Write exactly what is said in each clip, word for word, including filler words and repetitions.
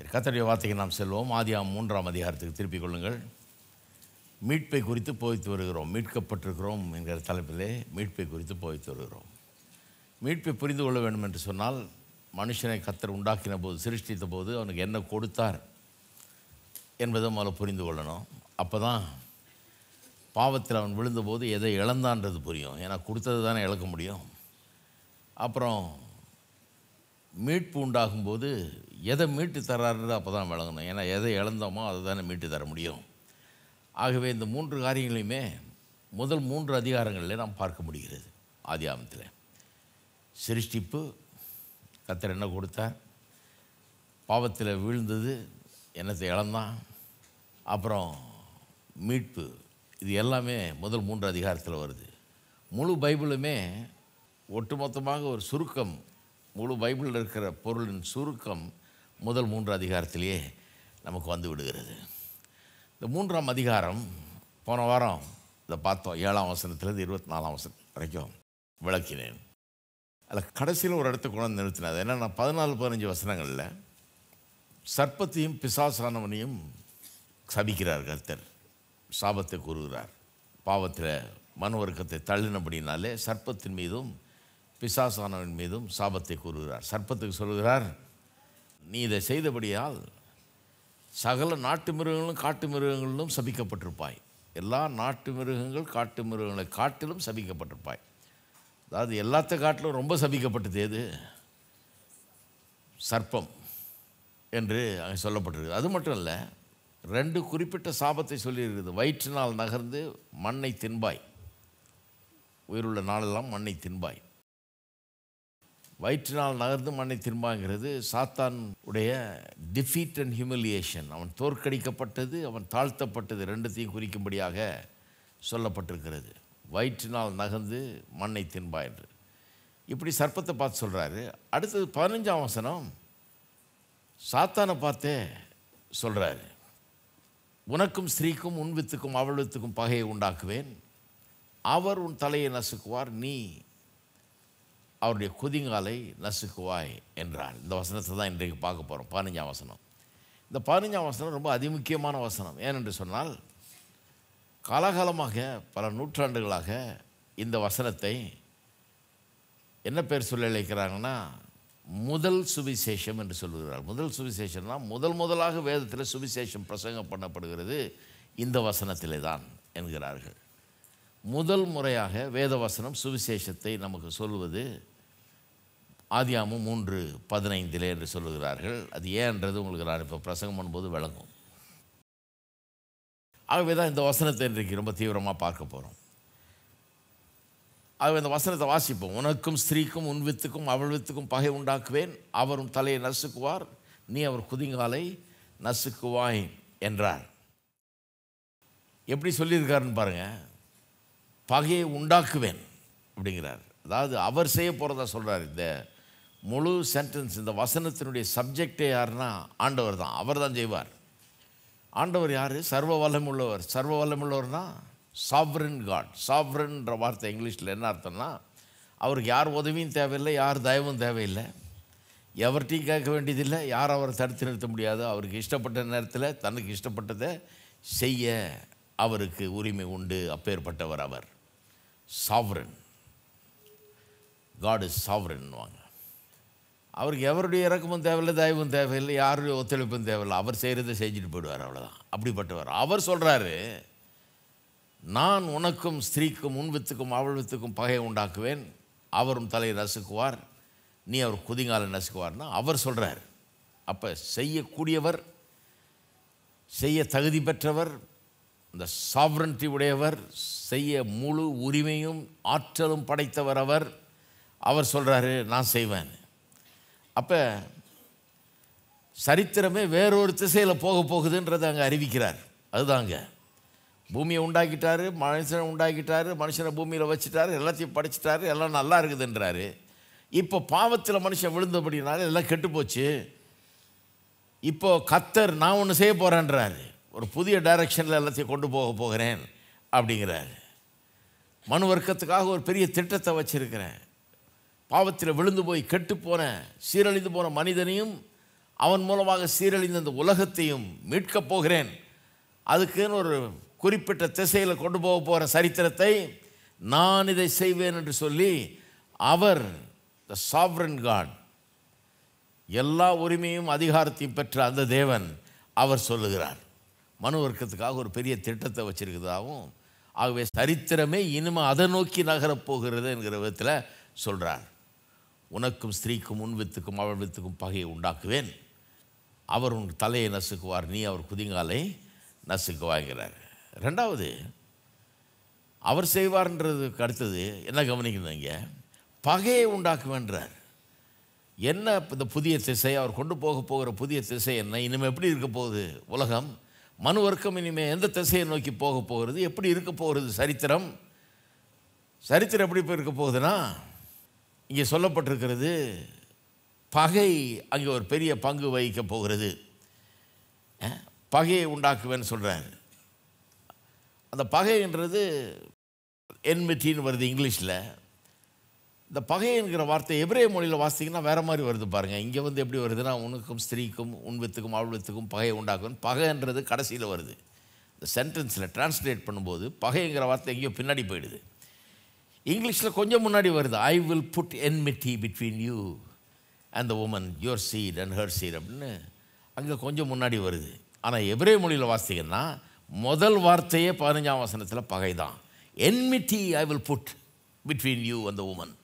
சரி, கர்த்தருடைய வார்த்தைக்கு நாம் செல்வோம். ஆதியாகமம் மூன்றாம் அதிகாரத்துக்கு திருப்பிக் கொள்ளுங்கள். மீட்பை குறித்து போதித்து வருகிறோம். மீட்கப்பட்டிருக்கிறோம் என்கிற தலைப்பிலே மீட்பை குறித்து போதித்து வருகிறோம். மீட்பை புரிந்து கொள்ள வேண்டும் என்று சொன்னால், மனுஷனை கர்த்தர் உண்டாக்கின போது, சிருஷ்டித்த போது அவனுக்கு என்ன கொடுத்தார் என்பதை முதல்ல புரிந்து கொள்ளணும். அப்போ தான் பாவத்தில் அவன் விழுந்தபோது எதை இழந்தான்றது புரியும். ஏன்னா கொடுத்தது தானே இழக்க முடியும். அப்புறம் மீட்பு உண்டாகும்போது எதை மீட்டு தர்றாருன்றது அப்போ தான் விளங்கணும். ஏன்னா எதை இழந்தோமோ அதை தானே மீட்டு தர முடியும். ஆகவே இந்த மூன்று காரியங்களையுமே முதல் மூன்று அதிகாரங்களில் நாம் பார்க்க முடிகிறது. ஆதியாகமத்தில் சிருஷ்டிப்பு, கர்த்தர் என்ன கொடுத்தார், பாவத்தில் வீழ்ந்தது, என்னத்தை இழந்தான், அப்புறம் மீட்பு, இது எல்லாமே முதல் மூன்று அதிகாரத்தில் வருது. முழு பைபிளுமே ஒட்டுமொத்தமாக ஒரு சுருக்கம், முழு பைபிளில் இருக்கிற பொருளின் சுருக்கம் முதல் மூன்று அதிகாரத்திலேயே நமக்கு வந்து விடுகிறது. இந்த மூன்றாம் அதிகாரம் போன வாரம் இதை பார்த்தோம். ஏழாம் வசனத்துலேருந்து இருபத்தி நாலாம் வசனம் வரைக்கும் விளக்கினேன். அதில் கடைசியில் ஒரு இடத்துக்கு கொண்டு நிறுத்தினது என்னென்னா, பதினாலு பதினஞ்சு வசனங்களில் சர்ப்பத்தையும் பிசாசானவனையும் சபிக்கிறார் கர்த்தர். சாபத்தை கூறுகிறார். பாவத்தில் மனு வர்க்கத்தை தள்ளினபடினாலே சர்ப்பத்தின் மீதும் பிசாசானவன் மீதும் சாபத்தை கூறுகிறார். சர்ப்பத்துக்கு சொல்கிறார், நீ இதை செய்தபடியால் சகல நாட்டு மிருகங்களும் காட்டு மிருகங்களிலும் சபிக்கப்பட்டிருப்பாய். எல்லா நாட்டு மிருகங்கள் காட்டு மிருகங்களை காட்டிலும் சபிக்கப்பட்டிருப்பாய். அதாவது எல்லாத்த காட்டிலும் ரொம்ப சபிக்கப்பட்டது எது? சர்ப்பம் என்று அங்கே சொல்லப்பட்டிருக்கு. அது மட்டும் இல்லை, ரெண்டு குறிப்பிட்ட சாபத்தை சொல்லியிருக்குது. வயிற்றினால் நகர்ந்து மண்ணை தின்பாய், உயிருள்ள நாளெல்லாம் மண்ணை தின்பாய். வயிற்றினால் நகர்ந்து மண்ணை தின்பாங்கிறது சாத்தான் உடைய டிஃபீட் அண்ட் ஹியூமிலியேஷன். அவன் தோற்கடிக்கப்பட்டது, அவன் தாழ்த்தப்பட்டது, ரெண்டுத்தையும் குறிக்கும்படியாக சொல்லப்பட்டிருக்கிறது. வயிற்றினால் நகர்ந்து மண்ணை தின்பாய் என்று இப்படி சர்ப்பத்தை பார்த்து சொல்கிறாரு. அடுத்தது பதினஞ்சாம் வசனம் சாத்தானை பார்த்தே சொல்கிறாரு, உனக்கும் ஸ்திரீக்கும் உன் வித்துக்கும் அவள் வித்துக்கும் பகையை உண்டாக்குவேன், அவர் உன் தலையை நசுக்குவார், நீ அவருடைய குதிங்காலை நசுக்குவாய் என்றார். இந்த வசனத்தை தான் இன்றைக்கு பார்க்க போகிறோம். பதினஞ்சாம் வசனம். இந்த பதினஞ்சாம் வசனம் ரொம்ப அதிமுக்கியமான வசனம். ஏனென்று சொன்னால், காலகாலமாக பல நூற்றாண்டுகளாக இந்த வசனத்தை என்ன பேர் சொல்லி அழைக்கிறாங்கன்னா, முதல் சுவிசேஷம் என்று சொல்லுகிறார். முதல் சுவிசேஷம்னா முதல் முதலாக வேதத்தில் சுவிசேஷம் பிரசங்கம் பண்ணப்படுகிறது இந்த வசனத்திலே தான் என்கிறார்கள். முதல் முறையாக வேத வசனம் சுவிசேஷத்தை நமக்கு சொல்வது ஆதியாகமம் மூன்று பதினைந்திலே என்று சொல்லுகிறார்கள். அது ஏன்றது உங்களுக்கு நான் இப்போ பிரசங்கம் பண்ணும்போது விளங்கும். ஆகவே தான் இந்த வசனத்தை இன்றைக்கு ரொம்ப தீவிரமாக பார்க்க போகிறோம். ஆகவே இந்த வசனத்தை வாசிப்போம். உனக்கும் ஸ்திரீக்கும் உன் வித்துக்கும் அவள் வித்துக்கும் பகை உண்டாக்குவேன், அவரும் தலையை நசுக்குவார், நீ அவர் குதிங்காலை நசுக்குவாய் என்றார். எப்படி சொல்லியிருக்காருன்னு பாருங்கள். பகையை உண்டாக்குவேன் அப்படிங்கிறார். அதாவது அவர் செய்ய போகிறதா சொல்கிறார். இந்த முழு சென்டென்ஸ், இந்த வசனத்தினுடைய சப்ஜெக்டே யாருன்னா ஆண்டவர் தான். அவர் தான் செய்வார். ஆண்டவர் யார்? சர்வ வல்லமுள்ளவர். சர்வ வல்லமுள்ளவர்னா சாவரன் காட். சாவரன்ற வார்த்தை இங்கிலீஷில் என்ன அர்த்தம்னா, அவருக்கு யார் உதவியும் தேவையில்லை, யார் தயவும் தேவையில்லை, எவர்கிட்டையும் கேட்க வேண்டியதில்லை, யார் அவரை தடுத்து நிறுத்த முடியாது. அவருக்கு இஷ்டப்பட்ட நேரத்தில் தனக்கு இஷ்டப்பட்டதை செய்ய அவருக்கு உரிமை உண்டு. அப்பேற்பட்டவர் அவர். சாவரன் காட் இஸ் சாவரன்வாங்க. அவருக்கு எவருடைய இறக்கமும் தேவையில்லை, தயவும் தேவையில்லை, யாருடைய ஒத்துழைப்பும் தேவையில்லை. அவர் செய்கிறத செஞ்சுட்டு போயிடுவார், அவ்வளோதான். அப்படிப்பட்டவர். அவர் சொல்கிறாரு, நான் உனக்கும் ஸ்திரீக்கும் உன் வித்துக்கும் அவள் வித்துக்கும் பகையை உண்டாக்குவேன், அவரும் தலையை நசுக்குவார், நீ அவர் குதிங்காலை நசுக்குவார்னா அவர் சொல்கிறார். அப்போ செய்யக்கூடியவர், செய்ய தகுதி பெற்றவர், இந்த சாவரன்டி உடையவர், செய்ய முழு உரிமையும் ஆற்றலும் படைத்தவர் அவர். அவர் சொல்கிறாரு, நான் செய்வேன். அப்போ சரித்திரமே வேறொரு திசையில் போக போகுதுன்றதை அங்கே அறிவிக்கிறார். அதுதாங்க, பூமியை உண்டாக்கிட்டாரு, மனுஷனை உண்டாக்கிட்டாரு, மனுஷனை பூமியில் வச்சுட்டாரு, எல்லாத்தையும் படைச்சிட்டாரு, எல்லாம் நல்லா இருக்குதுன்றாரு. இப்போ பாவத்தில் மனுஷன் விழுந்தபடினால எல்லாம் கெட்டு போச்சு. இப்போ கர்த்தர் நான் ஒன்று செய்ய போகிறேன்றாரு. ஒரு புதிய டைரக்ஷனில் எல்லாத்தையும் கொண்டு போக போகிறேன் அப்படிங்கிறாரு. மனு வர்க்கத்துக்காக ஒரு பெரிய திட்டத்தை வச்சிருக்கிறேன். பாவத்தில் விழுந்து போய் கெட்டு போன, சீரழிந்து போன மனிதனையும் அவன் மூலமாக சீரழிந்த இந்த உலகத்தையும் மீட்கப் போகிறேன், அதுக்குன்னு ஒரு குறிப்பிட்ட திசையில் கொண்டு போக போகிற சரித்திரத்தை நான் இதை செய்வேன் என்று சொல்லி அவர் த சாவரன் காட், எல்லா உரிமையும் அதிகாரத்தையும் பெற்ற அந்த தேவன் அவர் சொல்லுகிறார். மனு வர்க்கத்துக்காக ஒரு பெரிய திட்டத்தை வச்சிருக்கிறதாகவும், ஆகவே சரித்திரமே இனிமேல் அதை நோக்கி நகரப்போகிறது என்கிற விதத்தில் சொல்கிறார். உனக்கும் ஸ்திரீக்கும் உன் வித்துக்கும் அவள் வித்துக்கும் பகையை உண்டாக்குவேன், அவர் உன் தலையை நசுக்குவார், நீ அவர் குதிங்காலை நசுக்குவாங்கிறார். ரெண்டாவது, அவர் செய்வார்ன்றதுக்கு அடுத்தது என்ன கவனிக்கணும், இங்கே பகையை உண்டாக்குவேன்றார். என்ன இந்த புதிய திசை, அவர் கொண்டு போக போகிற புதிய திசை என்ன, இனிமேல் எப்படி இருக்க போகுது உலகம், மனு வர்க்கம் இனிமேல் எந்த திசையை நோக்கி போக போகிறது, எப்படி இருக்க போகிறது சரித்திரம். சரித்திரம் எப்படி இப்போ இருக்க போகுதுன்னா, இங்கே சொல்லப்பட்டிருக்கிறது பகை அங்கே ஒரு பெரிய பங்கு வகிக்க போகிறது. பகையை உண்டாக்குவேன்னு சொல்கிறார். அந்த பகைன்றது என்மிட்டின்னு வருது இங்கிலீஷில். இந்த பகை என்கிற வார்த்தை எபிரேய மொழியில் வாசித்திங்கன்னா வேறு மாதிரி வருது பாருங்கள். இங்கே வந்து எப்படி வருதுன்னா, உனக்கும் ஸ்திரீக்கும் உன் வித்துக்கும் அவள் வித்துக்கும் பகையை உண்டாக்குவேன், பகைன்றது கடைசியில் வருது. இந்த சென்டென்ஸில் டிரான்ஸ்லேட் பண்ணும்போது பகைங்கிற வார்த்தை எங்கேயோ பின்னாடி போயிடுது. இங்கிலீஷில் கொஞ்சம் முன்னாடி வருது, I will put enmity between you and the woman your seed and her seed அப்படின்னு அங்கே கொஞ்சம் முன்னாடி வருது. ஆனால் எபிரேய மொழியில் வாசித்திங்கன்னா முதல் வார்த்தையே பதினஞ்சாம் வசனத்தில் பகை தான். Enmity I will put between you and the woman.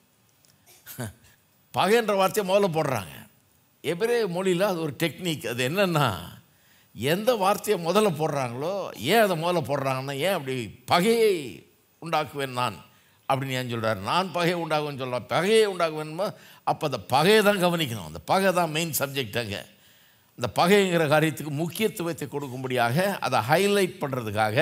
பகைன்ற வார்த்தையை முதல்ல போடுறாங்க. எபிரேய மொழியில் அது ஒரு டெக்னிக். அது என்னென்னா, எந்த வார்த்தையை முதல்ல போடுறாங்களோ, ஏன் அதை முதல்ல போடுறாங்கன்னா, ஏன் அப்படி பகையை உண்டாக்குவேன் நான் அப்படின்னு ஏன் சொல்கிறார், நான் பகையை உண்டாக்குவேன்னு சொல்கிறேன், பகையை உண்டாக்குவேன்மா. அப்போ அந்த பகையை தான் கவனிக்கணும். அந்த பகை தான் மெயின் சப்ஜெக்ட். அங்கே இந்த பகைங்கிற காரியத்துக்கு முக்கியத்துவத்தை கொடுக்கும்படியாக அதை ஹைலைட் பண்ணுறதுக்காக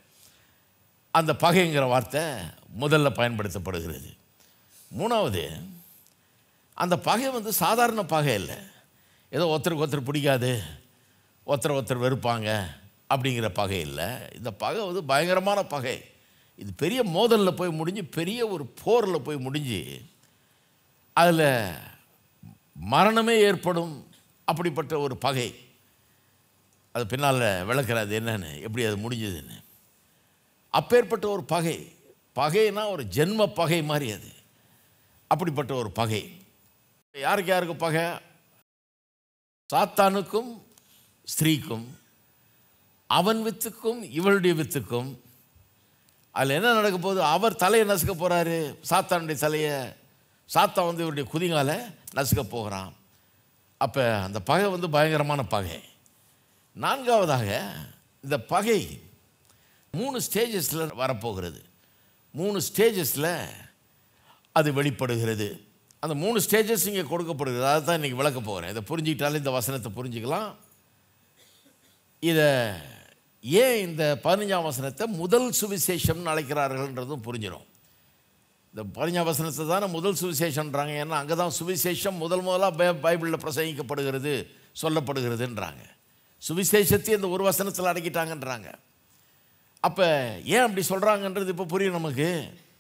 அந்த பகைங்கிற வார்த்தை முதல்ல பயன்படுத்தப்படுகிறது. மூணாவது, அந்த பகை வந்து சாதாரண பகை இல்லை, ஏதோ ஒருத்தருக்கு ஒருத்தர் பிடிக்காது, ஒருத்தர் ஒருத்தர் வெறுப்பாங்க அப்படிங்கிற பகை இல்லை. இந்த பகை வந்து பயங்கரமான பகை. இது பெரிய மோதலில் போய் முடிஞ்சு, பெரிய ஒரு போரில் போய் முடிஞ்சு, அதில் மரணமே ஏற்படும் அப்படிப்பட்ட ஒரு பகை. அது பின்னால் விளக்குறது என்னன்னு, எப்படி அது முடிஞ்சதுன்னு. அப்பேற்பட்ட ஒரு பகை, பகைனா ஒரு ஜென்ம பகை மாதிரி அது. அப்படிப்பட்ட ஒரு பகை. யாருக்கு யாருக்கு பகை? சாத்தானுக்கும் ஸ்திரீக்கும், அவன் வித்துக்கும் இவளுடைய வித்துக்கும். அதில் என்ன நடக்க போகுது, அவர் தலையை நசுக்க போகிறாரு, சாத்தானுடைய தலையை. சாத்தான் வந்து இவருடைய குதிங்கால நசுக்க போகிறான். அப்போ அந்த பகை வந்து பயங்கரமான பகை. நான்காவதாக, இந்த பகை மூணு ஸ்டேஜஸில் வரப்போகிறது. மூணு ஸ்டேஜஸில் அது வெளிப்படுகிறது. அந்த மூணு ஸ்டேஜஸ் இங்கே கொடுக்கப்படுகிறது. அதை தான் இன்றைக்கி விளக்க போகிறேன். இதை புரிஞ்சிக்கிட்டாலே இந்த வசனத்தை புரிஞ்சிக்கலாம். இதை ஏன் இந்த பதினஞ்சாம் வசனத்தை முதல் சுவிசேஷம்னு அழைக்கிறார்கள்ன்றதும் புரிஞ்சிடும். இந்த பதினஞ்சாம் வசனத்தை தானே முதல் சுவிசேஷன்றாங்க. ஏன்னா அங்கே தான் சுவிசேஷம் முதல் முதலாக பை பைபிளில் பிரசங்கிக்கப்படுகிறது, சொல்லப்படுகிறதுன்றாங்க. சுவிசேஷத்தை இந்த ஒரு வசனத்தில் அடக்கிட்டாங்கன்றாங்க. அப்போ ஏன் அப்படி சொல்கிறாங்கன்றது இப்போ புரியும் நமக்கு.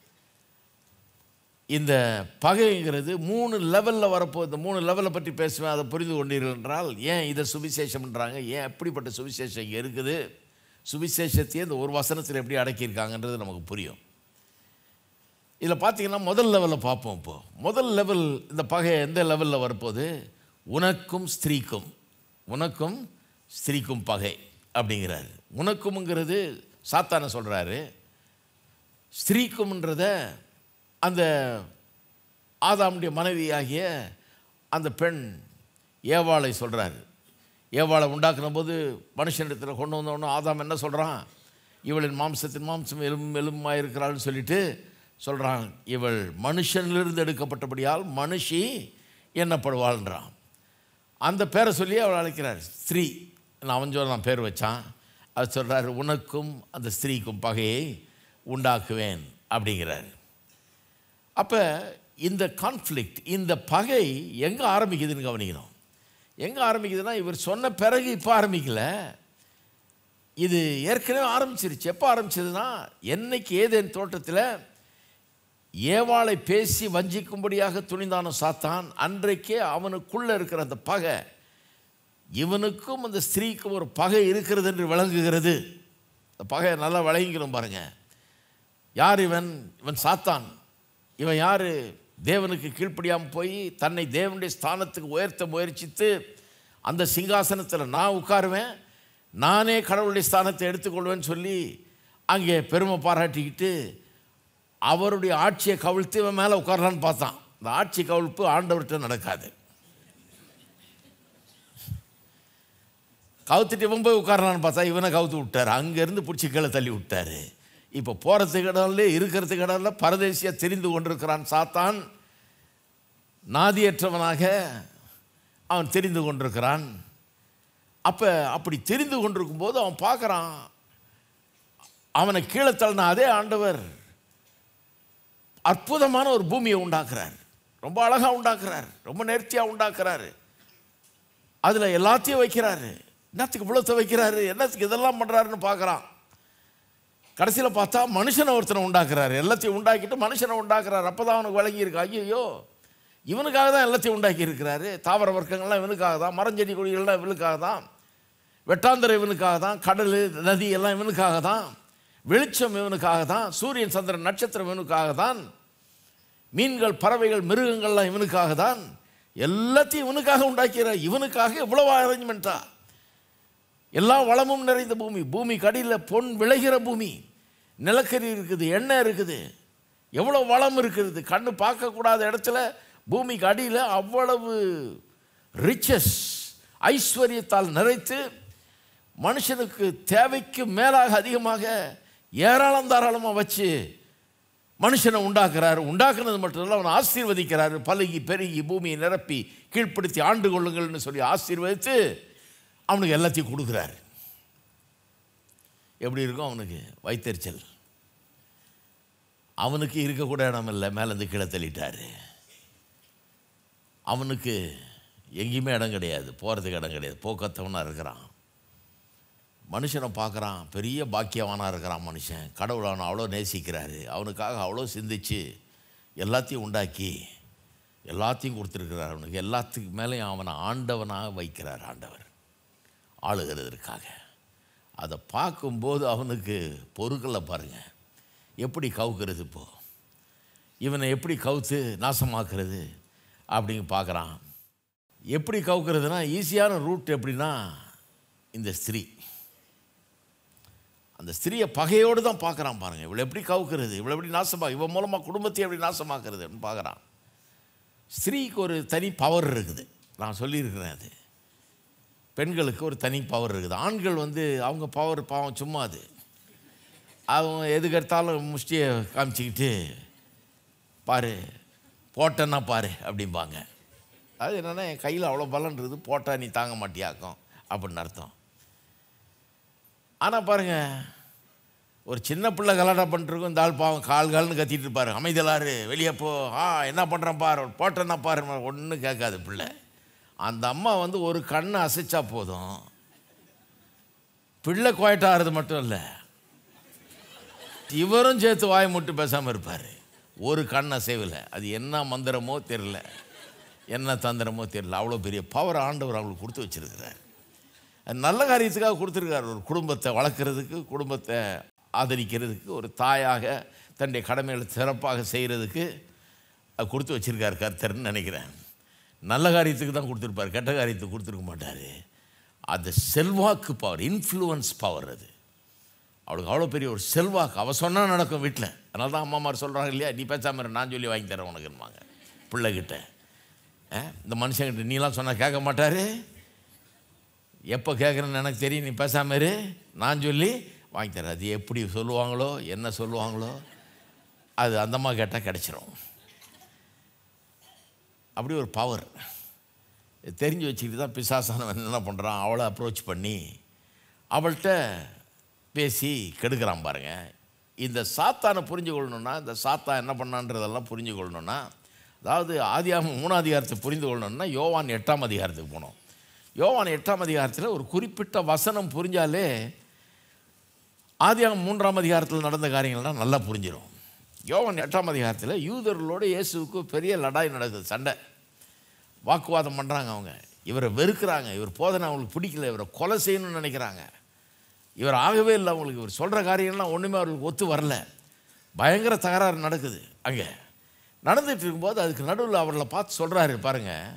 இந்த பகைங்கிறது மூணு லெவலில் வரப்போ, இந்த மூணு லெவலை பற்றி பேசுவேன், அதை புரிந்து கொண்டீர்கள் என்றால் ஏன் இதை சுவிசேஷம்ன்றாங்க, ஏன் எப்படிப்பட்ட சுவிசேஷம் இங்கே இருக்குது, சுவிசேஷத்தையே இந்த ஒரு வசனத்தில் எப்படி அடக்கியிருக்காங்கன்றது நமக்கு புரியும். இதில் பார்த்தீங்கன்னா முதல் லெவலில் பார்ப்போம். இப்போது முதல் லெவல், இந்த பகை எந்த லெவலில் வரப்போகுது, உனக்கும் ஸ்திரீக்கும், உனக்கும் ஸ்திரீக்கும் பகை அப்படிங்கிறாரு. உனக்கும்ங்கிறது சாத்தானை சொல்கிறாரு, ஸ்திரீக்கும்ன்றத அந்த ஆதாமுடைய மனைவியாகிய அந்த பெண் ஏவாளை சொல்கிறார். ஏவாளை உண்டாக்குன போது மனுஷனிடத்தில் கொண்டு வந்தோன்னு ஆதாம் என்ன சொல்கிறான், இவளின் மாம்சத்தின் மாம்சம் எலும் எலும்பாக இருக்கிறாள்னு சொல்லிட்டு சொல்கிறான், இவள் மனுஷனிலிருந்து எடுக்கப்பட்டபடியால் மனுஷி எண்ணப்படுவாள்ன்றான். அந்த பேரை சொல்லி அவள் அழைக்கிறார் ஸ்திரீ. அவன் சொல்ல நான் பேர் வச்சான். அது சொல்கிறார், உனக்கும் அந்த ஸ்திரீக்கும் பகையை உண்டாக்குவேன் அப்படிங்கிறார். அப்போ இந்த கான்ஃப்ளிக்ட், இந்த பகை எங்கே ஆரம்பிக்குதுன்னு கவனிக்கணும். எங்கே ஆரம்பிக்குதுன்னா, இவர் சொன்ன பிறகு இப்போ ஆரம்பிக்கல, இது ஏற்கனவே ஆரம்பிச்சிருச்சு. எப்போ ஆரம்பிச்சதுன்னா, என்னைக்கு ஏதேன் தோட்டத்தில் ஏவாளை பேசி வஞ்சிக்கும்படியாக துணிந்தான சாத்தான், அன்றைக்கே அவனுக்குள்ளே இருக்கிற அந்த பகை இவனுக்கும் அந்த ஸ்திரீக்கும் ஒரு பகை இருக்கிறது என்று விளங்குகிறது. அந்த பகையை நல்லா விளங்கிக்கணும் பாருங்கள். யார் இவன்? இவன் சாத்தான். இவன் யார்? தேவனுக்கு கீழ்ப்படியாமல் போய் தன்னை தேவனுடைய ஸ்தானத்துக்கு உயர்த்த முயற்சித்து அந்த சிங்காசனத்தில் நான் உட்காருவேன், நானே கடவுளுடைய ஸ்தானத்தை எடுத்துக்கொள்வேன்னு சொல்லி அங்கே பெருமை பாராட்டிக்கிட்டு அவருடைய ஆட்சியை கவிழ்த்து இவன் மேலே உட்காரலான்னு பார்த்தான். இந்த ஆட்சி கவிழ்ப்பு ஆண்டவர்கிட்ட நடக்காது. கவுத்துட்டு இவன் போய் உட்காரலான்னு பார்த்தா இவனை கவுத்து விட்டார். அங்கேருந்து பிடிச்சி கீழே தள்ளி விட்டார். இப்போ போகிறதுக்கு இடம்ல இருக்கிறதுக்கு இடம்ல பரதேசியாக தெரிந்து கொண்டிருக்கிறான் சாத்தான். நாதியற்றவனாக அவன் தெரிந்து கொண்டிருக்கிறான். அப்போ அப்படி தெரிந்து கொண்டிருக்கும் போது அவன் பார்க்குறான், அவனை கீழே தள்ளின அதே ஆண்டவர் அற்புதமான ஒரு பூமியை உண்டாக்குறார். ரொம்ப அழகாக உண்டாக்குறார், ரொம்ப நேர்த்தியாக உண்டாக்குறாரு. அதில் எல்லாத்தையும் வைக்கிறாரு. என்னத்துக்கு இவ்வளோத்தை வைக்கிறாரு, என்னத்துக்கு இதெல்லாம் பண்ணுறாருன்னு பார்க்குறான். கடைசியில் பார்த்தா மனுஷனை ஒருத்தனை உண்டாக்குறாரு. எல்லாத்தையும் உண்டாக்கிட்டு மனுஷனை உண்டாக்குறாரு. அப்போ தான் அவனுக்கு விளங்கியிருக்கு, ஐயோ இவனுக்காக தான் எல்லாத்தையும் உண்டாக்கி இருக்கிறாரு. தாவர வர்க்கங்கள்லாம் இவனுக்காக தான், மரஞ்செடி கொடிகள்லாம் இவனுக்காக தான், வெட்டாந்தரை இவனுக்காக தான், கடல் நதி எல்லாம் இவனுக்காக தான், வெளிச்சம் இவனுக்காக தான், சூரியன் சந்திரன் நட்சத்திரம் இவனுக்காக தான், மீன்கள் பறவைகள் மிருகங்கள்லாம் இவனுக்காக தான், எல்லாத்தையும் இவனுக்காக உண்டாக்கிறார். இவனுக்காக இவ்வளவு அரேஞ்ச்மெண்ட்டா? எல்லா வளமும் நிறைந்த பூமி, பூமி கடியில் பொன் விளைகிற பூமி, நிலக்கரி இருக்குது, எண்ணெய் இருக்குது, எவ்வளோ வளம் இருக்கிறது. கண்ணு பார்க்கக்கூடாத இடத்துல பூமிக்கு அடியில் அவ்வளவு ரிச்சஸ் ஐஸ்வர்யத்தால் நிறைத்து மனுஷனுக்கு தேவைக்கு மேலாக அதிகமாக ஏராளம் தாராளமாக வச்சு மனுஷனை உண்டாக்குறாரு. உண்டாக்குனது மட்டும் இல்லை, அவனை ஆசீர்வதிக்கிறாரு. பலுகி பெருகி பூமியை நிரப்பி கீழ்ப்படுத்தி ஆண்டு கொள்ளுங்கள்னு சொல்லி ஆசீர்வதித்து அவனுக்கு எல்லாத்தையும் கொடுக்குறாரு. எப்படி இருக்கும் அவனுக்கு? வைத்தறிச்சல். அவனுக்கு இருக்கக்கூட இடம் இல்லை, மேலேருந்து கீழே தள்ளிட்டாரு. அவனுக்கு எங்கேயுமே இடம் கிடையாது, போகிறதுக்கு இடம் கிடையாது, போக்கத்தவனாக இருக்கிறான். மனுஷனை பார்க்குறான், பெரிய பாக்கியவானாக இருக்கிறான் மனுஷன். கடவுள் அவனை அவ்வளோ நேசிக்கிறாரு, அவனுக்காக அவ்வளோ சிந்திச்சு எல்லாத்தையும் உண்டாக்கி எல்லாத்தையும் கொடுத்துருக்கிறார். அவனுக்கு எல்லாத்துக்கு மேலேயும் அவனை ஆண்டவனாக வைக்கிறார் ஆண்டவர், ஆளுகிறதற்காக. அதை பார்க்கும்போது அவனுக்கு பொறுக்கலை பாருங்கள். எப்படி கவுக்கிறது, இப்போது இவனை எப்படி கவுத்து நாசமாக்குறது அப்படிங்க பார்க்குறான். எப்படி கவுக்கிறதுனா ஈஸியான ரூட் எப்படின்னா இந்த ஸ்திரீ. அந்த ஸ்திரீயை பகையோடு தான் பார்க்குறான் பாருங்கள். இவளை எப்படி கவுக்கிறது, இவளை எப்படி நாசமாக, இவன் மூலமாக குடும்பத்தை எப்படி நாசமாக்குறது அப்படின்னு பார்க்குறான். ஸ்திரீக்கு ஒரு தனி பவர் இருக்குது, நான் சொல்லியிருக்கிறேன். அது பெண்களுக்கு ஒரு தனி பவர் இருக்குது. ஆண்கள் வந்து அவங்க பவர் பாவம் சும்மா, அது அவங்க எதுக்கெடுத்தாலும் முஷ்டியை காமிச்சிக்கிட்டு பாரு போட்டேன்னா பாரு அப்படிம்பாங்க. அது என்னென்னா என் கையில் அவ்வளோ பலன்றது, போட்டால் நீ தாங்க மாட்டியாக்கும் அப்படின்னு அர்த்தம். ஆனால் பாருங்கள், ஒரு சின்ன பிள்ளை கலாட்டா பண்ணிட்டுருக்கும், இந்த ஆள் பாவம் கால் கால்னு கத்திட்டு இருப்பார். அமைதலாரு வெளியே போ, ஆ என்ன பண்ணுறேன் பாரு, போட்டேன்னா பாரு, ஒன்றும் கேட்காது பிள்ளை. அந்த அம்மா வந்து ஒரு கண்ணை அசைச்சா போதும், பிள்ளை குவாய்ட்டாகிறது மட்டும் இல்லை, இவரும் சேர்த்து வாய் முட்டு பேசாமல் இருப்பார். ஒரு கண் அசைவில். அது என்ன மந்திரமோ தெரில, என்ன தந்திரமோ தெரில. அவ்வளோ பெரிய பவர் ஆண்டவர் அவங்களுக்கு கொடுத்து வச்சுருக்கிறார். நல்ல காரியத்துக்காக கொடுத்துருக்கார். ஒரு குடும்பத்தை வளர்க்குறதுக்கு, குடும்பத்தை ஆதரிக்கிறதுக்கு, ஒரு தாயாக தன்னுடைய கடமைகளை சிறப்பாக செய்கிறதுக்கு அது கொடுத்து வச்சுருக்கார் கர்த்தர்னு நினைக்கிறேன். நல்ல காரியத்துக்கு தான் கொடுத்துருப்பார், கெட்ட காரியத்துக்கு கொடுத்துருக்க மாட்டார். அது செல்வாக்கு பவர், இன்ஃப்ளூயன்ஸ் பவர். அது அவளுக்கு அவ்வளோ பெரிய ஒரு செல்வாக்கு. அவள் சொன்னால் நடக்கும் வீட்டில். அதனால தான் அம்மாமார் சொல்கிறாங்க இல்லையா, நீ பேசாமல் நான் சொல்லி வாங்கி தரேன் உனக்குன்னுவாங்க பிள்ளைகிட்ட. இந்த மனுஷங்கிட்ட நீலாம் சொன்னால் கேட்க மாட்டார். எப்போ கேட்குறேன்னு எனக்கு தெரியும், நீ பேசாமல் இரு, நான் சொல்லி வாங்கி தரேன். அது எப்படி சொல்லுவாங்களோ, என்ன சொல்லுவாங்களோ, அது அந்தம்மா கேட்டால் கிடச்சிரும். அப்படி ஒரு பவர் தெரிஞ்சு வச்சுக்கிட்டு தான் பிசாசானவன் என்ன பண்ணுறான், அவளை அப்ரோச் பண்ணி அவள்கிட்ட பேசி கெடுக்கிறான் பாருங்கள். இந்த சாத்தானை புரிஞ்சு கொள்ளணுன்னா, இந்த சாத்தா என்ன பண்ணான்றதெல்லாம் புரிஞ்சு கொள்ளணுன்னா, அதாவது ஆதியாகமம் மூணாம் அதிகாரத்தை புரிந்து கொள்ளணுன்னா யோவான் எட்டாம் அதிகாரத்துக்கு போகணும். யோவான் எட்டாம் அதிகாரத்தில் ஒரு குறிப்பிட்ட வசனம் புரிஞ்சாலே ஆதியாகமம் மூன்றாம் அதிகாரத்தில் நடந்த காரியங்கள்லாம் நல்லா புரிஞ்சிடும். யோவான் எட்டாம் அதிகாரத்தில் யூதர்களோடு இயேசுவுக்கு பெரிய லடாய் நடக்குது, சண்டை, வாக்குவாதம் பண்ணுறாங்க அவங்க. இவரை வெறுக்கிறாங்க, இவர் போதனை அவங்களுக்கு பிடிக்கல, இவரை கொலை செய்யணும்னு நினைக்கிறாங்க. இவர் ஆகவே இல்லை, அவங்களுக்கு இவர் சொல்கிற காரியங்கள்லாம் ஒன்றுமே அவர்களுக்கு ஒத்து வரல. பயங்கர தகராறு நடக்குது. அங்கே நடந்துகிட்டு இருக்கும்போது அதுக்கு நடுவில் அவர்களை பார்த்து சொல்கிறாரு, பாருங்கள்,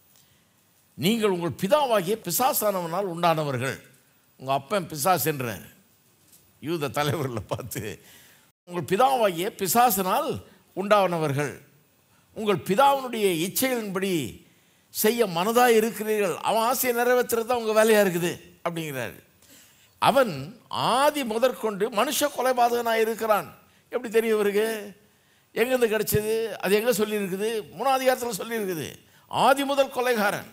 நீங்கள் உங்கள் பிதாவாகிய பிசாசானவனால் உண்டானவர்கள். உங்கள் அப்பன் பிசாசுன்றார் யூத தலைவர்களை பார்த்து. உங்கள் பிதாவாகிய பிசாசினால் உண்டானவர்கள், உங்கள் பிதாவினுடைய இச்சைகளின்படி செய்ய மனதாக இருக்கிறீர்கள். அவன் ஆசையை நிறைவேற்றுறது தான் உங்கள் வேலையாக இருக்குது அப்படிங்கிறாரு. அவன் ஆதி முதற்கொண்டு மனுஷ கொலைபாதகனாக இருக்கிறான். எப்படி தெரியும் இவருக்கு? எங்கேருந்து கிடச்சிது? அது எங்கே சொல்லியிருக்குது? மூணாவது அதிகாரத்தில் சொல்லியிருக்குது. ஆதி முதல் கொலைகாரன்.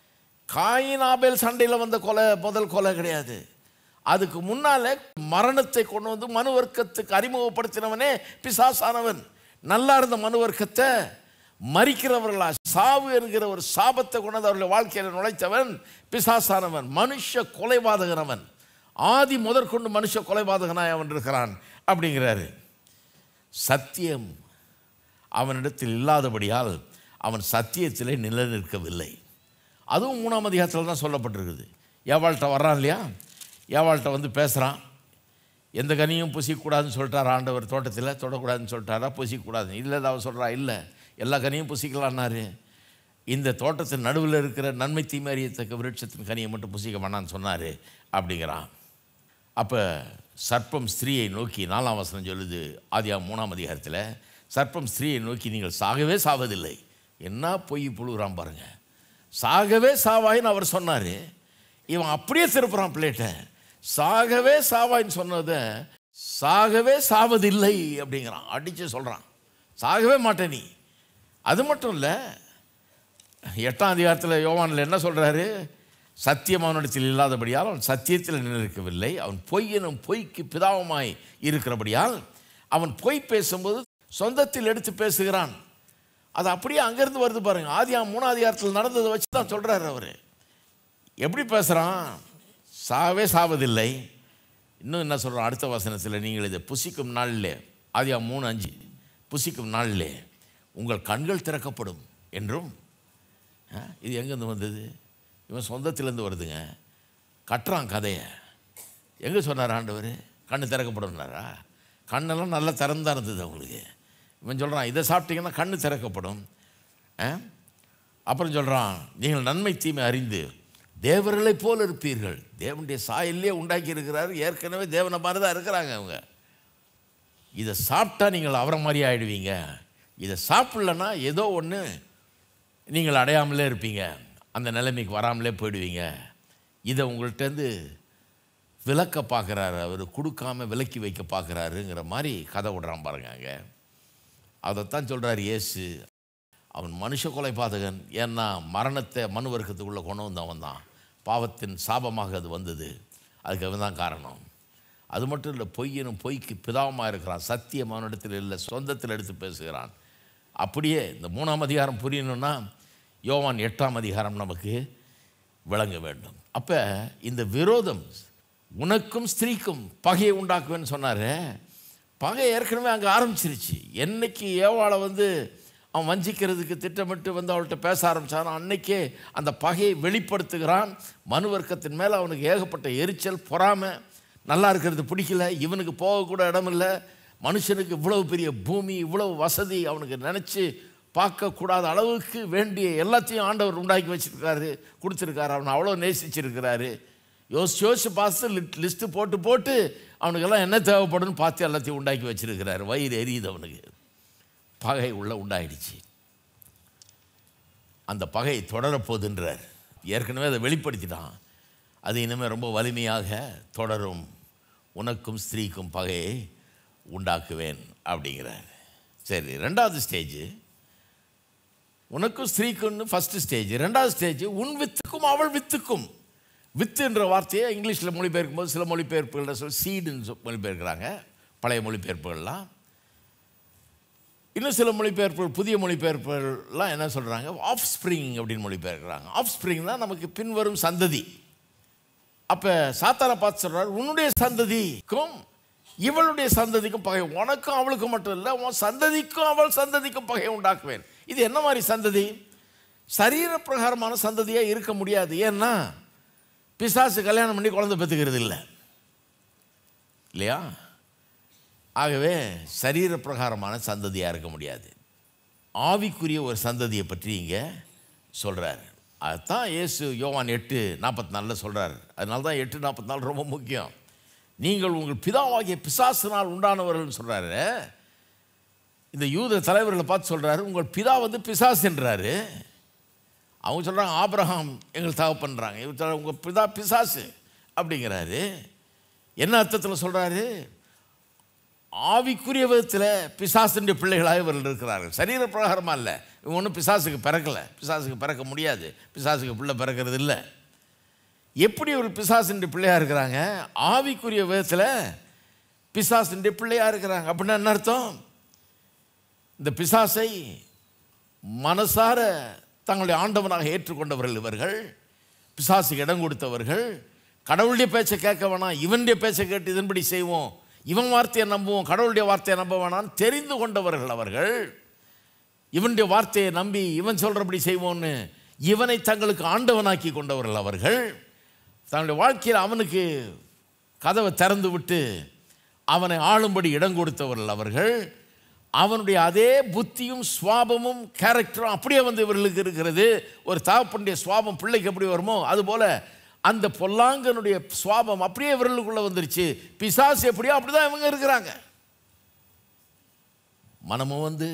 காயின் ஆபேல் சண்டையில் வந்த கொலை முதல் கொலை கிடையாது. அதுக்கு முன்னால் மரணத்தை கொண்டு வந்து மனு வர்க்கத்துக்கு அறிமுகப்படுத்தினவனே பிசாசானவன். நல்லா இருந்த மனு வர்க்கத்தை மறிக்கிறவர்களா சாவு என்கிற ஒரு சாபத்தை கொண்டு அவர்கள் வாழ்க்கையில் நுழைத்தவன் பிசாசானவன், மனுஷ கொலைபாதகனவன். ஆதி முதற்கொண்டு மனுஷ கொலைபாதகனாய் அவன் இருக்கிறான் அப்படிங்கிறாரு. சத்தியம் அவனிடத்தில் இல்லாதபடியால் அவன் சத்தியத்திலே நிலைநிற்கவில்லை. அதுவும் மூணாம் அதிகாரத்தில் தான் சொல்லப்பட்டிருக்குது. ஏவாள்கிட்ட வர்றான் இல்லையா, ஏவாள்கிட்ட வந்து பேசுகிறான். எந்த கனியும் புசிக்கக்கூடாதுன்னு சொல்லிட்டார் ஆண்டவர். தோட்டத்தில் தொடக்கூடாதுன்னு சொல்லிட்டாரா? புசிக்கக்கூடாது இல்லை, அவன் சொல்கிறா இல்லை, எல்லா கனியும் புசிக்கலான்னாரு. இந்த தோட்டத்தின் நடுவில் இருக்கிற நன்மை தீமை அறியத்தக்க விருட்சத்தின் கனியை மட்டும் புசிக்க வேணான்னு சொன்னார் அப்படிங்கிறான். அப்போ சர்ப்பம் ஸ்திரீயை நோக்கி, நாலாம் வசனம் சொல்லுது ஆதியாகமம் மூணாம் அதிகாரத்தில், சர்ப்பம் ஸ்திரீயை நோக்கி நீங்கள் சாகவே சாவதில்லை. என்ன பொய் புழுகிறான் பாருங்க. சாகவே சாவாயின்னு அவர் சொன்னார். இவன் அப்படியே திருப்புறான் பிளேட்டை. சாகவே சாவாயின்னு சொன்னதை சாகவே சாவதில்லை அப்படிங்கிறான், அடித்து சொல்கிறான். சாகவே மாட்டேன் நீ. அது மட்டும் இல்லை, எட்டாம் அதிகாரத்தில் யோவானில் என்ன சொல்கிறாரு? சத்தியம் அவனிடத்தில் இல்லாதபடியால் அவன் சத்தியத்தில் நிலைக்கவில்லை. அவன் பொய் எனும் பொய்க்கு பிதாவுமாய் இருக்கிறபடியால் அவன் பொய் பேசும்போது சொந்தத்தில் எடுத்து பேசுகிறான். அது அப்படியே அங்கேருந்து வருது பாருங்கள். ஆதியாகமம் மூணாம் அதிகாரத்தில் நடந்ததை வச்சு தான் சொல்கிறார் அவர். எப்படி பேசுகிறான்? சாவே சாவதில்லை. இன்னும் என்ன சொல்கிறான் அடுத்த வசனத்தில்? நீங்கள் இதை புசிக்கும் நாளிலே, ஆதியாகமம் மூணு அஞ்சு, புசிக்கும் நாளிலே உங்கள் கண்கள் திறக்கப்படும் என்றும். இது எங்கேருந்து வந்தது? இவன் சொந்தத்திலேருந்து வருதுங்க. கட்டுறான் கதையை. எங்கே சொன்னார் ஆண்டவர்? கண்ணு திறக்கப்படும்னாரா? கண்ணெல்லாம் நல்லா திறந்தான் இருந்தது அவங்களுக்கு. இவன் சொல்கிறான் இதை சாப்பிட்டீங்கன்னா கண்ணு திறக்கப்படும். அப்புறம் சொல்கிறான் நீங்கள் நன்மை தீமை அறிந்து தேவர்களை போல் இருப்பீர்கள். தேவனுடைய சாயல்லே உண்டாக்கி இருக்கிறாரு. ஏற்கனவே தேவனை மாதிரி தான் இருக்கிறாங்க அவங்க. இதை சாப்பிட்டா நீங்கள் அவரை மாதிரி ஆகிடுவீங்க. இதை சாப்பிட்லன்னா ஏதோ ஒன்று நீங்கள் அடையாமலே இருப்பீங்க, அந்த நிலைமைக்கு வராமலே போயிடுவீங்க. இதை உங்கள்கிட்டருந்து விலக்க பார்க்குறாரு அவர், கொடுக்காம விலக்கி வைக்க பார்க்குறாருங்கிற மாதிரி கதை விடுறான் பாருங்க. அங்கே அதைத்தான் சொல்கிறார் இயேசு. அவன் மனுஷ கொலைபாதகன். ஏன்னா மரணத்தை மனு வர்க்கத்துக்குள்ளே கொண்டு வந்தவன் தான். பாவத்தின் சாபமாக அது வந்தது. அதுக்கு அவன் தான் காரணம். அது மட்டும் இல்லை, பொய்யனும் பொய்க்கு பிதாவமாக இருக்கிறான். சத்தியம் அவனிடத்தில் இல்லை, சொந்தத்தில் எடுத்து பேசுகிறான். அப்படியே இந்த மூணாம் அதிகாரம் புரியணும்னா யோவான் எட்டாம் அதிகாரம் நமக்கு விளங்க வேண்டும். அப்போ இந்த விரோதம், உனக்கும் ஸ்திரீக்கும் பகையை உண்டாக்குவேன்னு சொன்னார். பகை ஏற்கனவே அங்கே ஆரம்பிச்சிருச்சு. என்னைக்கு ஏவாளை வந்து அவன் வஞ்சிக்கிறதுக்கு திட்டமிட்டு வந்து அவள்கிட்ட பேச ஆரம்பித்தான், அன்னைக்கே அந்த பகையை வெளிப்படுத்துகிறான். மனு வர்க்கத்தின் மேலே அவனுக்கு ஏகப்பட்ட எரிச்சல், பொறாமை, நல்லா இருக்கிறது பிடிக்கல, இவனுக்கு போகக்கூட இடம் இல்லை, மனுஷனுக்கு இவ்வளவு பெரிய பூமி, இவ்வளவு வசதி அவனுக்கு நினச்சி பார்க்கக்கூடாத அளவுக்கு வேண்டிய எல்லாத்தையும் ஆண்டவர் உண்டாக்கி வச்சுருக்காரு, கொடுத்துருக்காரு. அவனை அவ்வளோ நேசிச்சிருக்கிறாரு. யோசிச்சு யோசிச்சு பார்த்து லிஸ்ட்டு போட்டு போட்டு அவனுக்கெல்லாம் என்ன தேவைப்படுன்னு பார்த்து எல்லாத்தையும் உண்டாக்கி வச்சுருக்கிறாரு. வயிறு எரியுது அவனுக்கு. பகை உள்ள உண்டாயிடுச்சு. அந்த பகை தொடரப்போகுதுன்றார். ஏற்கனவே அதை வெளிப்படுத்திட்டான். அது இனிமேல் ரொம்ப வலிமையாக தொடரும். உனக்கும் ஸ்திரீக்கும் பகையை உண்டாக்குவேன் அப்படிங்கிறார். சரி, ரெண்டாவது ஸ்டேஜ் உனக்கும் ஸ்திரீக்குன்னு ஃபஸ்ட்டு ஸ்டேஜ். ரெண்டாவது ஸ்டேஜ் உன் வித்துக்கும் அவள் வித்துக்கும். வித்துன்ற வார்த்தையை இங்கிலீஷில் மொழிபெயர்க்கும் போது சில மொழிபெயர்ப்புகளில் சொல்லி சீடுன்னு மொழிபெயர்க்கிறாங்க, பழைய மொழிபெயர்ப்புகள்லாம். இன்னும் சில மொழிபெயர்ப்புகள், புதிய மொழிபெயர்ப்புகள்லாம் என்ன சொல்கிறாங்க, ஆஃப் ஸ்ப்ரிங் அப்படின்னு மொழிபெயர்க்கிறாங்க. ஆஃப் ஸ்ப்ரிங் தான் நமக்கு பின்வரும் சந்ததி. அப்போ சாத்தானை பார்த்து சொல்கிறார், உன்னுடைய சந்ததிக்கும் இவளுடைய சந்ததிக்கும் பகை, உனக்கும் அவளுக்கும் மட்டும் இல்லை, உன் சந்ததிக்கும் அவள் சந்ததிக்கும் பகை உண்டாக்குவேன். இது என்ன மாதிரி சந்ததி? சரீர பிரகாரமான சந்ததியாக இருக்க முடியாது. ஏன்னா பிசாசு கல்யாணம் பண்ணி குழந்தை பெற்றுக்கிறது இல்லை இல்லையா? ஆகவே சரீர பிரகாரமான சந்ததியாக இருக்க முடியாது. ஆவிக்குரிய ஒரு சந்ததியை பற்றி இங்கே சொல்கிறார். அதுதான் இயேசு யோவான் எட்டு நாற்பத்தி நாலில் சொல்கிறார். அதனால தான் எட்டு நாற்பத்தி நாலு ரொம்ப முக்கியம். நீங்கள் உங்கள் பிதாவாகிய பிசாசினால் உண்டானவர்கள்னு சொல்கிறாரு. இந்த யூத தலைவர்களை பார்த்து சொல்கிறாரு, உங்கள் பிதா வந்து பிசாசுன்றாரு. அவங்க சொல்கிறாங்க ஆபிரகாம் எங்கள் தகப்பன்றாங்க. இவர் சொல்கிறார் உங்கள் பிதா பிசாசு அப்படிங்கிறாரு. என்ன அர்த்தத்தில் சொல்கிறாரு? ஆவிக்குரிய விதத்தில் பிசாசுடைய பிள்ளைகளாக இவர்கள் இருக்கிறார்கள். சரீர பிரகாரமாக இல்லை. இவங்க ஒன்றும் பிசாசுக்கு பிறக்கலை, பிசாசுக்கு பிறக்க முடியாது, பிசாசுக்கு பிள்ளை பிறக்கிறது இல்லை. எப்படி ஒரு பிசாசுடைய பிள்ளையாக இருக்கிறாங்க? ஆவிக்குரிய விதத்தில் பிசாசுடைய பிள்ளையாக இருக்கிறாங்க. அப்படின்னா என்ன அர்த்தம்? இந்த பிசாசை மனசார தங்களுடைய ஆண்டவனாக ஏற்றுக்கொண்டவர்கள் இவர்கள். பிசாசுக்கு இடம் கொடுத்தவர்கள். கடவுளுடைய பேச்சை கேட்க வேணாம், இவனுடைய பேச்சை கேட்டு இதன்படி செய்வோம், இவன் வார்த்தையை நம்புவோம், கடவுளுடைய வார்த்தையை நம்ப வேணான்னு தெரிந்து கொண்டவர்கள் அவர்கள். இவனுடைய வார்த்தையை நம்பி இவன் சொல்கிறபடி செய்வோன்னு இவனை தங்களுக்கு ஆண்டவனாக்கி கொண்டவர்கள் அவர்கள். தன்னுடைய வாழ்க்கையில் அவனுக்கு கதவை திறந்து விட்டு அவனை ஆளும்படி இடம் கொடுத்தவர்கள் அவர்கள். அவனுடைய அதே புத்தியும் சுவாபமும் கேரக்டரும் அப்படியே வந்து இவர்களுக்கு இருக்கிறது. ஒரு தகப்பனுடைய சுவாபம் பிள்ளைக்கு எப்படி வருமோ அதுபோல் அந்த பொல்லாங்கனுடைய சுவாபம் அப்படியே இவர்களுக்குள்ளே வந்துருச்சு. பிசாசு எப்படியோ அப்படி தான் இவங்க இருக்கிறாங்க. மனமும் வந்து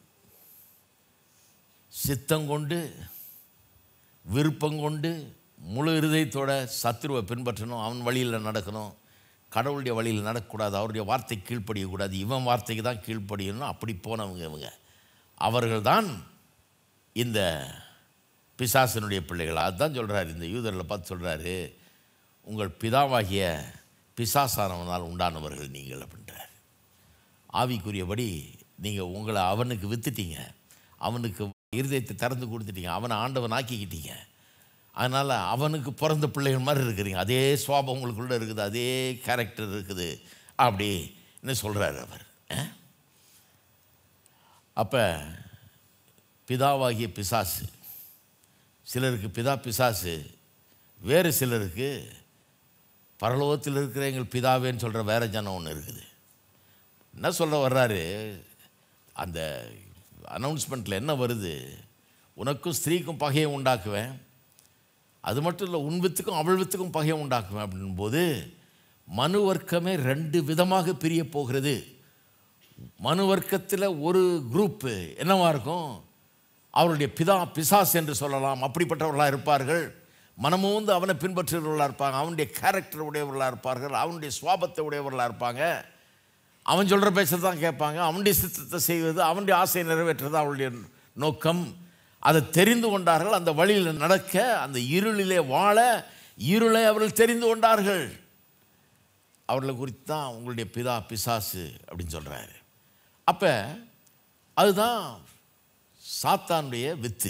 சித்தம் கொண்டு விருப்பம் கொண்டு முழு இருதயத்தோட சத்துருவை பின்பற்றணும், அவன் வழியில் நடக்கணும், கடவுளுடைய வழியில் நடக்கக்கூடாது, அவருடைய வார்த்தை கீழ்ப்படியக்கூடாது, இவன் வார்த்தைக்கு தான் கீழ்ப்படியணும். அப்படி போனவங்க இவங்க. அவர்கள் தான் இந்த பிசாசனுடைய பிள்ளைகள். அதுதான் சொல்கிறார் இந்த யூதர்களை பார்த்து சொல்கிறாரு, உங்கள் பிதாவாகிய பிசாசானவனால் உண்டானவர்கள் நீங்கள் அப்படின்றார். ஆவிக்குரியபடி நீங்கள் உங்களை அவனுக்கு வித்துட்டீங்க, அவனுக்கு இருதயத்தை திறந்து கொடுத்துட்டீங்க, அவனை ஆண்டவன் ஆக்கிக்கிட்டீங்க. அதனால் அவனுக்கு பிறந்த பிள்ளைகள் மாதிரி இருக்கிறீங்க. அதே சுவாபம் உங்களுக்குள்ளே இருக்குது, அதே கேரக்டர் இருக்குது அப்படின்னு சொல்கிறார் அவர். அப்போ பிதாவாகிய பிசாசு, சிலருக்கு பிதா பிசாசு, வேறு சிலருக்கு பரலோகத்தில் இருக்கிற எங்கள் பிதாவேன்னு சொல்கிற வேறு ஜனம் ஒன்று இருக்குது. என்ன சொல்ல வர்றாரு? அந்த அனௌன்ஸ்மெண்ட்டில் என்ன வருது? உனக்கும் ஸ்திரீக்கும் பகையை உண்டாக்குவேன், அது மட்டும் இல்லை உன் வித்துக்கும் அவள் வித்துக்கும் பகையை உண்டாக்குவேன் அப்படின் போது மனு வர்க்கமே ரெண்டு விதமாக பிரிய போகிறது. மனு வர்க்கத்தில் ஒரு குரூப்பு என்னவா இருக்கும்? அவருடைய பிதா பிசாஸ் என்று சொல்லலாம், அப்படிப்பட்டவர்களாக இருப்பார்கள். மனமும் வந்து அவனை பின்பற்றுகிறவர்களாக இருப்பாங்க, அவனுடைய கேரக்டர் உடையவர்களாக இருப்பார்கள், அவனுடைய சுவாபத்தை உடையவர்களாக இருப்பாங்க, அவன் சொல்கிற பேச்சை தான் கேட்பாங்க, அவனுடைய சித்தத்தை செய்வது, அவனுடைய ஆசையை நிறைவேற்றுறது அவளுடைய நோக்கம். அதை தெரிந்து கொண்டார்கள். அந்த வழியில் நடக்க, அந்த இருளிலே வாழ, இருளை அவர்கள் தெரிந்து கொண்டார்கள். அவர்களை குறித்து தான் உங்களுடைய பிதா பிசாசு அப்படின்னு சொல்கிறாரு. அப்போ அதுதான் சாத்தானுடைய வித்து,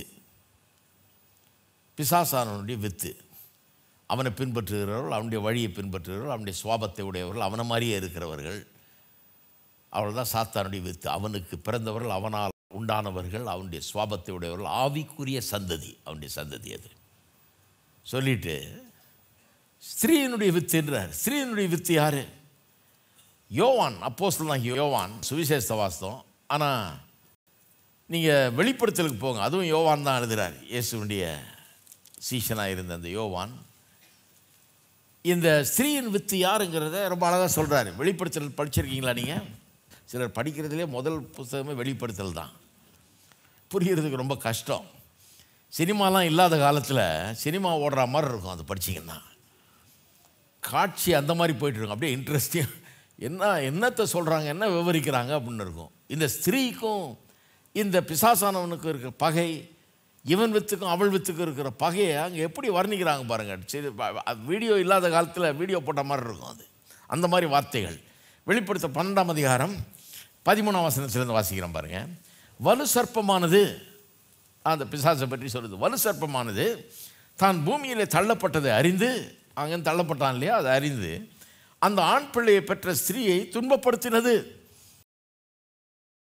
பிசாசானுடைய வித்து. அவனை பின்பற்றுகிறவர்கள், அவனுடைய வழியை பின்பற்றுகிறவர்கள், அவனுடைய சுவாபத்தை உடையவர்கள், அவனை மாதிரியே இருக்கிறவர்கள், அவர்கள் தான் சாத்தானுடைய வித்து. அவனுக்கு பிறந்தவர்கள், அவனால் உண்டானவர்கள், அவனுடைய சுவாபத்தை உடையவர்கள், ஆவிக்குரிய சந்ததி, அவனுடைய சந்ததி. அது சொல்லிட்டு ஸ்திரீயினுடைய வித்து என்றார். ஸ்திரீயினுடைய வித்து யார்? யோவான், அப்போஸ்தலனாகிய யோவான் சுவிசேஷ வாஸ்தவம். ஆனால் நீங்கள் வெளிப்படுத்தலுக்கு போங்க, அதுவும் யோவான் தான் எழுதுகிறார். இயேசுனுடைய சீஷனாக இருந்த அந்த யோவான் இந்த ஸ்திரீயின் வித்து யாருங்கிறத ரொம்ப அழகாக சொல்கிறாரு. வெளிப்படுத்தல் படிச்சிருக்கீங்களா நீங்கள்? சிலர் படிக்கிறதுலே முதல் புத்தகமே வெளிப்படுத்தல் தான். புரிகிறதுக்கு ரொம்ப கஷ்டம். சினிமாலாம் இல்லாத காலத்தில் சினிமா ஓடுற மாதிரி இருக்கும். அது படிச்சிங்கன்னா காட்சி அந்த மாதிரி போய்ட்டுருக்கும். அப்படியே இன்ட்ரெஸ்டிங், என்ன என்னத்தை சொல்கிறாங்க, என்ன விவரிக்கிறாங்க அப்படின்னு இருக்கும். இந்த ஸ்திரீக்கும் இந்த பிசாசானவனுக்கு இருக்கிற பகை, இவன் வித்துக்கும் அவள் வித்துக்கும் இருக்கிற பகையை அங்கே எப்படி வர்ணிக்கிறாங்க பாருங்கள். சரி, வீடியோ இல்லாத காலத்தில் வீடியோ போட்ட மாதிரி இருக்கும். அது அந்த மாதிரி வார்த்தைகள். வெளிப்படுத்த பன்னெண்டாம் அதிகாரம் பதிமூணாம் வசனத்திலிருந்து வாசிக்கிறோம் பாருங்கள். வலு சர்ப்பமானது, அந்த பிசாசை பற்றி சொல்லுது, வலு சர்ப்பமானது தான் பூமியில் தள்ளப்பட்டதை அறிந்து, அங்கேருந்து தள்ளப்பட்டான் இல்லையா, அதை அறிந்து அந்த ஆண் பிள்ளையை பெற்ற ஸ்திரீயை துன்பப்படுத்தினது.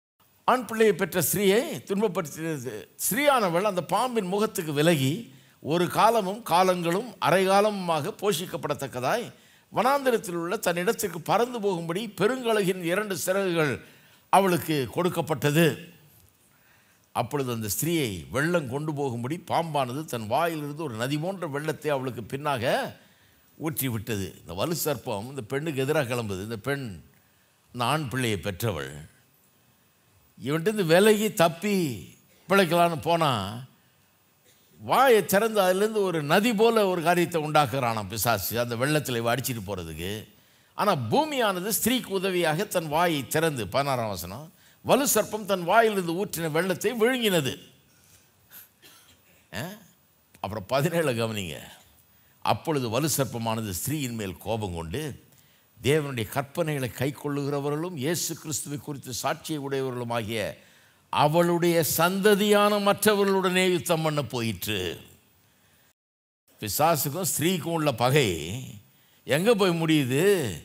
ஆண் பிள்ளையை பெற்ற ஸ்திரீயை துன்பப்படுத்தியது. ஸ்திரீயானவள் அந்த பாம்பின் முகத்துக்கு விலகி ஒரு காலமும் காலங்களும் அரை காலமுமாக போஷிக்கப்படத்தக்கதாய் வனாந்திரத்தில் உள்ள தன்னிடத்திற்கு பறந்து போகும்படி பெருங்கழுகின் இரண்டு சிறகுகள் அவளுக்கு கொடுக்கப்பட்டது. அப்பொழுது அந்த ஸ்திரீயை வெள்ளம் கொண்டு போகும்படி பாம்பானது தன் வாயிலிருந்து ஒரு நதி போன்ற வெள்ளத்தை அவளுக்கு பின்னாக ஊற்றி விட்டது. இந்த வலு சர்ப்பம் இந்த பெண்ணுக்கு எதிராக கிளம்புது. இந்த பெண் இந்த ஆண் பிள்ளையை பெற்றவள் இவன்ட்டு விலகி தப்பி பிழைக்கலான்னு போனால் வாயை திறந்து அதுலேருந்து ஒரு நதி போல் ஒரு காரியத்தை உண்டாக்குறானாம் பிசாசு, அந்த வெள்ளத்தில் அடிச்சிட்டு போகிறதுக்கு. ஆனால் பூமியானது ஸ்திரீக்கு உதவியாக தன் வாயை திறந்து, பதினாறாம் வசனம், வலு சர்ப்பம் தன் வாயிலிருந்து ஊற்றின வெள்ளத்தை விழுங்கினது. அப்புறம் பதினேழு கவனிங்க. அப்பொழுது வலு சர்ப்பமானது ஸ்திரீயின் மேல் கோபம் கொண்டு தேவனுடைய கற்பனைகளை கை கொள்ளுகிறவர்களும் இயேசு கிறிஸ்துவை குறித்து சாட்சியை உடையவர்களும் ஆகிய அவளுடைய சந்ததியான மற்றவர்களுடனே யுத்தம் பண்ண போயிற்று. பிசாசுக்கும் ஸ்திரீக்கும் உள்ள பகை எங்கே போய் முடியுது?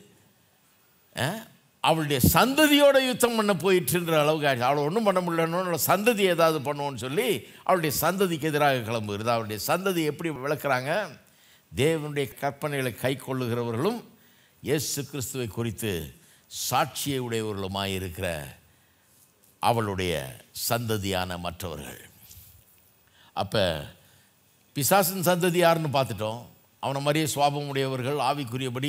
அவளுடைய சந்ததியோட யுத்தம் பண்ண போயிட்டுன்ற அளவுக்கு ஆச்சு. அவளை ஒன்றும் பண்ண முடியலன்னு சந்ததி ஏதாவது பண்ணுவோன்னு சொல்லி அவளுடைய சந்ததிக்கு எதிராக கிளம்புகிறது. அவளுடைய சந்ததி எப்படி விளக்குறாங்க? தேவனுடைய கற்பனைகளை கை கொள்ளுகிறவர்களும் இயேசு கிறிஸ்துவை குறித்து சாட்சியை உடையவர்களுமாயிருக்கிற அவளுடைய சந்ததியான மற்றவர்கள். அப்போ பிசாசின் சந்ததி யாருன்னு பார்த்துட்டோம். அவனை மாதிரியே சுவாபம் உடையவர்கள், ஆவிக்குரியபடி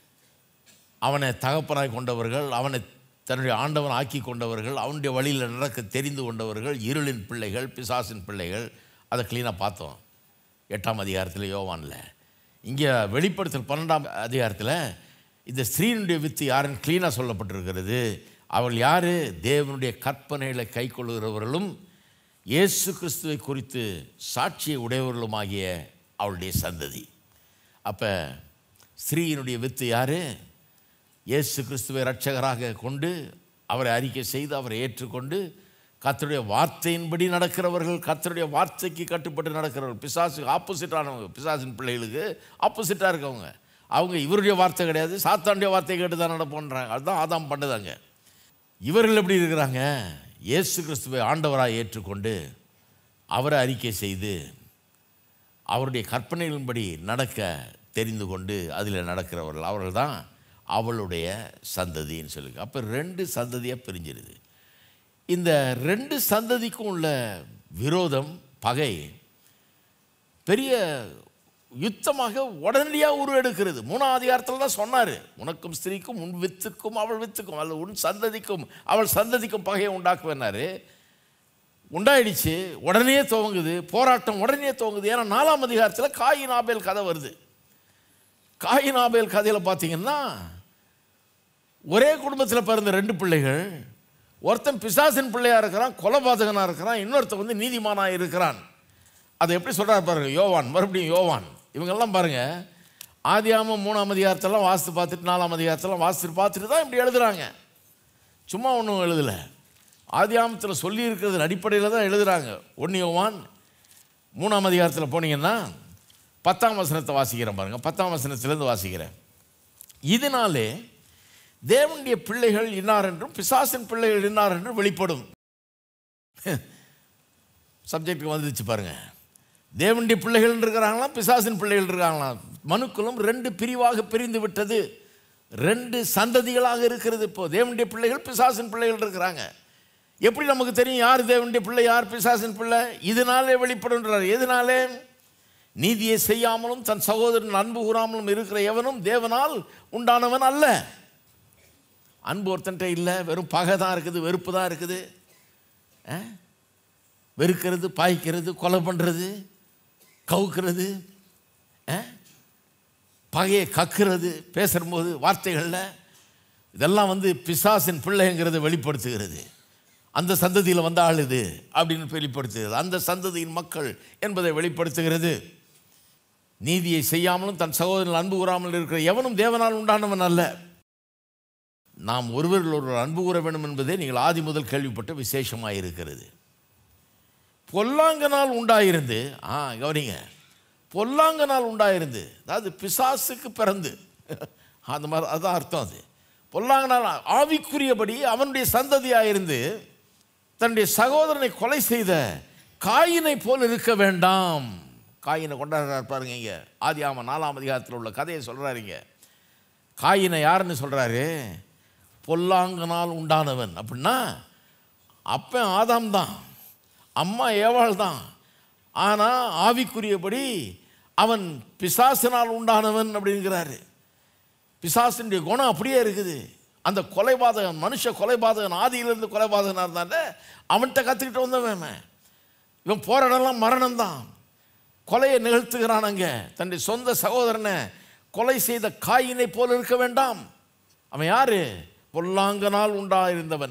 அவனை தகப்பனாய் கொண்டவர்கள், அவனை தன்னுடைய ஆண்டவன் ஆக்கி கொண்டவர்கள், அவனுடைய வழியில் நடக்க தெரிந்து கொண்டவர்கள், இருளின் பிள்ளைகள், பிசாசின் பிள்ளைகள். அதை க்ளீனாக பார்த்தோம் எட்டாம் அதிகாரத்தில் யோவானில். இங்கே வெளிப்படுத்தல் பன்னெண்டாம் அதிகாரத்தில் இந்த ஸ்திரீனுடைய வித்து யாருன்னு க்ளீனாக சொல்லப்பட்டிருக்கிறது. அவள் யார்? தேவனுடைய கற்பனைகளை கை கொள்ளுகிறவர்களும் இயேசு கிறிஸ்துவை குறித்து சாட்சியை உடையவர்களுமாகிய அவளுடைய சந்ததி. அப்போ ஸ்திரீயினுடைய வித்து யார்? இயேசு கிறிஸ்துவை இரட்சகராக கொண்டு அவரை அறிக்கை செய்து அவரை ஏற்றுக்கொண்டு கர்த்தருடைய வார்த்தையின்படி நடக்கிறவர்கள், கர்த்தருடைய வார்த்தைக்கு கட்டுப்பட்டு நடக்கிறவர்கள். பிசாசுக்கு ஆப்போசிட்டானவங்க, பிசாசின் பிள்ளைகளுக்கு ஆப்போசிட்டாக இருக்கவங்க. அவங்க இவருடைய வார்த்தை கிடையாது, சாத்தானுடைய வார்த்தை கேட்டு தான் நடப்போன்றாங்க. அதுதான் ஆதாம் பண்ணதாங்க. இவர்கள் எப்படி இருக்கிறாங்க? இயேசு கிறிஸ்துவை ஆண்டவராக ஏற்றுக்கொண்டு அவரை அறிக்கை செய்து அவருடைய கற்பனைகளின்படி நடக்க தெரிந்து கொண்டு அதில் நடக்கிறவர்கள். அவர்கள் தான் அவளுடைய சந்ததின்னு சொல்லி. அப்போ ரெண்டு சந்ததியாக பிரிஞ்சிருது. இந்த ரெண்டு சந்ததிக்கும் உள்ள விரோதம், பகை பெரிய யுத்தமாக உடனடியாக உருவெடுக்கிறது. மூணாம் அதிகாரத்தில் தான் சொன்னார், உனக்கும் ஸ்திரீக்கும் உன் வித்துக்கும் அவள் வித்துக்கும் அல்ல உன் சந்ததிக்கும் அவள் சந்ததிக்கும் பகையை உண்டாக்குவேன்னாரு. உண்டாயிடுச்சு. உடனே துவங்குது போராட்டம், உடனே துவங்குது. ஏன்னா நாலாம் அதிகாரத்தில் காயின் ஆபேல் கதை வருது. காயின் ஆபேல் கதையில் பார்த்தீங்கன்னா ஒரே குடும்பத்தில் பிறந்த ரெண்டு பிள்ளைகள், ஒருத்தன் பிசாசின் பிள்ளையாக இருக்கிறான், கொலைபாதகனாக இருக்கிறான், இன்னொருத்தன் வந்து நீதிமானாக இருக்கிறான். அதை எப்படி சொல்கிறார் பாருங்கள் யோவான், மறுபடியும் யோவான். இவங்கெல்லாம் பாருங்கள், ஆதியாகமம் மூணாம் அதிகாரத்தெல்லாம் வாசித்து பார்த்துட்டு நாலாம் அதிகாரத்தெல்லாம் வாசித்து பார்த்துட்டு தான் இப்படி எழுதுகிறாங்க. சும்மா ஒன்றும் எழுதலை, ஆதியாகமத்தில் சொல்லியிருக்கிறது அடிப்படையில் தான் எழுதுகிறாங்க. ஒன்று யோவான் மூணாம் அதிகாரத்தில் போனீங்கன்னா பத்தாம் வசனத்தை வாசிக்கிறேன் பாருங்கள். பத்தாம் வசனத்திலேருந்து வாசிக்கிறேன். இதனாலே தேவனுடைய பிள்ளைகள் இன்னார் என்றும் பிசாசின் பிள்ளைகள் இன்னார் என்றும் வெளிப்படும். சப்ஜெக்டுக்கு வந்துச்சு பாருங்கள். தேவனுடைய பிள்ளைகள் இருக்கிறாங்களாம், பிசாசின் பிள்ளைகள் இருக்காங்களாம். மனுக்குலம் ரெண்டு பிரிவாக பிரிந்து விட்டது, ரெண்டு சந்ததிகளாக இருக்கிறது. இப்போது தேவனுடைய பிள்ளைகள், பிசாசின் பிள்ளைகள் இருக்கிறாங்க. எப்படி நமக்கு தெரியும் யார் தேவனுடைய பிள்ளை யார் பிசாசின் பிள்ளை? இதனாலே வெளிப்படுன்றார். எதனாலே? நீதியை செய்யாமலும் தன் சகோதரன் அன்பு கூறாமலும் இருக்கிற எவனும் தேவனால் உண்டானவன் அல்ல. அன்பு ஒருத்தன்ட்ட இல்லை, வெறும் பகை தான் இருக்குது, வெறுப்பு தான் இருக்குது. வெறுக்கிறது, பாய்க்கிறது, கொலை பண்ணுறது, கவுக்கிறது, பகையை கக்குறது, பேசும்போது வார்த்தைகளில், இதெல்லாம் வந்து பிசாசின் பிள்ளைங்கிறத வெளிப்படுத்துகிறது. அந்த சந்ததியில் வந்த ஆள் இது அப்படின்னு வெளிப்படுத்துகிறது. அந்த சந்ததியின் மக்கள் என்பதை வெளிப்படுத்துகிறது. நீதியை செய்யாமலும் தன் சகோதரன் அன்பு கூறாமல் இருக்கிற எவனும் தேவனால் உண்டானவன் அல்ல. நாம் ஒருவர்கள் ஒருவர் அன்பு கூற வேண்டும் என்பதே நீங்கள் ஆதி முதல் கேள்விப்பட்ட விசேஷமாக இருக்கிறது. பொல்லாங்கனால் உண்டாயிருந்து, ஆ கவனிங்க, பொல்லாங்கனால் உண்டாயிருந்து, அதாவது பிசாசுக்கு பிறந்து, அந்த மாதிரி அதுதான் அர்த்தம். அது பொல்லாங்கனால் ஆவிக்குரியபடி அவனுடைய சந்ததியாக இருந்து தன்னுடைய சகோதரனை கொலை செய்த காயினை போல் இருக்க வேண்டாம். காயினை கொண்டாடுறாரு பாருங்க. இங்கே ஆதியாகமம் நாலாம் அதிகாரத்தில் உள்ள கதையை சொல்கிறாருங்க. காயினை யாருன்னு சொல்கிறாரு? பொல்லாங்கனால் உண்டானவன். அப்படின்னா அப்பன் ஆதாம் தான், அம்மா ஏவாள் தான். ஆனால் ஆவிக்குரியபடி அவன் பிசாசினால் உண்டானவன் அப்படிங்கிறாரு. பிசாசினுடைய குணம் அப்படியே இருக்குது. அந்த கொலைபாதகன், மனுஷ கொலைபாதகன், ஆதியிலிருந்து கொலைபாதகனாக இருந்தால அவன்கிட்ட கற்றுக்கிட்டு வந்தவன். இவன் போகிற இடம்லாம் மரணம்தான். கொலையை நிகழ்த்துகிறான். அங்கே தன்னுடைய சொந்த சகோதரனை கொலை செய்த காயினை போல இருக்க வேண்டாம். அவன் யாரு? பொல்லாங்கனால் உண்டாயிருந்தவன்,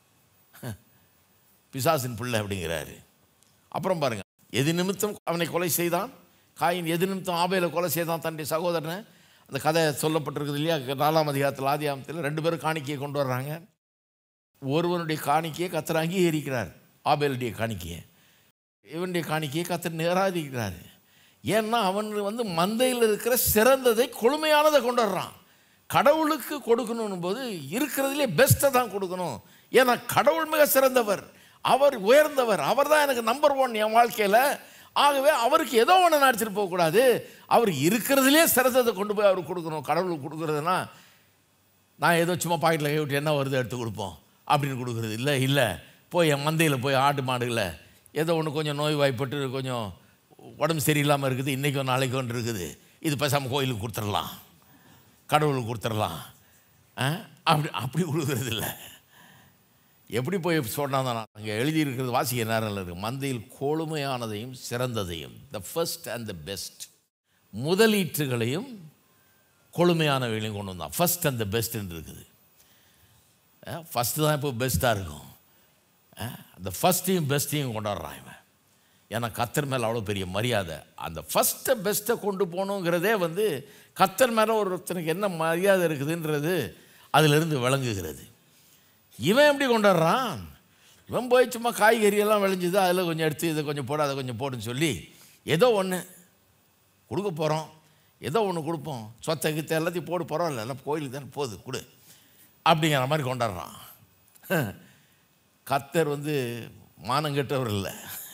பிசாசின் பிள்ளை அப்படிங்கிறாரு. அப்புறம் பாருங்க, எது நிமித்தம் அவனை கொலை செய்தான்? காயின் எது நிமித்தம் ஆபேலை கொலை செய்தான் தன்னுடைய சகோதரனை? அந்த கதை சொல்லப்பட்டிருக்குது இல்லையா? நாலாம் அதிகாரத்தில் ஆதியாகமத்தில் ரெண்டு பேரும் காணிக்கையை கொண்டு வர்றாங்க. ஒருவனுடைய காணிக்கையை கர்த்தர் அங்கீகரிக்கிறார், ஆபேலுடைய காணிக்கையை. இவனுடைய காணிக்கையை கர்த்தர் நிராகரிக்கிறார். ஏன்னா அவன் வந்து மந்தையில் இருக்கிற சிறந்ததை, கொழுமையானதை கொண்டு வர்றான். கடவுளுக்கு கொடுக்கணும் போது இருக்கிறதுலே பெஸ்ட்டை தான் கொடுக்கணும். ஏன்னா கடவுள் மிக சிறந்தவர், அவர் உயர்ந்தவர், அவர் தான் எனக்கு நம்பர் ஒன் என் வாழ்க்கையில். ஆகவே அவருக்கு ஏதோ ஒன்று நடிச்சிட்டு போகக்கூடாது, அவர் இருக்கிறதுலே சிறந்ததை கொண்டு போய் அவருக்கு கொடுக்கணும். கடவுளுக்கு கொடுக்குறதுனா நான் ஏதோ சும்மா பாக்கெட்டில் கை விட்டு என்ன வருது எடுத்து கொடுப்போம் அப்படின்னு கொடுக்குறது இல்லை. இல்லை, போய் என் மந்தையில் போய் ஆட்டு மாடுகளை ஏதோ ஒன்று கொஞ்சம் நோய் வாய்ப்பட்டு கொஞ்சம் உடம்பு சரியில்லாமல் இருக்குது, இன்றைக்கும் நாளைக்கு ஒன்று இருக்குது, இது பேசாமல் கோயிலுக்கு கொடுத்துடலாம், கடவுளுக்கு கொடுத்துடலாம், அப்படி அப்படி கொடுக்குறது இல்லை. எப்படி போய் சொன்னால் தான் அங்கே எழுதியிருக்கிறது வாசிக்க நேரம் இருக்குது. மந்தையில் கொழுமையானதையும் சிறந்ததையும், the first and the best, முதலீட்டுகளையும் கொழுமையானவைகளையும் கொண்டு வந்தான். ஃபர்ஸ்ட் அண்ட் த பெஸ்ட்ன்னு இருக்குது. ஃபஸ்ட்டு தான் இப்போ பெஸ்ட்டாக இருக்கும். அந்த ஃபஸ்ட்டையும் பெஸ்ட்டையும் கொண்டாடுறான் இவன். ஏன்னா கர்த்தர் மேலே அவ்வளோ பெரிய மரியாதை. அந்த ஃபஸ்ட்டை பெஸ்ட்டை கொண்டு போகணுங்கிறதே வந்து கர்த்தர் மேலே ஒருத்தனுக்கு என்ன மரியாதை இருக்குதுன்றது அதிலிருந்து விளங்குகிறது. இவன் எப்படி கொண்டாடுறான்? இவன் போய் சும்மா காய்கறியெல்லாம் விளைஞ்சுது, அதில் கொஞ்சம் எடுத்து இதை கொஞ்சம் போட, அதை கொஞ்சம் போடுன்னு சொல்லி ஏதோ ஒன்று கொடுக்க போகிறோம், ஏதோ ஒன்று கொடுப்போம், சொத்தை கித்த எல்லாத்தையும் போடு, பரவாயில்ல, எல்லாம் கோயிலுக்கு தானே போகுது கொடு அப்படிங்கிற மாதிரி கொண்டாடுறான். கர்த்தர் வந்து மானம் கெட்டவர் இல்லை.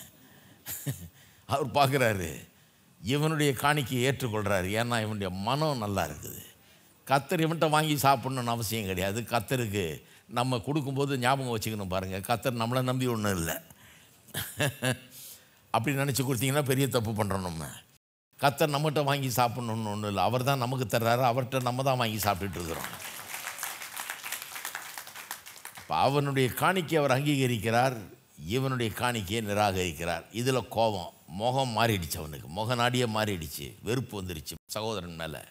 அவர் பார்க்குறாரு, இவனுடைய காணிக்கையை ஏற்றுக்கொள்கிறாரு. ஏன்னா இவனுடைய மனம் நல்லா இருக்குது. கர்த்தர் இவன்கிட்ட வாங்கி சாப்பிட்ணுன்னு அவசியம் கிடையாது. கர்த்தருக்கு நம்ம கொடுக்கும்போது ஞாபகம் வச்சுக்கணும் பாருங்கள், கர்த்தர் நம்மளை நம்பி ஒன்றும் இல்லை. அப்படி நினச்சி கொடுத்தீங்கன்னா பெரிய தப்பு பண்ணுறோம். நம்ம கர்த்தர் நம்மகிட்ட வாங்கி சாப்பிட்ணுன்னு ஒன்றும் இல்லை. அவர் தான் நமக்கு தர்றாரு, அவர்கிட்ட நம்ம தான் வாங்கி சாப்பிட்டுட்டு இருக்கிறோம். இப்போ அவனுடைய காணிக்கை அவர் அங்கீகரிக்கிறார், இவனுடைய காணிக்கையை நிராகரிக்கிறார். இதில் கோபம், முகம் மாறிடுச்சு, அவனுக்கு முக நாடியே மாறிடுச்சு, வெறுப்பு வந்துடுச்சு சகோதரன் மேலே.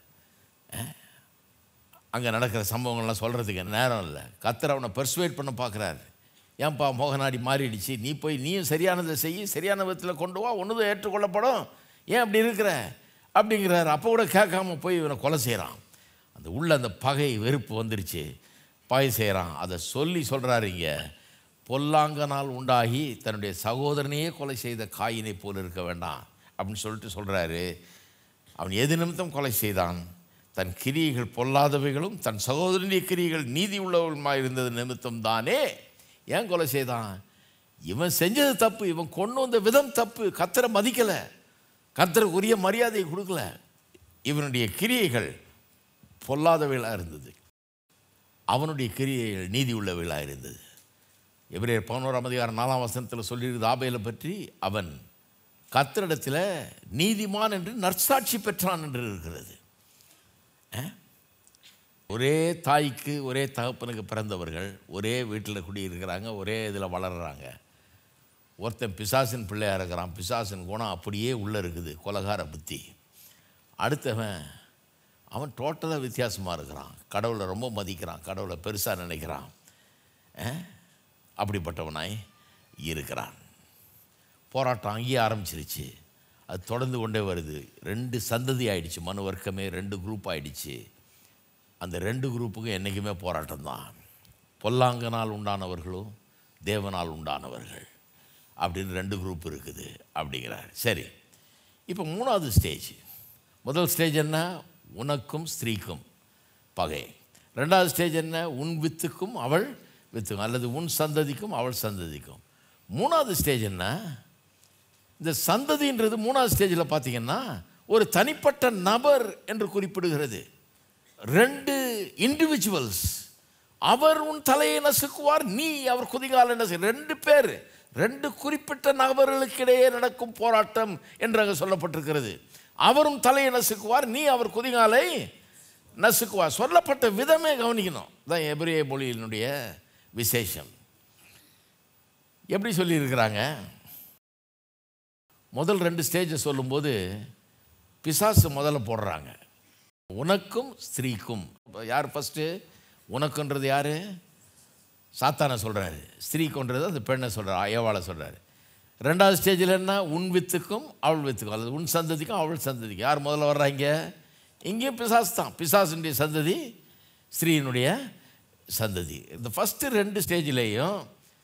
அங்கே நடக்கிற சம்பவங்கள்லாம் சொல்கிறதுக்கு நேரம் இல்லை. கர்த்தர் அவனை பெர்சுவேட் பண்ண பார்க்குறாரு. ஏன்பா முகநாடி மாறிடுச்சு, நீ போய் நீயும் சரியானதை செய்ய, சரியான விதத்தில் கொண்டு வா, ஒன்றுதான் ஏற்றுக்கொள்ளப்படும், ஏன் அப்படி இருக்கிற அப்படிங்கிறாரு. அப்போ கூட கேட்காம போய் இவனை கொலை செய்கிறான். அந்த உள்ள அந்த பகை வெறுப்பு வந்துடுச்சு, பகை செய்கிறான். அதை சொல்லி சொல்கிறாரு இங்கே, பொல்லாங்கனால் உண்டாகி தன்னுடைய சகோதரனையே கொலை செய்த காயினை போல் இருக்க வேண்டாம் அப்படின்னு சொல்லிட்டு சொல்கிறாரு. அவன் எது நிமித்தம் கொலை செய்தான்? தன் கிரியைகள் பொல்லாதவைகளும் தன் சகோதரனுடைய கிரியைகள் நீதி உள்ளவர்களுமாக இருந்தது நிமித்தம் தானே. ஏன் கொலை செய்தான்? இவன் செஞ்சது தப்பு, இவன் கொண்டு வந்த விதம் தப்பு. கர்த்தரை மதிக்கலை, கர்த்தருக்கு உரிய மரியாதையை கொடுக்கல. இவனுடைய கிரியைகள் பொல்லாதவைகளாக இருந்தது, அவனுடைய கிரியைகள் நீதி உள்ளவைகளாக இருந்தது. எபிரேயர் பதினோராம் அதிகாரம் நாலாம் வசனத்தில் சொல்லியிருக்குது ஆபேலை பற்றி, அவன் கர்த்தரிடத்தில் நீதிமான் என்று நற்சாட்சி பெற்றான் என்று இருக்கிறது. ஒரே தாய்க்கு ஒரே தகப்பனுக்கு பிறந்தவர்கள், ஒரே வீட்டில் குடியிருக்கிறாங்க, ஒரே இதில் வளர்கிறாங்க. ஒருத்தன் பிசாசின் பிள்ளையாக இருக்கிறான், பிசாசின் குணம் அப்படியே உள்ளே இருக்குது, கொலகார புத்தி. அடுத்தவன் அவன் டோட்டலாக வித்தியாசமாக இருக்கிறான், கடவுளை ரொம்ப மதிக்கிறான், கடவுளை பெருசாக நினைக்கிறான், அப்படிப்பட்டவனாய் இருக்கிறான். போராட்டம் அங்கேயே ஆரம்பிச்சிருச்சு, அது தொடர்ந்து கொண்டே வருது. ரெண்டு சந்ததி ஆயிடுச்சு, மனு வர்க்கமே ரெண்டு குரூப் ஆகிடுச்சு. அந்த ரெண்டு குரூப்புக்கும் என்றைக்குமே போராட்டம் தான். பொல்லாங்கனால் உண்டானவர்களும் தேவனால் உண்டானவர்கள் அப்படின்னு ரெண்டு குரூப் இருக்குது அப்படிங்கிறார். சரி, இப்போ மூணாவது ஸ்டேஜ். முதல் ஸ்டேஜ் என்ன? உனக்கும் ஸ்திரீக்கும் பகை. ரெண்டாவது ஸ்டேஜ் என்ன? உன் வித்துக்கும் அவள் வித்துக்கும், அல்லது உன் சந்ததிக்கும் அவள் சந்ததிக்கும். மூணாவது ஸ்டேஜ் என்ன? இந்த சந்ததின்றது மூணாவது ஸ்டேஜில் பார்த்தீங்கன்னா ஒரு தனிப்பட்ட நபர் என்று குறிப்பிடுகிறது. ரெண்டு இண்டிவிஜுவல்ஸ். அவர் உன் தலையை நசுக்குவார், நீ அவர் குதிகாலை நசு. ரெண்டு பேர், ரெண்டு குறிப்பிட்ட நபர்களுக்கிடையே நடக்கும் போராட்டம் என்று அங்கே சொல்லப்பட்டிருக்கிறது. அவரும் தலையை நசுக்குவார், நீ அவர் குதிகாலை நசுக்குவார். சொல்லப்பட்ட விதமே கவனிக்கணும். தான் எபிரேய மொழியினுடைய விசேஷம். எப்படி சொல்லியிருக்கிறாங்க? முதல் ரெண்டு ஸ்டேஜை சொல்லும்போது பிசாசு முதல்ல போடுறாங்க. உனக்கும் ஸ்திரீக்கும். யார் ஃபஸ்ட்டு? உனக்குன்றது யார்? சாத்தானை சொல்கிறாரு. ஸ்திரீக்குன்றது அந்த பெண்ணை சொல்கிறார், ஏவாளை சொல்கிறாரு. ரெண்டாவது ஸ்டேஜில் என்ன? உன் வித்துக்கும் அவள் வித்துக்கும், அல்லது உன் சந்ததிக்கும் அவள் சந்ததிக்கும். யார் முதல்ல வர்றாங்க? இங்கேயும் பிசாசு தான். பிசாசுடைய சந்ததி, ஸ்திரீயினுடைய சந்ததி. இந்த ஃபஸ்ட்டு ரெண்டு ஸ்டேஜிலேயும்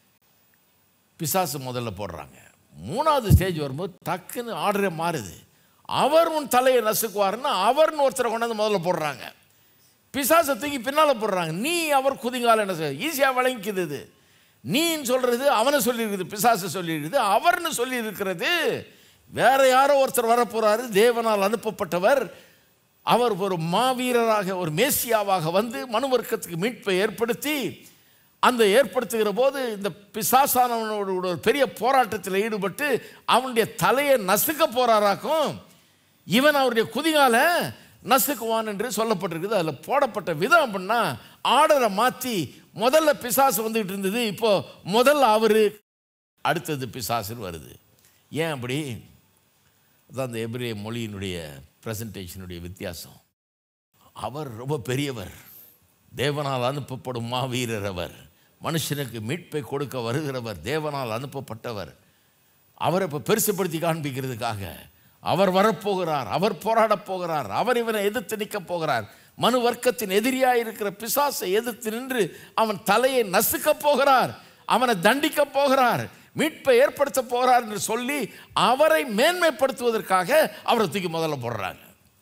பிசாசு முதல்ல போடுறாங்க. மூணாவது ஸ்டேஜ் வரும்போது டக்குன்னு ஆர்டரே மாறுது. அவர் உன் தலையை நசுக்குவார்னா அவர்னு ஒருத்தரை கொண்டாந்து முதல்ல போடுறாங்க. பிசாசை தூக்கி பின்னால் போடுறாங்க. நீ அவர் குதிங்கால நசு. ஈஸியாக விளங்கிக்குது. இது நீன்னு சொல்கிறது அவனை சொல்லியிருக்குது, பிசாசு சொல்லியிருக்குது. அவர்னு சொல்லியிருக்கிறது வேற யாரோ ஒருத்தர் வரப்போகிறாரு, தேவனால் அனுப்பப்பட்டவர். அவர் ஒரு மாவீரராக, ஒரு மேசியாவாக வந்து மனுவர்க்கத்துக்கு மீட்பை ஏற்படுத்தி, அந்த ஏற்படுத்துகிற போது இந்த பிசாசானவனோட ஒரு பெரிய போராட்டத்தில் ஈடுபட்டு அவனுடைய தலையை நசுக்க போறாராக்கும். இவன் அவருடைய குதிகால நசுக்குவான் என்று சொல்லப்பட்டிருக்குது. அதில் போடப்பட்ட விதம் அப்படின்னா ஆர்டரை மாற்றி முதல்ல பிசாசு வந்துகிட்டு இருந்தது, இப்போ முதல்ல அவரு, அடுத்தது பிசாசுன்னு வருது. ஏன் அப்படி? அதான் அந்த எபிரேய மொழியினுடைய பிரசன்டேஷனுடைய வித்தியாசம். அவர் ரொம்ப பெரியவர், தேவனால் அனுப்பப்படும் மாவீரர். அவர் மனுஷனுக்கு மீட்பை கொடுக்க வருகிறவர், தேவனால் அனுப்பப்பட்டவர். அவரை இப்போ பெருசுப்படுத்தி காண்பிக்கிறதுக்காக அவர் வரப்போகிறார், அவர் போராடப் போகிறார், அவர் இவனை எதிர்த்து நிற்கப் போகிறார். மனு வர்க்கத்தின் எதிரியாக இருக்கிற பிசாசை எதிர்த்து நின்று அவன் தலையை நசுக்கப் போகிறார், அவனை தண்டிக்கப் போகிறார், மீட்பை ஏற்படுத்த போகிறார் என்று சொல்லி அவரை மேன்மைப்படுத்துவதற்காக அவரை தூக்கி முதல்ல போடுறாங்க.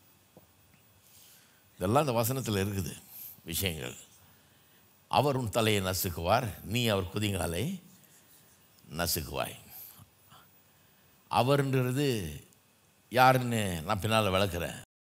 இதெல்லாம் இந்த வசனத்தில் இருக்குது விஷயங்கள். அவர் உன் தலையை நசுக்குவார், நீ அவர் குதிங்காலை நசுக்குவாய். அவர்ன்றது யாருன்னு நான் பின்னால் விளக்குறேன்.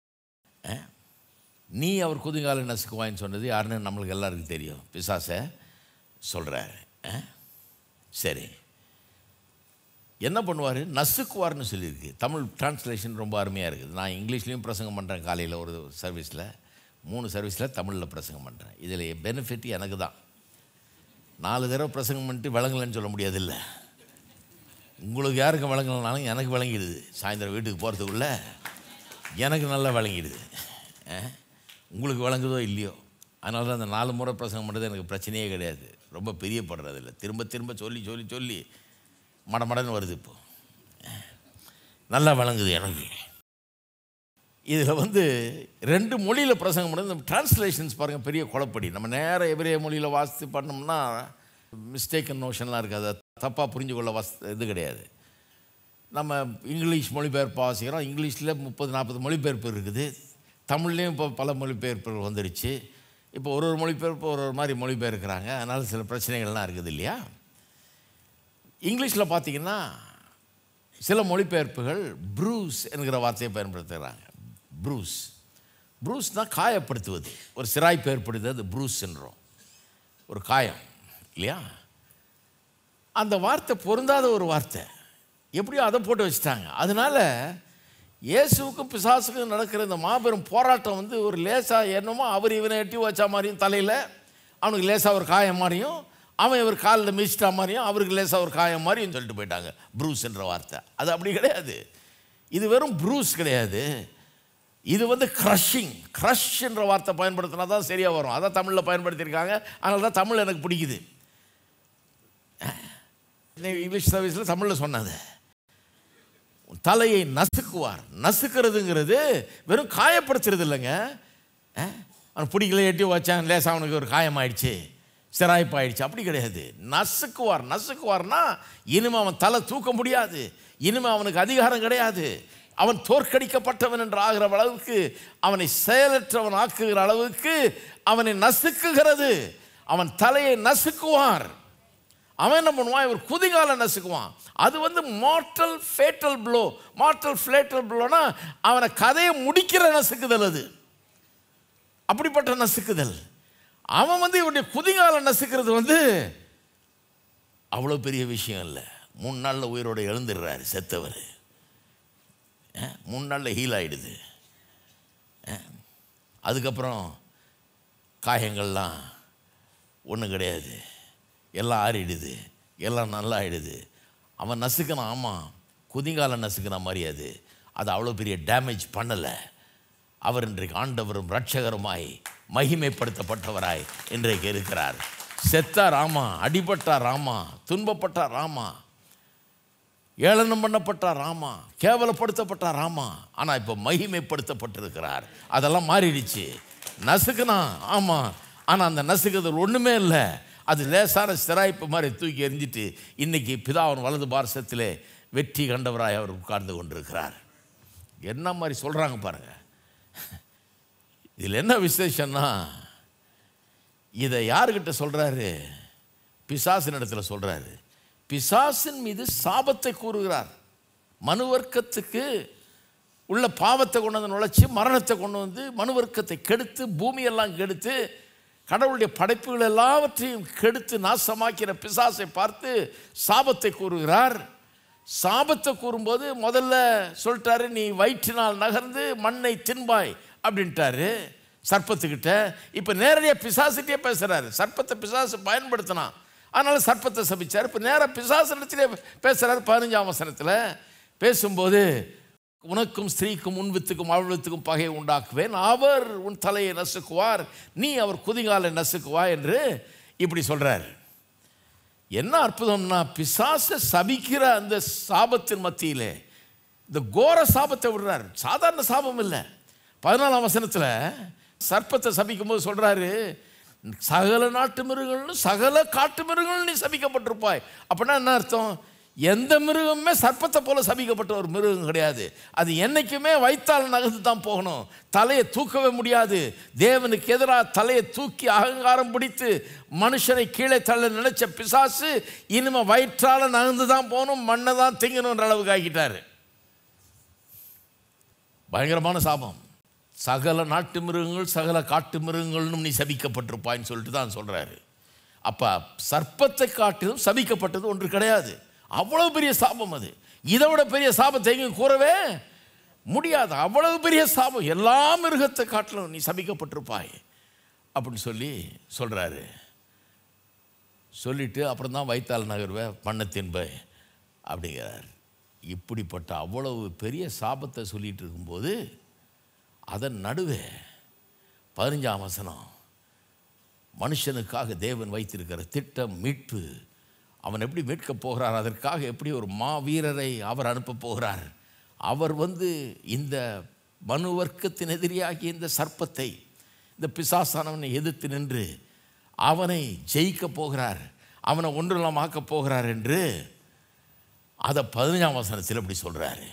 நீ அவர் குதிங்காலை நசுக்குவாயின்னு சொன்னது யாருன்னு நம்மளுக்கு எல்லாருக்கும் தெரியும். பிசாசை சொல்கிறார். சரி, என்ன பண்ணுவார்? நசுக்குவார்னு சொல்லியிருக்கு. தமிழ் டிரான்ஸ்லேஷன் ரொம்ப அருமையாக இருக்குது. நான் இங்கிலீஷ்லேயும் பிரசங்கம் பண்ணுறேன். காலையில் ஒரு சர்வீஸில், மூணு சர்வீஸில் தமிழில் பிரசங்கம் பண்ணுறேன். இதில் பெனிஃபிட் எனக்கு தான். நாலு தடவை பிரசங்கம் பண்ணிட்டு விளங்கலைன்னு சொல்ல முடியாதில்ல. உங்களுக்கு யாருக்கும் விளங்கலைனாலும் எனக்கு விளங்கிடுது. சாயந்தரம் வீட்டுக்கு போகிறதுக்குள்ள எனக்கு நல்லா விளங்கிடுது. உங்களுக்கு விளங்குதோ இல்லையோ. அதனால தான் அந்த நாலு முறை பிரசங்கம் பண்ணுறது எனக்கு பிரச்சனையே கிடையாது. ரொம்ப பிரியப்படுறது இல்லை. திரும்ப திரும்ப சொல்லி சொல்லி சொல்லி மடமடன்னு வருது. இப்போது நல்லா விளங்குது எனக்கு. இதில் வந்து ரெண்டு மொழியில் பிரசங்கம் பண்ணுறது. இந்த டிரான்ஸ்லேஷன்ஸ் பாருங்கள், பெரிய குழப்படி. நம்ம நேராக எபிரேய மொழியில் வாசித்து பண்ணோம்னா மிஸ்டேக்கன் நோஷன்லாம் இருக்குது. அதை தப்பாக புரிஞ்சு கொள்ள வச இது கிடையாது. நம்ம இங்கிலீஷ் மொழிபெயர்ப்பு வாசிக்கிறோம். இங்கிலீஷில் முப்பது நாற்பது மொழிபெயர்ப்பு இருக்குது. தமிழ்லேயும் இப்போ பல மொழிபெயர்ப்புகள் வந்துடுச்சு. இப்போ ஒரு ஒரு மொழிபெயர்ப்பு ஒரு ஒரு மாதிரி மொழிபெயர்க்கிறாங்க. அதனால் சில பிரச்சனைகள்லாம் இருக்குது இல்லையா? இங்கிலீஷில் பார்த்திங்கன்னா சில மொழிபெயர்ப்புகள் ப்ரூஸ் என்கிற வார்த்தையை பயன்படுத்துகிறாங்க. ப்ரூஸ் ப்ரூஸ்னால் காயப்படுத்துவது, ஒரு சிராய்ப்பு ஏற்படுது, அது ப்ரூஸ் என்றோம். ஒரு காயம் இல்லையா? அந்த வார்த்தை பொருந்தாத ஒரு வார்த்தை. எப்படியோ அதை போட்டு வச்சுட்டாங்க. அதனால் இயேசுவுக்கும் பிசாசுக்கும் நடக்கிற இந்த மாபெரும் போராட்டம் வந்து ஒரு லேசாக என்னமோ அவர் இவனை எட்டி வச்சா மாதிரியும், தலையில் அவனுக்கு லேசாக ஒரு காயம் மாதிரியும், அவன் இவர் காலில் மிதிச்சிட்டா மாதிரியும், அவருக்கு லேசாக ஒரு காயம் மாதிரியும் சொல்லிட்டு போயிட்டாங்க. ப்ரூஸ் என்ற வார்த்தை அது அப்படி கிடையாது. இது வெறும் ப்ரூஸ் கிடையாது. இது வந்து க்ரஷிங். க்ரஷ் என்ற வார்த்தை பயன்படுத்தினா தான் சரியாக வரும். அதான் தமிழில் பயன்படுத்தியிருக்காங்க. அதனால தான் தமிழ் எனக்கு பிடிக்குது. இங்கிலீஷ் சர்வீஸில் தமிழில் சொன்னது தலையை நசுக்குவார். நசுக்கிறதுங்கிறது வெறும் காயப்படுத்துறது இல்லைங்க. அவன் பிடிக்கல, எட்டி வச்சான், லேசாக அவனுக்கு ஒரு காயமாயிடுச்சு, சிராய்ப்பாயிடுச்சு, அப்படி கிடையாது. நசுக்குவார். நசுக்குவார்னா இனிமே அவன் தலை தூக்க முடியாது, இனிமே அவனுக்கு அதிகாரம் கிடையாது, அவன் தோற்கடிக்கப்பட்டவன் என்று ஆகிற அளவுக்கு, அவனை செயலற்றவன் ஆக்குகிற அளவுக்கு அவனை நசுக்குகிறது. அவன் தலையை நசுக்குவார். அவன் என்ன பண்ணுவான், இவர் குதிகாலை நசுக்குவான். அது வந்து mortal fatal blow. Mortal fatal ப்ளோனா அவனை கதையை முடிக்கிற நசுக்குதல். அது அப்படிப்பட்ட நசுக்குதல். அவன் வந்து இவருடைய குதிகாலை நசுக்கிறது வந்து அவ்வளோ பெரிய விஷயம் இல்லை. மூணு நாளில் உயிரோடு எழுந்துடுறாரு செத்தவர். மூணு நாளில் ஹீல் ஆகிடுது. அதுக்கப்புறம் காயங்கள்லாம் ஒன்றும் கிடையாது, எல்லாம் ஆறிடுது, எல்லாம் நல்லா ஆகிடுது. அவன் நசுக்கினான், ஆமாம், குதிங்கால நசுக்கின மாதிரி. அது அது அவ்வளோ பெரிய டேமேஜ் பண்ணலை. அவர் இன்றைக்கு ஆண்டவரும் இரட்சகருமாய் மகிமைப்படுத்தப்பட்டவராய் இன்றைக்கு இருக்கிறார். செத்தார், ஆமாம், அடிபட்டார், ஆமாம், துன்பப்பட்டார், ஆமாம், ஏளனம் பண்ணப்பட்டார், ஆமாம், கேவலப்படுத்தப்பட்டார், ஆமாம், ஆனால் இப்போ மகிமைப்படுத்தப்பட்டிருக்கிறார். அதெல்லாம் மாறிடுச்சு. நசுக்குனா, ஆமாம், ஆனால் அந்த நசுக்குதல் ஒன்றுமே இல்லை. அது லேசான சிராய்ப்பு மாதிரி தூக்கி எறிஞ்சிட்டு இன்றைக்கி பிதாவின் வலது பார்சத்திலே வெற்றி கண்டவராய் அவர் உட்கார்ந்து கொண்டிருக்கிறார். என்ன மாதிரி சொல்கிறாங்க பாருங்கள். இதில் என்ன விசேஷம்னா, இதை யாருக்கிட்ட சொல்கிறாரு? பிசாசின் இடத்துல சொல்கிறாரு. பிசாசின் மீது சாபத்தை கூறுகிறார். மனுவர்க்கத்துக்கு உள்ள பாவத்தை கொண்டு வந்து நுழைச்சி மரணத்தை கொண்டு வந்து மனுவர்க்கத்தை கெடுத்து பூமியெல்லாம் கெடுத்து கடவுளுடைய படைப்புகள் எல்லாவற்றையும் கெடுத்து நாசமாக்கிற பிசாசை பார்த்து சாபத்தை கூறுகிறார். சாபத்தை கூறும்போது முதல்ல சொல்லிட்டாரு, நீ வயிற்றினால் நகர்ந்து மண்ணை தின்பாய் அப்படின்ட்டாரு சர்ப்பத்துக்கிட்ட. இப்போ நேரடியாக பிசாசுகிட்டே பேசுகிறாரு. சர்ப்பத்தை பிசாசு பயன்படுத்தினான், அதனால் சர்ப்பத்தை சபிச்சார். இப்போ நேராக பிசாசு இடத்திலே பேசுகிறார். பதினஞ்சாம் வசனத்தில் பேசும்போது, உனக்கும் ஸ்திரீக்கும் உன் வித்துக்கும் அவள் வித்துக்கும் பகையை உண்டாக்குவேன், அவர் உன் தலையை நசுக்குவார், நீ அவர் குதிகாலை நசுக்குவா என்று இப்படி சொல்கிறார். என்ன அற்புதம்னா, பிசாசை சபிக்கிற அந்த சாபத்தின் மத்தியிலே இந்த கோர சாபத்தை விடுறார். சாதாரண சாபம் இல்லை. பதினாலாம் வசனத்தில் சர்ப்பத்தை சபிக்கும் போது சொல்கிறாரு, சகல நாட்டு மிருகங்கள்னு சகல காட்டு மிருகங்கள் நீ சபிக்கப்பட்டிருப்பாய். அப்படின்னா என்ன அர்த்தம்? எந்த மிருகமே சர்ப்பத்தை போல சபிக்கப்பட்ட ஒரு மிருகம் கிடையாது. அது என்றைக்குமே வைத்தால் நகர்ந்து தான் போகணும், தலையை தூக்கவே முடியாது. தேவனுக்கு எதிராக தலையை தூக்கி அகங்காரம் பிடித்து மனுஷனை கீழே தள்ள நினைச்ச பிசாசு இனிமே வயிற்றால் நகர்ந்து தான் போகணும், மண்ணை தான் திங்கணுன்ற அளவுக்கு ஆக்கிட்டாரு. பயங்கரமான சாபம். சகல நாட்டு மிருகங்கள் சகல காட்டு மிருகங்கள்னு நீ சபிக்கப்பட்டிருப்பாயின்னு சொல்லிட்டு தான் சொல்கிறாரு. அப்போ சர்ப்பத்தை காட்டிலும் சபிக்கப்பட்டது ஒன்று கிடையாது. அவ்வளவு பெரிய சாபம் அது. இதை விட பெரிய சாபத்தை எங்கேயும் கூறவே முடியாது. அவ்வளவு பெரிய சாபம். எல்லா மிருகத்தை காட்டிலும் நீ சபிக்கப்பட்டிருப்பாய் அப்படின்னு சொல்லி சொல்கிறாரு. சொல்லிவிட்டு அப்புறம் தான் வைத்தால் நகர்வை பண்ண தின்பை அப்படிங்கிறார். இப்படிப்பட்ட அவ்வளவு பெரிய சாபத்தை சொல்லிகிட்டு இருக்கும்போது அதன் நடுவே பதினஞ்சாம் வசனம், மனுஷனுக்காக தேவன் வைத்திருக்கிற திட்டம் மீட்பு, அவன் எப்படி மீட்கப் போகிறார், அதற்காக எப்படி ஒரு மாவீரரை அவர் அனுப்ப போகிறார். அவர் வந்து இந்த மனு வர்க்கத்தின் எதிரியாகிய இந்த சர்ப்பத்தை, இந்த பிசாசானவனை எதிர்த்து நின்று அவனை ஜெயிக்கப் போகிறார், அவனை ஒன்றுலாம் ஆக்கப் போகிறார் என்று அதை பதினஞ்சாம் வசனத்தில் இப்படி சொல்கிறாரு.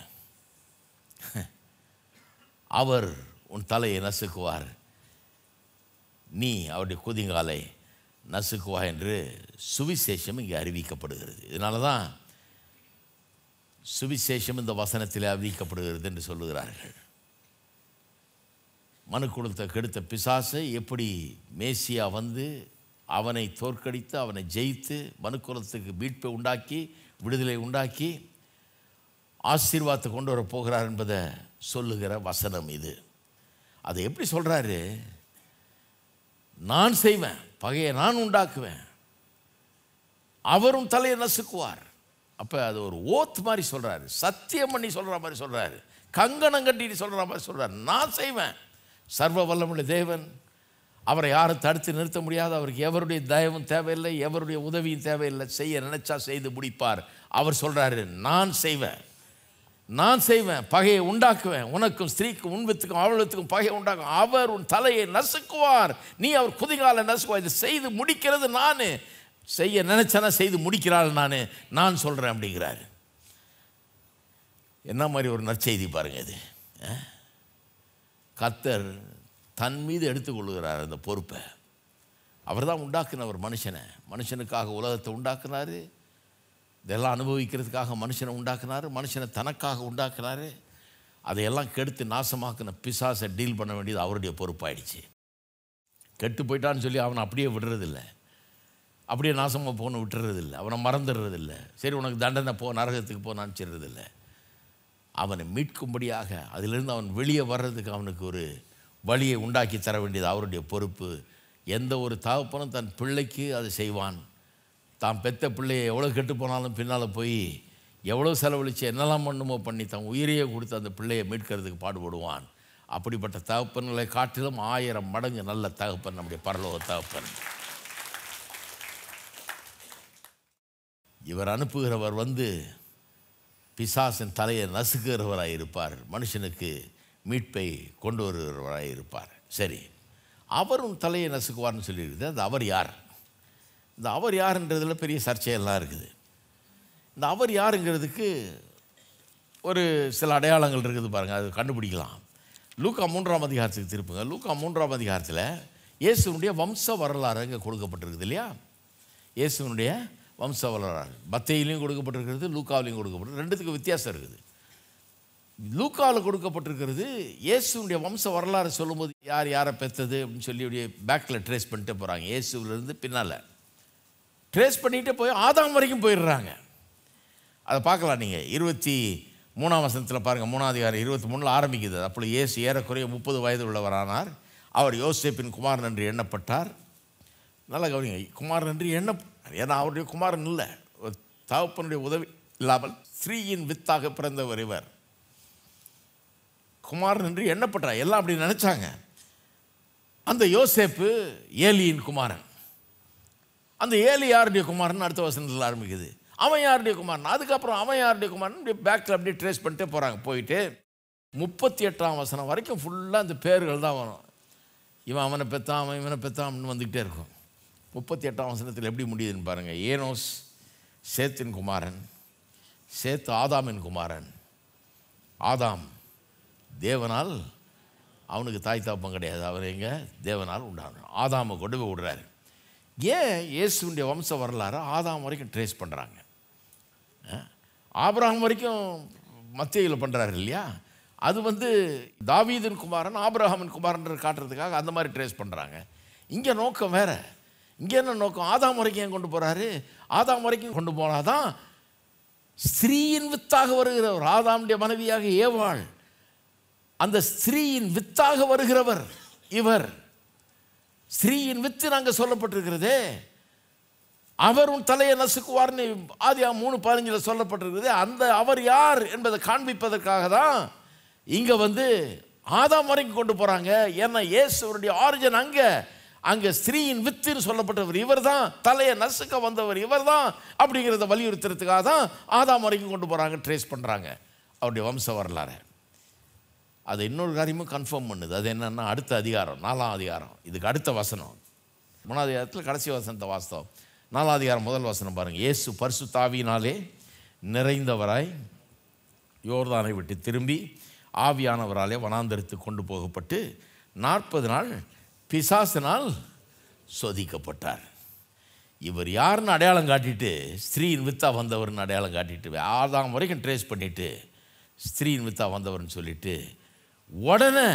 அவர் உன் தலையை நசுக்குவார், நீ அவருடைய குதிங்காலை நசுக்குவா என்று சுவிசேஷம் இங்கே அறிவிக்கப்படுகிறது. இதனால தான் சுவிசேஷம் இந்த வசனத்தில் அறிவிக்கப்படுகிறது என்று சொல்லுகிறார்கள். மனு குலத்தை கெடுத்த பிசாசை எப்படி மேசியா வந்து அவனை தோற்கடித்து அவனை ஜெயித்து மனு குலத்துக்கு மீட்பை உண்டாக்கி விடுதலை உண்டாக்கி ஆசீர்வாதத்தை கொண்டு வர போகிறார் என்பதை சொல்லுகிற வசனம் இது. அதை எப்படி சொல்கிறாரு? நான் செய்வேன், பகையை நான் உண்டாக்குவேன், அவரும் தலையை நசுக்குவார். அப்போ அது ஒரு ஓத் மாதிரி சொல்கிறாரு, சத்தியம் பண்ணி சொல்கிற மாதிரி சொல்கிறாரு, கங்கணம் கட்டிட்டு சொல்கிற மாதிரி சொல்கிறார். நான் செய்வேன். சர்வ வல்லமுள்ள தேவன், அவரை யாரும் தடுத்து நிறுத்த முடியாது. அவருக்கு எவருடைய தயவும் தேவையில்லை, எவருடைய உதவியும் தேவையில்லை. செய்ய நினைச்சா செய்து முடிப்பார். அவர் சொல்கிறாரு, நான் செய்வேன், நான் செய்வேன், பகையை உண்டாக்குவேன், உனக்கும் ஸ்திரீக்கும் உன்வித்துக்கும் அவளுக்கும் பகையை உண்டாக்கும், அவர் உன் தலையை நசுக்குவார், நீ அவர் குதிகாலை நசுக்குவார். இது செய்து முடிக்கிறது நான், செய்ய நினைச்சனா செய்து முடிக்கிறாள் நான், நான் சொல்கிறேன் அப்படிங்கிறாரு. என்ன மாதிரி ஒரு நற்செய்தி பாருங்க இது. கர்த்தர் தன் மீது எடுத்துக்கொள்கிறார் அந்த பொறுப்பை. அவர் தான் உண்டாக்குனவர் மனுஷனை. மனுஷனுக்காக உலகத்தை உண்டாக்குனார். இதெல்லாம் அனுபவிக்கிறதுக்காக மனுஷனை உண்டாக்குனார். மனுஷனை தனக்காக உண்டாக்குனார். அதையெல்லாம் கெடுத்து நாசமாக்கின பிசாசை டீல் பண்ண வேண்டியது அவருடைய பொறுப்பாயிடுச்சு. கெட்டு போயிட்டான்னு சொல்லி அவனை அப்படியே விடுறதில்லை, அப்படியே நாசமாக போன விட்டுறதில்லை, அவனை மறந்துடுறதில்லை. சரி உனக்கு தண்டனை போ, நரகத்துக்கு போ நினச்சிடுறதில்லை. அவனை மீட்கும்படியாக அதிலிருந்து அவன் வெளியே வர்றதுக்கு அவனுக்கு ஒரு வழியை உண்டாக்கி தர வேண்டியது அவருடைய பொறுப்பு. எந்த ஒரு தகப்பனும் தன் பிள்ளைக்கு அதை செய்வான். தான் பெத்த பிள்ளையை எவ்வளோ கெட்டு போனாலும் பின்னால் போய் எவ்வளோ செலவழித்து என்னெல்லாம் பண்ணுமோ பண்ணி தன் உயிரையே கொடுத்து அந்த பிள்ளையை மீட்கிறதுக்கு பாடுபடுவான். அப்படிப்பட்ட தகப்பன்களை காட்டிலும் ஆயிரம் மடங்கு நல்ல தகப்பன் நம்முடைய பரலோக தகப்பன். இவர் அனுப்புகிறவர் வந்து பிசாசின் தலையை நசுக்குகிறவராக இருப்பார். மனுஷனுக்கு மீட்பை கொண்டு வருகிறவராக இருப்பார். சரி, அவரும் தலையை நசுக்குவார்னு சொல்லியிருக்குது. அது அவர் யார்? இந்த அவர் யாருன்றதில் பெரிய சர்ச்சையெல்லாம் இருக்குது. இந்த அவர் யாருங்கிறதுக்கு ஒரு சில அடையாளங்கள் இருக்குது பாருங்கள், அது கண்டுபிடிக்கலாம். லூக்கா மூன்றாம் அதிகாரத்துக்கு திருப்புங்க. லூக்கா மூன்றாம் அதிகாரத்தில் இயேசுனுடைய வம்ச வரலாறு இங்கே கொடுக்கப்பட்டிருக்குது இல்லையா? இயேசுனுடைய வம்ச வரலாறு மத்தேயிலையும் கொடுக்கப்பட்டிருக்கிறது, லூக்காவிலையும் கொடுக்கப்பட்டிருக்கு. ரெண்டுத்துக்கு வித்தியாசம் இருக்குது. லூக்காவில் கொடுக்கப்பட்டிருக்கிறது இயேசுனுடைய வம்ச வரலாறு சொல்லும்போது யார் யாரை பெற்றது அப்படின்னு சொல்லி அப்படியே பேக்கில் ட்ரேஸ் பண்ணிட்டு போகிறாங்க. இயேசுவிலேருந்து பின்னால் ட்ரேஸ் பண்ணிகிட்டே போய் ஆதாம் வரைக்கும் போயிடுறாங்க. அதை பார்க்கலாம் நீங்கள். இருபத்தி மூணாம் வசனத்தில் பாருங்கள், மூணாவது அதிகாரம் இருபத்தி மூணில் ஆரம்பிக்குது. அப்போ இயேசு ஏறக்குறைய முப்பது வயது உள்ளவரானார். அவர் யோசேப்பின் குமாரன் என்று எண்ணப்பட்டார். நல்லா கவனிங்க, குமாரன் என்று எண்ணப்பட்டார். ஏன்னா அவருடைய குமாரன் இல்லை, ஒரு தகப்பனுடைய உதவி இல்லாமல் ஸ்ரீயின் வித்தாக பிறந்தவர் இவர். குமாரன் என்று எண்ணப்பட்டார். எல்லாம் அப்படி நினச்சாங்க. அந்த யோசேப்பு ஏலியின் குமாரன். அந்த ஏலி யாருடைய குமாரன் அடுத்த வசனத்தில் ஆரம்பிக்குது. அவன் யாருடைய குமாரன், அதுக்கப்புறம் அவன் யாருடைய குமாரன், இப்படி பேக்கில் அப்படியே ட்ரேஸ் பண்ணிட்டே போகிறாங்க. போயிட்டு முப்பத்தி எட்டாம் வசனம் வரைக்கும் ஃபுல்லாக அந்த பேர்கள் தான் வரும். இவன் அவனை பெற்றான், அவன் இவனை பெற்றான் அப்படின்னு வந்துக்கிட்டே இருக்கும். முப்பத்தி எட்டாம் வசனத்தில் எப்படி முடியுதுன்னு பாருங்கள். ஏனோஸ் சேத்தின் குமாரன், சேத்து ஆதாமின் குமாரன். ஆதாம் தேவனால், அவனுக்கு தாய் தாப்பம் கிடையாது, அவர் எங்கே தேவனால் உண்டான ஆதாமை கொண்டு போய் விடுறாரு. ஏன் இயேசுடைய வம்ச வரலாறு ஆதாம் வரைக்கும் ட்ரேஸ் பண்ணுறாங்க? ஆபிரகாம் வரைக்கும் மத்தேயுல பண்ணுறாரு இல்லையா? அது வந்து தாவீதின் குமாரன் ஆபிரகாமின் குமாரன்ற காட்டுறதுக்காக அந்த மாதிரி ட்ரேஸ் பண்ணுறாங்க. இங்கே நோக்கம் வேறு. இங்கே என்ன நோக்கம்? ஆதாம் வரைக்கும் ஏன் கொண்டு போகிறாரு? ஆதாம் வரைக்கும் கொண்டு போனாதான் ஸ்திரீயின் வித்தாக வருகிறவர், ஆதாமுடைய மனைவியாக ஏவாள், அந்த ஸ்திரீயின் வித்தாக வருகிறவர் இவர். ஸ்திரீயின் வித்து நாங்கள் சொல்லப்பட்டிருக்கிறதே, அவர் உன் தலையை நசுக்குவார்னு ஆதியாகமம் மூணு பதினஞ்சில் சொல்லப்பட்டிருக்கிறது. அந்த அவர் யார் என்பதை காண்பிப்பதற்காக தான் இங்கே வந்து ஆதாம் வரைக்கும் கொண்டு போகிறாங்க. ஏன்னா இயேசுவருடைய ஆரிஜன் அங்கே அங்கே ஸ்திரீயின் வித்துன்னு சொல்லப்பட்டவர் இவர் தான், தலையை நசுக்க வந்தவர் இவர் தான் அப்படிங்கிறத வலியுறுத்துறதுக்காக தான் ஆதாம் வரைக்கும் கொண்டு போகிறாங்க, ட்ரேஸ் பண்ணுறாங்க அவருடைய வம்ச வரலாறு. அது இன்னொரு காரியமும் கன்ஃபார்ம் பண்ணுது. அது என்னென்னா அடுத்த அதிகாரம், நாலாம் அதிகாரம், இதுக்கு அடுத்த வசனம். மூணாவது அதிகாரத்தில் கடைசி வசனத்தை வாஸ்தவம். நாலாம் அதிகாரம் முதல் வசனம் பாருங்கள். இயேசு பரிசுத்த ஆவியினாலே நிறைந்தவராய் யோர்தானை விட்டு திரும்பி ஆவியானவராலே வனாந்தரத்துக்கு கொண்டு போகப்பட்டு நாற்பது நாள் பிசாசினால் சோதிக்கப்பட்டார். இவர் யாருன்னு அடையாளம் காட்டிட்டு, ஸ்திரீயின் வித்தா வந்தவர்னு அடையாளம் காட்டிட்டு, ஆதாம் வரைக்கும் ட்ரேஸ் பண்ணிவிட்டு ஸ்திரீயின் வித்தா வந்தவர்னு சொல்லிட்டு உடனே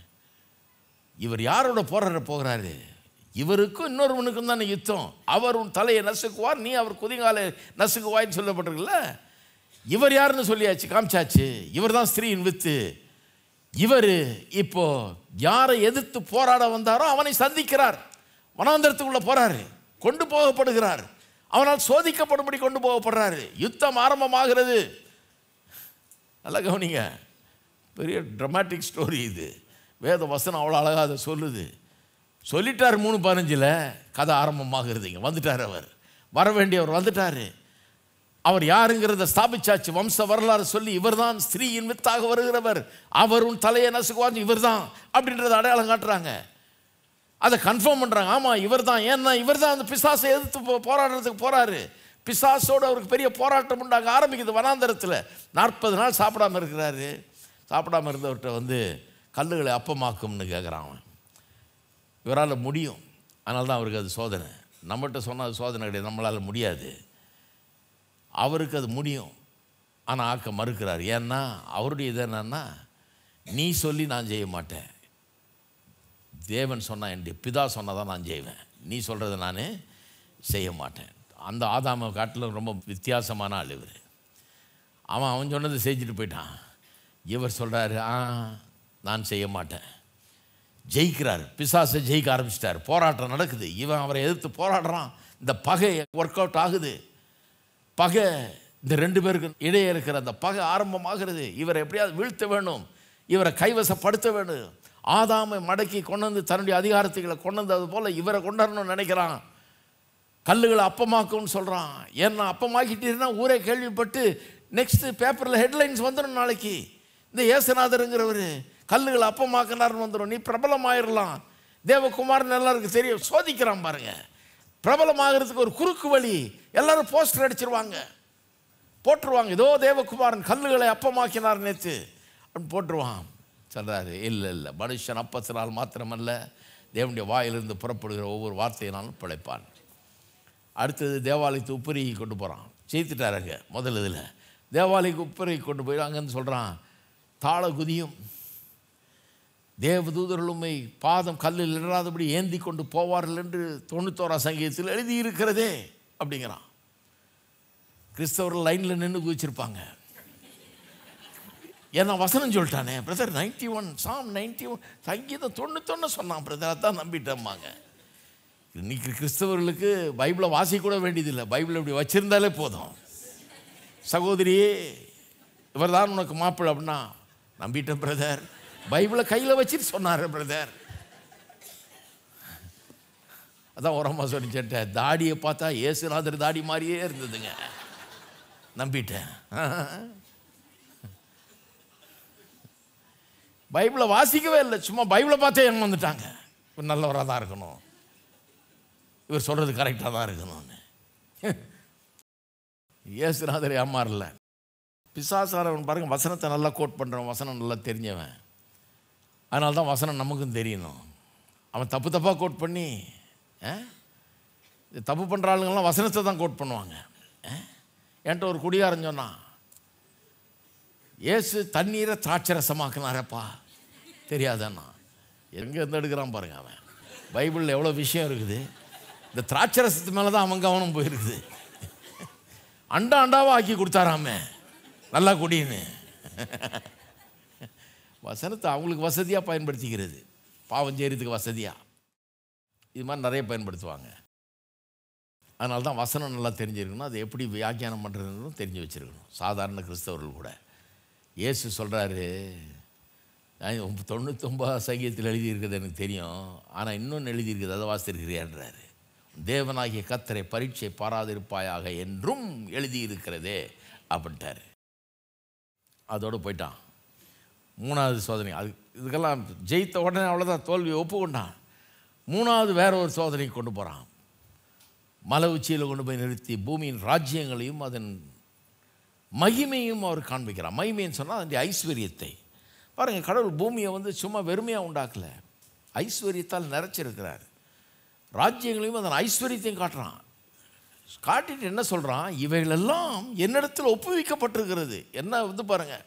இவர் யாரோட போராட போகிறாரு? இவருக்கும் இன்னொருவனுக்கும் தானே யுத்தம். அவர் உன் தலையை நசுக்குவார், நீ அவர் குதிங்காலை நசுக்குவாய்ன்னு சொல்லப்பட்டிருக்குல்ல. இவர் யாருன்னு சொல்லியாச்சு, காமிச்சாச்சு. இவர் தான் ஸ்திரீயின் வித்து. இவர் இப்போ யாரை எதிர்த்து போராட வந்தாரோ அவனை சந்திக்கிறார். வனாந்தரத்துக்குள்ள போறாரு, கொண்டு போகப்படுகிறார், அவனால் சோதிக்கப்படும்படி கொண்டு போகப்படுறாரு. யுத்தம் ஆரம்பமாகிறது. நல்லா கவனிங்க, பெரிய ட்ராமாட்டிக் ஸ்டோரி இது. வேத வசனம் அவ்வளோ அழகாக அதை சொல்லுது. சொல்லிட்டார் மூணு பதினஞ்சில் கதை ஆரம்பமாகிறது. இங்கே வந்துட்டார், அவர் வர வேண்டியவர் வந்துட்டார். அவர் யாருங்கிறத ஸ்தாபிச்சாச்சு. வம்ச வரலாறு சொல்லி இவர் தான் ஸ்திரீயின் வித்தாக வருகிறவர், அவர் உன் தலையை நசுக்குவார், இவர் தான் அப்படின்றத அடையாளம் காட்டுறாங்க. அதை கன்ஃபார்ம் பண்ணுறாங்க. ஆமாம் இவர் தான். ஏன்னா இவர் தான் அந்த பிசாசை எதிர்த்து போராடுறதுக்கு போகிறாரு. பிசாசோடு அவருக்கு பெரிய போராட்டம் உண்டாக ஆரம்பிக்குது. வனாந்தரத்தில் நாற்பது நாள் சாப்பிடாமல் இருக்கிறாரு. சாப்பிடாமல் இருந்தவர்கிட்ட வந்து கல்லுகளை அப்பமாக்கும்னு கேட்குறான். அவன் இவரால் முடியும். அதனால தான் அவருக்கு அது சோதனை. நம்மகிட்ட சொன்னால் அது சோதனை கிடையாது, நம்மளால் முடியாது. அவருக்கு அது முடியும், ஆனால் ஆக்க மறுக்கிறார். ஏன்னா அவருடைய இது என்னன்னா, நீ சொல்லி நான் செய்ய மாட்டேன், தேவன் சொன்னால், என்னுடைய பிதா சொன்னால் தான் நான் செய்வேன், நீ சொல்கிறத நான் செய்ய மாட்டேன். அந்த ஆதாமை காட்டில் ரொம்ப வித்தியாசமான ஆள் இவர். அவன் அவன் சொன்னதை செஞ்சுட்டு போயிட்டான். இவர் சொல்கிறாரு, ஆ நான் செய்ய மாட்டேன். ஜெயிக்கிறார், பிசாசை ஜெயிக்க ஆரம்பிச்சிட்டார். போராட்டம் நடக்குது, இவன் அவரை எதிர்த்து போராடுறான். இந்த பகை ஒர்க் அவுட் ஆகுது. பகை இந்த ரெண்டு பேருக்கு இடையே இருக்கிற அந்த பகை ஆரம்பமாகிறது. இவரை எப்படியாவது வீழ்த்த வேணும், இவரை கைவசப்படுத்த வேணும். ஆதாமை மடக்கி கொண்டு வந்து தன்னுடைய அதிகாரத்துகளை கொண்டு வந்தது போல் இவரை கொண்டாடணும்னு நினைக்கிறான். கல்லுகளை அப்பமாக்கும்னு சொல்கிறான். ஏன்னா அப்பமாக்கிட்டீங்கன்னா ஊரே கேள்விப்பட்டு நெக்ஸ்ட்டு பேப்பரில் ஹெட்லைன்ஸ் வந்துடும். நாளைக்கு இந்த ஏசுநாதருங்கிறவர் கல்லுகளை அப்பமாக்கினார்னு வந்துடும், நீ பிரபலமாயிடலாம். தேவகுமாரன் எல்லாருக்கும் தெரியும். சோதிக்கிறான் பாருங்க. பிரபலமாகிறதுக்கு ஒரு குறுக்கு வழி, எல்லாரும் போஸ்டர் அடிச்சிருவாங்க, போட்டுருவாங்க. இதோ தேவகுமாரன் கல்லுகளை அப்பமாக்கினார் நேற்று அப்படின்னு போட்டுருவான். சொல்கிறாரு, இல்லை இல்லை, மனுஷன் அப்பத்தினால் மாத்திரமல்ல, தேவனுடைய வாயிலிருந்து புறப்படுகிற ஒவ்வொரு வார்த்தையினாலும் பிழைப்பான். அடுத்தது தேவாலயத்து உப்பரி கொண்டு போகிறான். ஜெயித்துட்டாருங்க முதல் இதில். தேவாலயக்கு உப்பரி கொண்டு போய் அங்கேருந்து சொல்கிறான், தாள குதியும் தேவதூதர்களுமை பாதம் கல்லில் இடாதபடி ஏந்தி கொண்டு போவார்கள் என்று தொண்ணூத்தோராம் சங்கீதத்தில் எழுதியிருக்கிறதே அப்படிங்கிறான். கிறிஸ்தவர்கள் லைனில் நின்று குதிச்சிருப்பாங்க. ஏன்னா வசனம் சொல்லிட்டானே brother. Ninety one psalm ninety one சங்கீதம் தொண்ணூத்தொன்று சொன்னான் பிரதர், அதான் நம்பிட்டோம்மாங்க. இன்னைக்கு கிறிஸ்தவர்களுக்கு பைபிளை வாசிக்க கூட வேண்டியதில்லை, பைபிளை இப்படி வச்சுருந்தாலே போதும். சகோதரியே இவர் தான் உனக்கு மாப்பிள்ளை அப்படின்னா, நம்பிட்டேன் பிரதர், பைபிளை கையில் வச்சுட்டு சொன்னார் பிரதர். அதான் உரமா சொல்லிச்சேட்ட, தாடியை பார்த்தா ஏசுநாதர் தாடி மாதிரியே இருந்ததுங்க, நம்பிட்டேன். பைபிளை வாசிக்கவே இல்லை, சும்மா பைபிளை பார்த்தே எங்க வந்துட்டாங்க. இவர் நல்லவராக தான் இருக்கணும், இவர் சொல்கிறது கரெக்டாக தான் இருக்கணும்னு. ஏசுநாதர் ஏமாறல. பிசாசாரவன் பாருங்கள், வசனத்தை நல்லா கோட் பண்ணுறவன், வசனம் நல்லா தெரிஞ்சவன். அதனால தான் வசனம் நமக்கும் தெரியணும். அவன் தப்பு தப்பாக கோட் பண்ணி, தப்பு பண்ணுற ஆளுங்கள்லாம் வசனத்தை தான் கோட் பண்ணுவாங்க. என்கிட்ட ஒரு குடிகாரன் சொன்னான், ஏசு தண்ணீரை திராட்சரசமாக்குனாரப்பா, தெரியாதண்ணா. எங்கே இருந்து எடுக்கிறான் பாருங்க அவன். பைபிளில் எவ்வளோ விஷயம் இருக்குது. இந்த திராட்சரசத்து மேலே தான் அவன் கவனம் போயிருக்குது. அண்டா அண்டாவாக ஆக்கி கொடுத்தாராமே, நல்லா குடின்னு. வசனத்தை அவங்களுக்கு வசதியாக பயன்படுத்திக்கிறது, பாவம் செய்கிறதுக்கு வசதியாக. இது மாதிரி நிறைய பயன்படுத்துவாங்க. அதனால தான் வசனம் நல்லா தெரிஞ்சிருக்கணும், அது எப்படி வியாக்கியானம் பண்ணுறதுன்னு தெரிஞ்சு வச்சுருக்கணும். சாதாரண கிறிஸ்தவர்கள் கூட இயேசு சொல்கிறாரு, தொண்ணூத்தொம்பது சங்கீதத்தில் எழுதியிருக்கிறது எனக்கு தெரியும், ஆனால் இன்னொன்று எழுதியிருக்குது, அதை வாசித்திருக்கிறியான்றாரு. தேவனாகிய கர்த்தரை பரீட்சை பாராதிருப்பாயாக என்றும் எழுதியிருக்கிறதே அப்படின்ட்டார். அதோடு போயிட்டான். மூணாவது சோதனை, அது இதுக்கெல்லாம் ஜெயித்த உடனே அவ்வளோதான், தோல்வியை ஒப்புக்கொண்டான். மூணாவது வேற ஒரு சோதனைக்கு கொண்டு போகிறான். மலை உச்சியில் கொண்டு போய் நிறுத்தி பூமியின் ராஜ்யங்களையும் அதன் மகிமையும் அவர் காண்பிக்கிறார். மகிமைன்னு சொன்னால் அதனுடைய ஐஸ்வர்யத்தை பாருங்கள். கடவுள் பூமியை வந்து சும்மா வெறுமையாக உண்டாக்கலை, ஐஸ்வர்யத்தால் நிறைச்சிருக்கிறார். ராஜ்யங்களையும் அதன் ஐஸ்வர்யத்தையும் காட்டுறான். காட்டிட்டு என்ன சொல்கிறான், இவைகளெல்லாம் என்னிடத்தில் ஒப்புவிக்கப்பட்டிருக்கிறது. என்ன வந்து பாருங்கள்,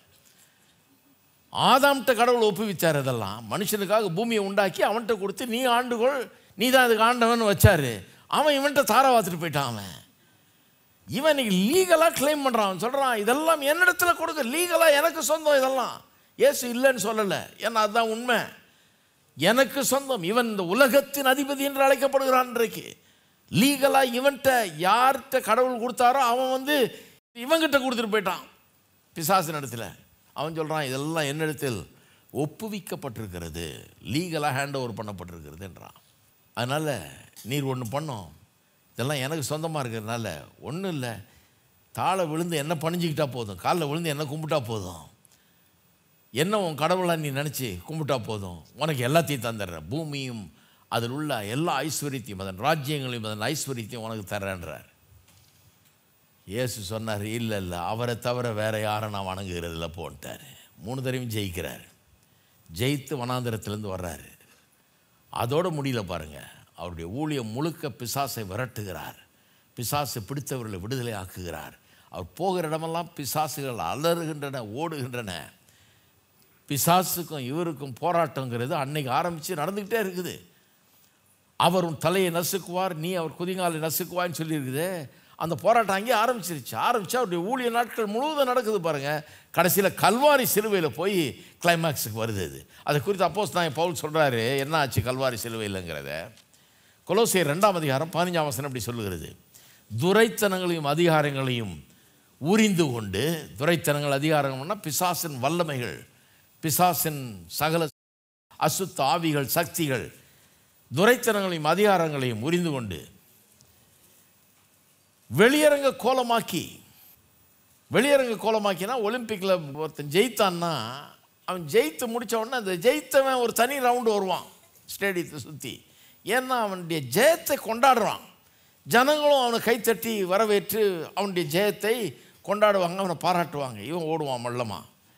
ஆதாம்கிட்ட கடவுள் ஒப்புவிச்சார். இதெல்லாம் மனுஷனுக்காக பூமியை உண்டாக்கி அவன்கிட்ட கொடுத்து, நீ ஆண்டுகொள், நீ தான் அதுக்கு ஆண்டவன் வச்சார். அவன் இவன்கிட்ட தாரா பார்த்துட்டு போயிட்டான். அவன் இவன் இன்னைக்கு லீகலாக கிளைம் பண்ணுறான். சொல்கிறான், இதெல்லாம் என்னிடத்தில் கொடுக்க, லீகலாக எனக்கு சொந்தம். இதெல்லாம் ஏசு இல்லைன்னு சொல்லலை, ஏன்னா அதுதான் உண்மை. எனக்கு சொந்தம். இவன் இந்த உலகத்தின் அதிபதி என்று அழைக்கப்படுகிறான். இன்றைக்கு லீகலாக இவன்கிட்ட யார்கிட்ட கடவுள் கொடுத்தாரோ அவன் வந்து இவன்கிட்ட கொடுத்துட்டு போயிட்டான், பிசாசின் இடத்துல. அவன் சொல்கிறான், இதெல்லாம் என்னிடத்தில் ஒப்புவிக்கப்பட்டிருக்கிறது, லீகலாக ஹேண்ட் ஓவர் பண்ணப்பட்டிருக்கிறதுன்றான். அதனால் நீர் ஒன்று பண்ணோம், இதெல்லாம் எனக்கு சொந்தமாக இருக்கிறதுனால ஒன்றும் இல்லை, தாழை விழுந்து என்ன பணிஞ்சிக்கிட்டா போதும், காலில் விழுந்து என்ன கும்பிட்டா போதும், என்ன உன் கடவுளாக நீ நினச்சி கும்பிட்டா போதும், உனக்கு எல்லாத்தையும் தந்துடுறேன். பூமியும் அதில் உள்ள எல்லா ஐஸ்வர்யத்தையும் அதன் ராஜ்யங்களையும் அதன் ஐஸ்வர்யத்தையும் உனக்கு தர்றேன்றார். இயேசு சொன்னார், இல்லை இல்லை, அவரை தவிர வேறு யாரை நான் வணங்குகிறதில்ல போன்ட்டார். மூணு தடவையும் ஜெயிக்கிறார். ஜெயித்து வனாந்திரத்துலேருந்து வர்றாரு. அதோடு முடியல பாருங்கள். அவருடைய ஊழியம் முழுக்க பிசாசை விரட்டுகிறார். பிசாசு பிடித்தவர்களை விடுதலை ஆக்குகிறார். அவர் போகிற இடமெல்லாம் பிசாசுகள் அலறுகின்றன, ஓடுகின்றன. பிசாசுக்கும் இவருக்கும் போராட்டங்கிறது அன்னைக்கு ஆரம்பித்து நடந்துக்கிட்டே இருக்குது. அவர் உன் தலையை நசுக்குவார், நீ அவர் குதிங்காலை நசுக்குவான்னு சொல்லியிருக்குது. அந்த போராட்டம் அங்கேயே ஆரம்பிச்சிருச்சு. ஆரம்பித்தா அவருடைய ஊழிய நாட்கள் முழுவதும் நடக்குது பாருங்கள். கடைசியில் கல்வாரி சிலுவையில் போய் கிளைமேக்ஸுக்கு வருது. அது அதை குறித்து அப்போஸ்தலனாகிய பவுல் சொல்கிறாரு, என்ன ஆச்சு கல்வாரி சிலுவையில்ங்கிறத. கொலோசியர் ரெண்டாம் அதிகாரம் பதினஞ்சாம் வசனம் அப்படி சொல்லுகிறது, துரைத்தனங்களையும் அதிகாரங்களையும் உரிந்து கொண்டு. துரைத்தனங்கள் அதிகாரங்கள்னா பிசாசின் வல்லமைகள், பிசாசின் சகல அசுத்த ஆவிகள், சக்திகள், துரைத்தனங்களையும் அதிகாரங்களையும் உரிந்து கொண்டு வெளியரங்க கோலமாக்கி. வெளியரங்க கோலமாக்கினா ஒலிம்பிக்கில் ஒருத்தன் ஜெயித்தான்னா அவன் ஜெயித்து முடித்த உடனே அந்த ஜெயித்தவன் ஒரு தனி ரவுண்டு வருவான் ஸ்டேடியத்தை சுற்றி. ஏன்னா அவனுடைய ஜெயத்தை கொண்டாடுறான். ஜனங்களும் அவனை கைத்தட்டி வரவேற்று அவனுடைய ஜெயத்தை கொண்டாடுவாங்க, அவனை பாராட்டுவாங்க. இவன் ஓடுவான் மல்லமா.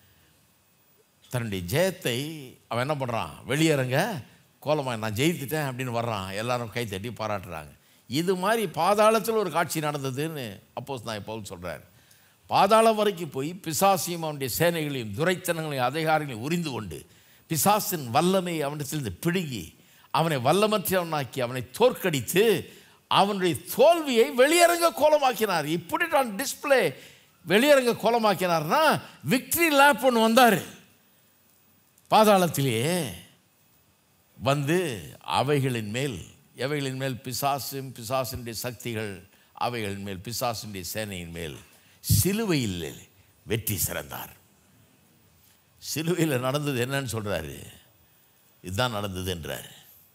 தன்னுடைய ஜெயத்தை அவன் என்ன பண்ணுறான், வெளியேறங்க கோலமாக நான் ஜெயித்துட்டேன் அப்படின்னு வர்றான். எல்லாரும் கைத்தட்டி பாராட்டுறாங்க. இது மாதிரி பாதாளத்தில் ஒரு காட்சி நடந்ததுன்னு அப்போஸ்தலனாகிய பவுல் சொல்கிறார். பாதாளம் வரைக்கும் போய் பிசாசையும் அவனுடைய சேனைகளையும் துரைத்தனங்களையும் அதிகாரங்களையும் உரிந்து கொண்டு பிசாசின் வல்லமை அவனிடத்திலிருந்து பிடுங்கி அவனை வல்லமற்றவனாக்கி அவனை தோற்கடித்து அவனுடைய தோல்வியை வெளியரங்க கோலமாக்கினார். இப்படி நான் டிஸ்பிளே வெளியரங்க கோலமாக்கினார்னா விக்டரி லேப் ஒன்று வந்தார். பாதாளத்திலேயே வந்து அவைகளின் மேல், எவைகளின் மேல், பிசாசும் பிசாசினுடைய சக்திகள் அவைகளின் மேல், பிசாசினுடைய சேனையின் மேல் சிலுவையில் வெற்றி சிறந்தார். சிலுவையில் நடந்தது என்னன்னு சொல்கிறாரு, இதுதான் நடந்தது என்றார்.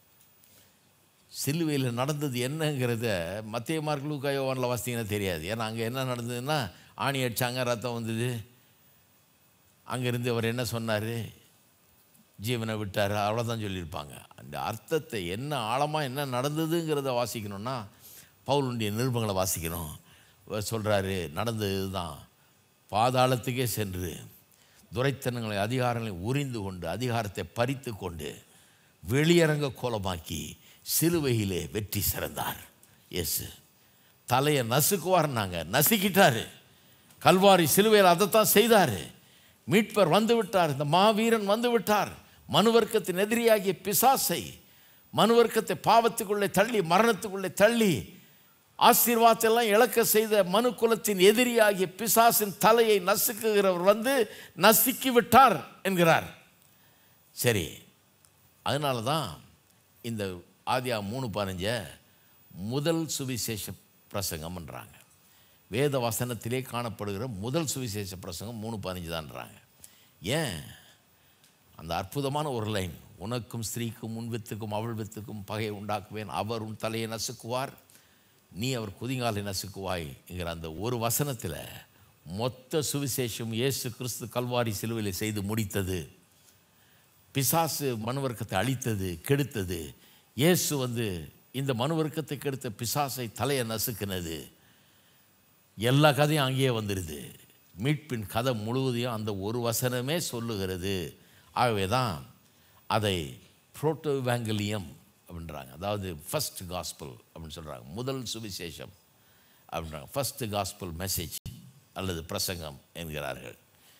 சிலுவையில் நடந்தது என்னங்கிறத மத்தேயு மார்க்கு லூக்கா யோவானில் வாசித்தீங்கன்னா தெரியாது. ஏன்னா அங்கே என்ன நடந்ததுன்னா ஆணி அடித்தாங்க, ரத்தம் வந்தது. அங்கேருந்து அவர் என்ன சொன்னார், ஜீவனை விட்டார், அவ்வளோதான் சொல்லியிருப்பாங்க. அந்த அர்த்தத்தை என்ன ஆழமாக என்ன நடந்ததுங்கிறத வாசிக்கணும்னா பவுலுடைய நிருபங்களை வாசிக்கணும். சொல்கிறாரு, நடந்தது தான். பாதாளத்துக்கே சென்று துரைத்தனங்களை அதிகாரங்களை உரிந்து கொண்டு அதிகாரத்தை பறித்து கொண்டு வெளியரங்க கோலமாக்கி சிலுவையிலே வெற்றி சிறந்தார். இயேசு தலையை நசுக்குவார்னாங்க, நசுக்கிட்டார். கல்வாரி சிலுவையில் அதைத்தான் செய்தார். மீட்பர் வந்து விட்டார், இந்த மாவீரன் வந்து விட்டார். மனுவர்க்கத்தின் எதிரியாகிய பிசாசை, மனுவர்க்கத்தை பாவத்துக்குள்ளே தள்ளி மரணத்துக்குள்ளே தள்ளி ஆசீர்வாதத்தெல்லாம் இழக்க செய்த மனு குலத்தின் எதிரியாகிய பிசாசின் தலையை நசுக்குகிறவர் வந்து நசுக்கி விட்டார் என்கிறார். சரி, அதனால தான் இந்த ஆதியா மூணு பதினஞ்ச முதல் சுவிசேஷ பிரசங்கம்ன்றாங்க. வேத வசனத்திலே காணப்படுகிற முதல் சுவிசேஷ பிரசங்கம் மூணு பதினஞ்சு தான்றாங்க. ஏன்? அந்த அற்புதமான ஒரு லைன், உனக்கும் ஸ்திரீக்கும் உன் வித்துக்கும் அவள் வித்துக்கும் பகையை உண்டாக்குவேன், அவர் உன் தலையை நசுக்குவார், நீ அவர் குதிங்காலை நசுக்குவாய் என்கிற அந்த ஒரு வசனத்தில் மொத்த சுவிசேஷம் இயேசு கிறிஸ்து கல்வாரி சிலுவையில் செய்து முடித்தது. பிசாசு மனுவர்க்கத்தை அழித்தது, கெடுத்தது. இயேசு வந்து இந்த மனுவர்க்கத்தை கெடுத்த பிசாசை தலையை நசுக்கினது. எல்லா கதையும் அங்கேயே வந்துடுது. மீட்பின் கதை முழுவதையும் அந்த ஒரு வசனமே சொல்லுகிறது. ஆகவே தான் அதை புரோட்டோவாங்கலியம் அப்படின்றாங்க. அதாவது ஃபஸ்ட் காஸ்பல் அப்படின்னு சொல்கிறாங்க, முதல் சுவிசேஷம் அப்படின்றாங்க. ஃபஸ்ட்டு காஸ்பல் மெசேஜ் அல்லது பிரசங்கம் என்கிறார்கள்.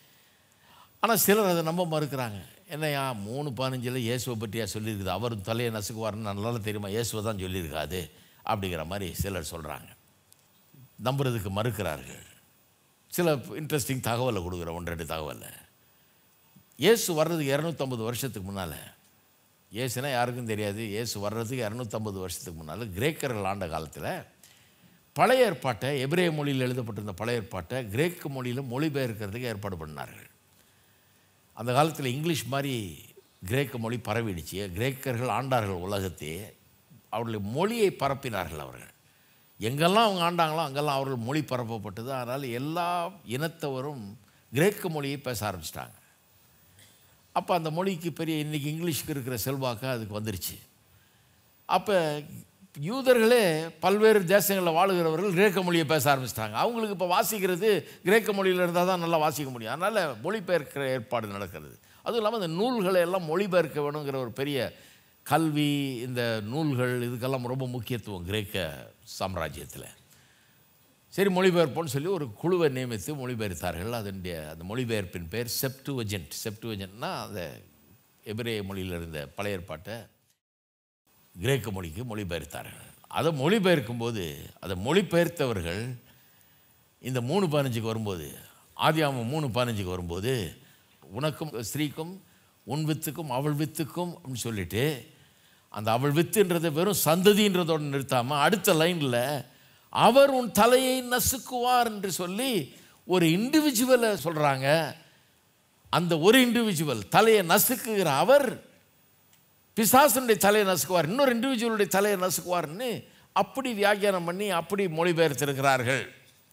ஆனால் சிலர் அதை நம்ப மறுக்கிறாங்க. என்னையா மூணு பதினஞ்சில் இயேசுவை பற்றியா சொல்லியிருக்குது, அவர் தலையை நசுக்குவார்னு நல்லா தெரியுமா, இயேசுவை தான் சொல்லியிருக்காது அப்படிங்கிற மாதிரி சிலர் சொல்கிறாங்க. நம்புறதுக்கு மறுக்கிறார்கள். சில இன்ட்ரெஸ்டிங் தகவலை கொடுக்குற ஒன்று ரெண்டு தகவலை. இயேசு வர்றதுக்கு இரநூத்தம்பது வருஷத்துக்கு முன்னால், இயேசுனா யாருக்கும் தெரியாது, இயேசு வர்றதுக்கு இரநூத்தம்பது வருஷத்துக்கு முன்னால் கிரேக்கர்கள் ஆண்ட காலத்தில் பழைய ஏற்பாட்டை, எபிரேய மொழியில் எழுதப்பட்டிருந்த பழைய ஏற்பாட்டை கிரேக்க மொழியில் மொழிபெயர்க்கிறதுக்கு ஏற்பாடு பண்ணார்கள். அந்த காலத்தில் இங்கிலீஷ் மாதிரி கிரேக்க மொழி பரவிடுச்சு. கிரேக்கர்கள் ஆண்டார்கள் உலகத்தையே, அவர்களுடைய மொழியை பரப்பினார்கள். அவர்கள் எங்கெல்லாம் அவங்க ஆண்டாங்களோ அங்கெல்லாம் அவர்கள் மொழி பரப்பப்பட்டது. அதனால் எல்லா இனத்தவரும் கிரேக்க மொழியை பேச ஆரம்பிச்சிட்டாங்க. அப்போ அந்த மொழிக்கு பெரிய இன்றைக்கி இங்கிலீஷுக்கு இருக்கிற செல்வாக்கு அதுக்கு வந்துருச்சு. அப்போ யூதர்களே பல்வேறு தேசங்களில் வாழுகிறவர்கள் கிரேக்க மொழியை பேச ஆரம்பிச்சிட்டாங்க. அவங்களுக்கு இப்போ வாசிக்கிறது கிரேக்க மொழியில் இருந்தால் தான் நல்லா வாசிக்க முடியும். அதனால் மொழிபெயர்க்கிற ஏற்பாடு நடக்கிறது. அதுவும் இல்லாமல் அந்த நூல்களை எல்லாம் மொழிபெயர்க்க வேணுங்கிற ஒரு பெரிய கல்வி, இந்த நூல்கள் இதுக்கெல்லாம் ரொம்ப முக்கியத்துவம் கிரேக்க சாம்ராஜ்யத்தில். சரி, மொழிபெயர்ப்போன்னு சொல்லி ஒரு குழுவை நியமித்து மொழிபெயர்த்தார்கள். அதனுடைய அந்த மொழிபெயர்ப்பின் பேர் செப்டுவஜென்ட். செப்டுவஜென்ட்னா அந்த எபிரேய மொழியில் இருந்த பழைய ஏற்பாட்டை கிரேக்க மொழிக்கு மொழிபெயர்த்தார்கள். அதை மொழிபெயர்க்கும்போது அதை மொழிபெயர்த்தவர்கள் இந்த மூணு பதினஞ்சுக்கு வரும்போது, ஆதியாகமம் மூணு பதினஞ்சுக்கு வரும்போது, உனக்கும் ஸ்திரீக்கும் உன் வித்துக்கும் அவள் வித்துக்கும் அப்படின்னு சொல்லிட்டு, அந்த அவள் வித்துன்றதை வெறும் சந்ததின்றதோடு நிறுத்தாமல் அடுத்த லைனில் அவர் உன் தலையை நசுக்குவார் என்று சொல்லி ஒரு இண்டிவிஜுவலை சொல்கிறாங்க. அந்த ஒரு இண்டிவிஜுவல் தலையை நசுக்குகிற அவர் பிசாசனுடைய தலையை நசுக்குவார், இன்னொரு இண்டிவிஜுவலுடைய தலையை நசுக்குவார்னு அப்படி வியாக்கியானம் பண்ணி அப்படி மொழிபெயர்த்திருக்கிறார்கள்.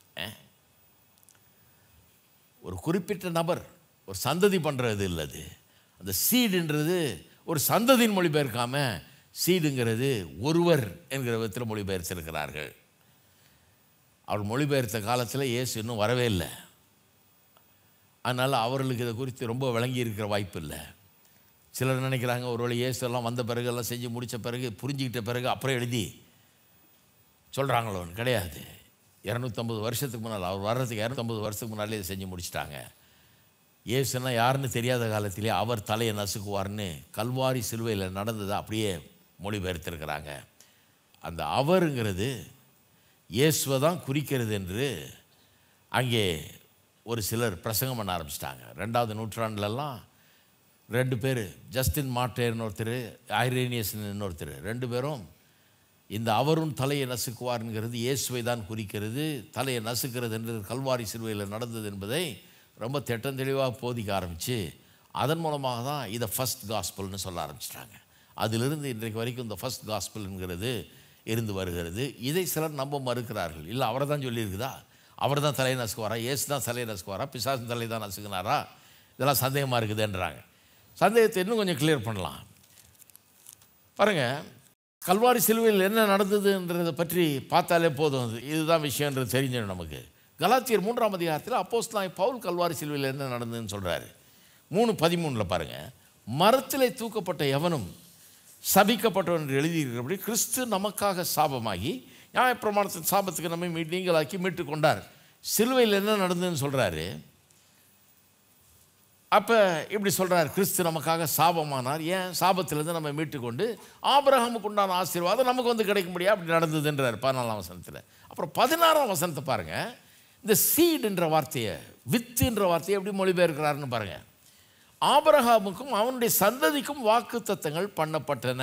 ஒரு குறிப்பிட்ட நபர் ஒரு சந்ததி பண்ணுறது இல்லது. அந்த சீடுன்றது ஒரு சந்ததியின் மொழிபெயர்க்காம சீடுங்கிறது ஒருவர் என்கிற விதத்தில் மொழிபெயர்த்திருக்கிறார்கள். அவர் மொழிபெயர்த்த காலத்தில் இயேசு இன்னும் வரவே இல்லை. அதனால் அவர்களுக்கு இதை குறித்து ரொம்ப விளங்கி இருக்கிற வாய்ப்பு இல்லை. சிலர் நினைக்கிறாங்க ஒருவேளை இயேசு எல்லாம் வந்த பிறகு எல்லாம் செஞ்சு முடித்த பிறகு புரிஞ்சுக்கிட்ட பிறகு அப்புறம் எழுதி சொல்கிறாங்களோன்னு. கிடையாது. இரநூத்தம்பது வருஷத்துக்கு முன்னால் அவர் வர்றதுக்கு இரநூத்தம்பது வருஷத்துக்கு முன்னாலே இதை செஞ்சு முடிச்சிட்டாங்க. இயேசுன்னா யாருன்னு தெரியாத காலத்திலே அவர் தலையை நசுக்குவார்னு கல்வாரி சிலுவையில் நடந்ததை அப்படியே மொழிபெயர்த்திருக்கிறாங்க. அந்த அவருங்கிறது இயேசுவை தான் குறிக்கிறது என்று அங்கே ஒரு சிலர் பிரசங்கம் பண்ண ஆரம்பிச்சிட்டாங்க. ரெண்டாவது நூற்றாண்டுலலாம் ரெண்டு பேர், ஜஸ்டின் மார்டேர்னு ஒருத்தர், ஐரேனியஸ்னு இன்னொருத்தர், ரெண்டு பேரும் இந்த அவரும் தலையை நசுக்குவார்ங்கிறது இயேசுவை தான் குறிக்கிறது, தலையை நசுக்கிறது என்றது கல்வாரி சிலுவையில் நடந்தது என்பதை ரொம்ப திட்டந்தெளிவாக போதிக்க ஆரம்பித்து அதன் மூலமாக தான் இதை ஃபஸ்ட் காஸ்பல்னு சொல்ல ஆரம்பிச்சிட்டாங்க. அதிலிருந்து இன்றைக்கு வரைக்கும் இந்த ஃபஸ்ட் காஸ்பல்ங்கிறது இருந்து வருகிறது. இதை சிலர் நம்ப மறுக்கிறார்கள். இல்லை, அவரை தான் சொல்லியிருக்குதா, அவர் தான் தலையை நசுக்குவாரா, இயேசு தான் தலையை நசுக்குவாரா, பிசாசு தலையை தான் நசுக்குனாரா, இதெல்லாம் சந்தேகமாக இருக்குதுன்றாங்க. சந்தேகத்தை இன்னும் கொஞ்சம் கிளியர் பண்ணலாம். பாருங்கள், கல்வாரி சிலுவையில் என்ன நடந்ததுன்றதை பற்றி பார்த்தாலே போதும். அது இதுதான் விஷயன்றது தெரிஞ்சிடும் நமக்கு. கலாத்தியர் மூன்றாம் அதிகாரத்தில் அப்போஸ்தலனாகிய பவுல் கல்வாரி சிலுவையில் என்ன நடந்ததுன்னு சொல்கிறாரு. மூணு பதிமூணில் பாருங்கள், மரத்திலே தூக்கப்பட்ட எவனும் சபிக்கப்பட்டவன் என்று எழுதியிருக்கிறபடி கிறிஸ்து நமக்காக சாபமாகி நியாயப்பிரமாணத்தின் சாபத்துக்கு நம்மை மீ நீங்களாக்கி மீட்டு கொண்டார். சிலுவையில் என்ன நடந்ததுன்னு சொல்கிறாரு. அப்போ இப்படி சொல்கிறார், கிறிஸ்து நமக்காக சாபமானார். ஏன்? சாபத்திலேருந்து நம்ம மீட்டு கொண்டு ஆபிரகாமுக்கு உண்டான ஆசீர்வாதம் நமக்கு வந்து கிடைக்க முடியாது. அப்படி நடந்ததுன்றார் பதினாலாம் வசனத்தில். அப்புறம் பதினாறாம் வசனத்தை பாருங்கள், இந்த சீடுன்ற வார்த்தையை, வித்துன்ற வார்த்தையை எப்படி மொழிபெயர்க்கிறாருன்னு பாருங்கள். ஆபிரகாமுக்கும் அவனுடைய சந்ததிக்கும் வாக்கு தத்தங்கள் பண்ணப்பட்டன.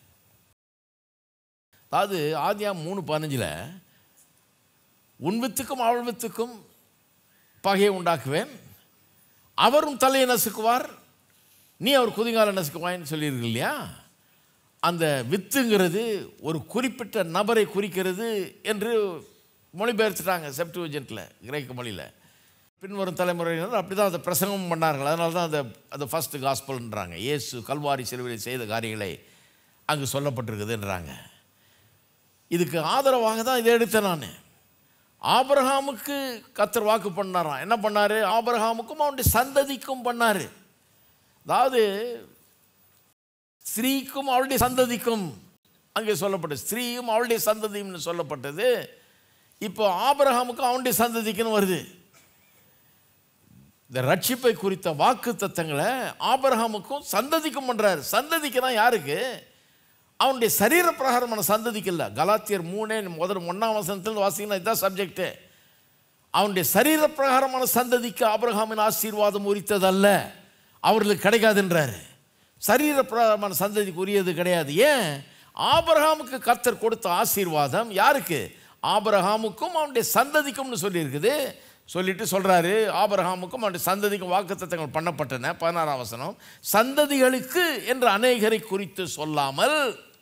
அதாவது ஆதியாகமம் மூணு பதினஞ்சில் உன் வித்துக்கும் அவள் வித்துக்கும் பகையை உண்டாக்குவேன், அவரும் தலையை நசுக்குவார், நீ அவர் குதிங்கால நசுக்குவாயின்னு சொல்லியிருக்கு இல்லையா. அந்த வித்துங்கிறது ஒரு குறிப்பிட்ட நபரை குறிக்கிறது என்று மொழிபெயர்த்துட்டாங்க செப்டுவஜென்ட்டில், கிரேக்க மொழியில். பின்வரும் தலைமுறையினர் அப்படி தான் அதை பிரசங்கம் பண்ணார்கள். அதனால தான் அதை அதை ஃபஸ்ட்டு காஸ்பல்ன்றாங்க. இயேசு கல்வாரி சிலுவையில் செய்த காரியங்களை அங்கு சொல்லப்பட்டிருக்குதுன்றாங்க. இதுக்கு ஆதரவாக தான் இதை எடுத்தேன் நான். ஆபிரகாமுக்கு கர்த்தர் வாக்கு பண்ணாராம். என்ன பண்ணார்? ஆபிரகாமுக்கும் அவனுடைய சந்ததிக்கும் பண்ணார். அதாவது ஸ்திரீக்கும் அவளுடைய சந்ததிக்கும் அங்கே சொல்லப்பட்டது, ஸ்திரீயும் அவளுடைய சந்ததியும்னு சொல்லப்பட்டது. இப்போ ஆபிரகாமுக்கும் அவனுடைய சந்ததிக்குன்னு வருது. இந்த ரட்சிப்பை குறித்த வாக்கு தத்தங்களை ஆபிரகாமுக்கும் சந்ததிக்கும் பண்ணுறாரு. சந்ததிக்குனா யாருக்கு? அவனுடைய சரீர பிரகாரமான சந்ததிக்கு இல்லை. கலாத்தியர் மூணே முதல் ஒன்றாம் வசனத்தில் வாசிங்கன்னா இதுதான் சப்ஜெக்டு. அவனுடைய சரீர பிரகாரமான சந்ததிக்கு ஆபிரகாமின் ஆசீர்வாதம் உரித்ததல்ல, அவர்களுக்கு கிடைக்காதுன்றாரு. சரீர பிரகாரமான சந்ததிக்கு உரியது கிடையாது. ஏன்? ஆபிரகாமுக்கு கர்த்தர் கொடுத்த ஆசீர்வாதம் யாருக்கு? ஆபிரகாமுக்கும் அவனுடைய சந்ததிக்கும்னு சொல்லியிருக்குது. சொல்லிட்டு சொல்கிறாரு, ஆபிரகாமுக்கும் அவனுடைய சந்ததிக்கும் வாக்குத்தத்தங்கள் பண்ணப்பட்டன. பதினாறாம் வசனம், சந்ததிகளுக்கு என்று அநேகரை குறித்து சொல்லாமல்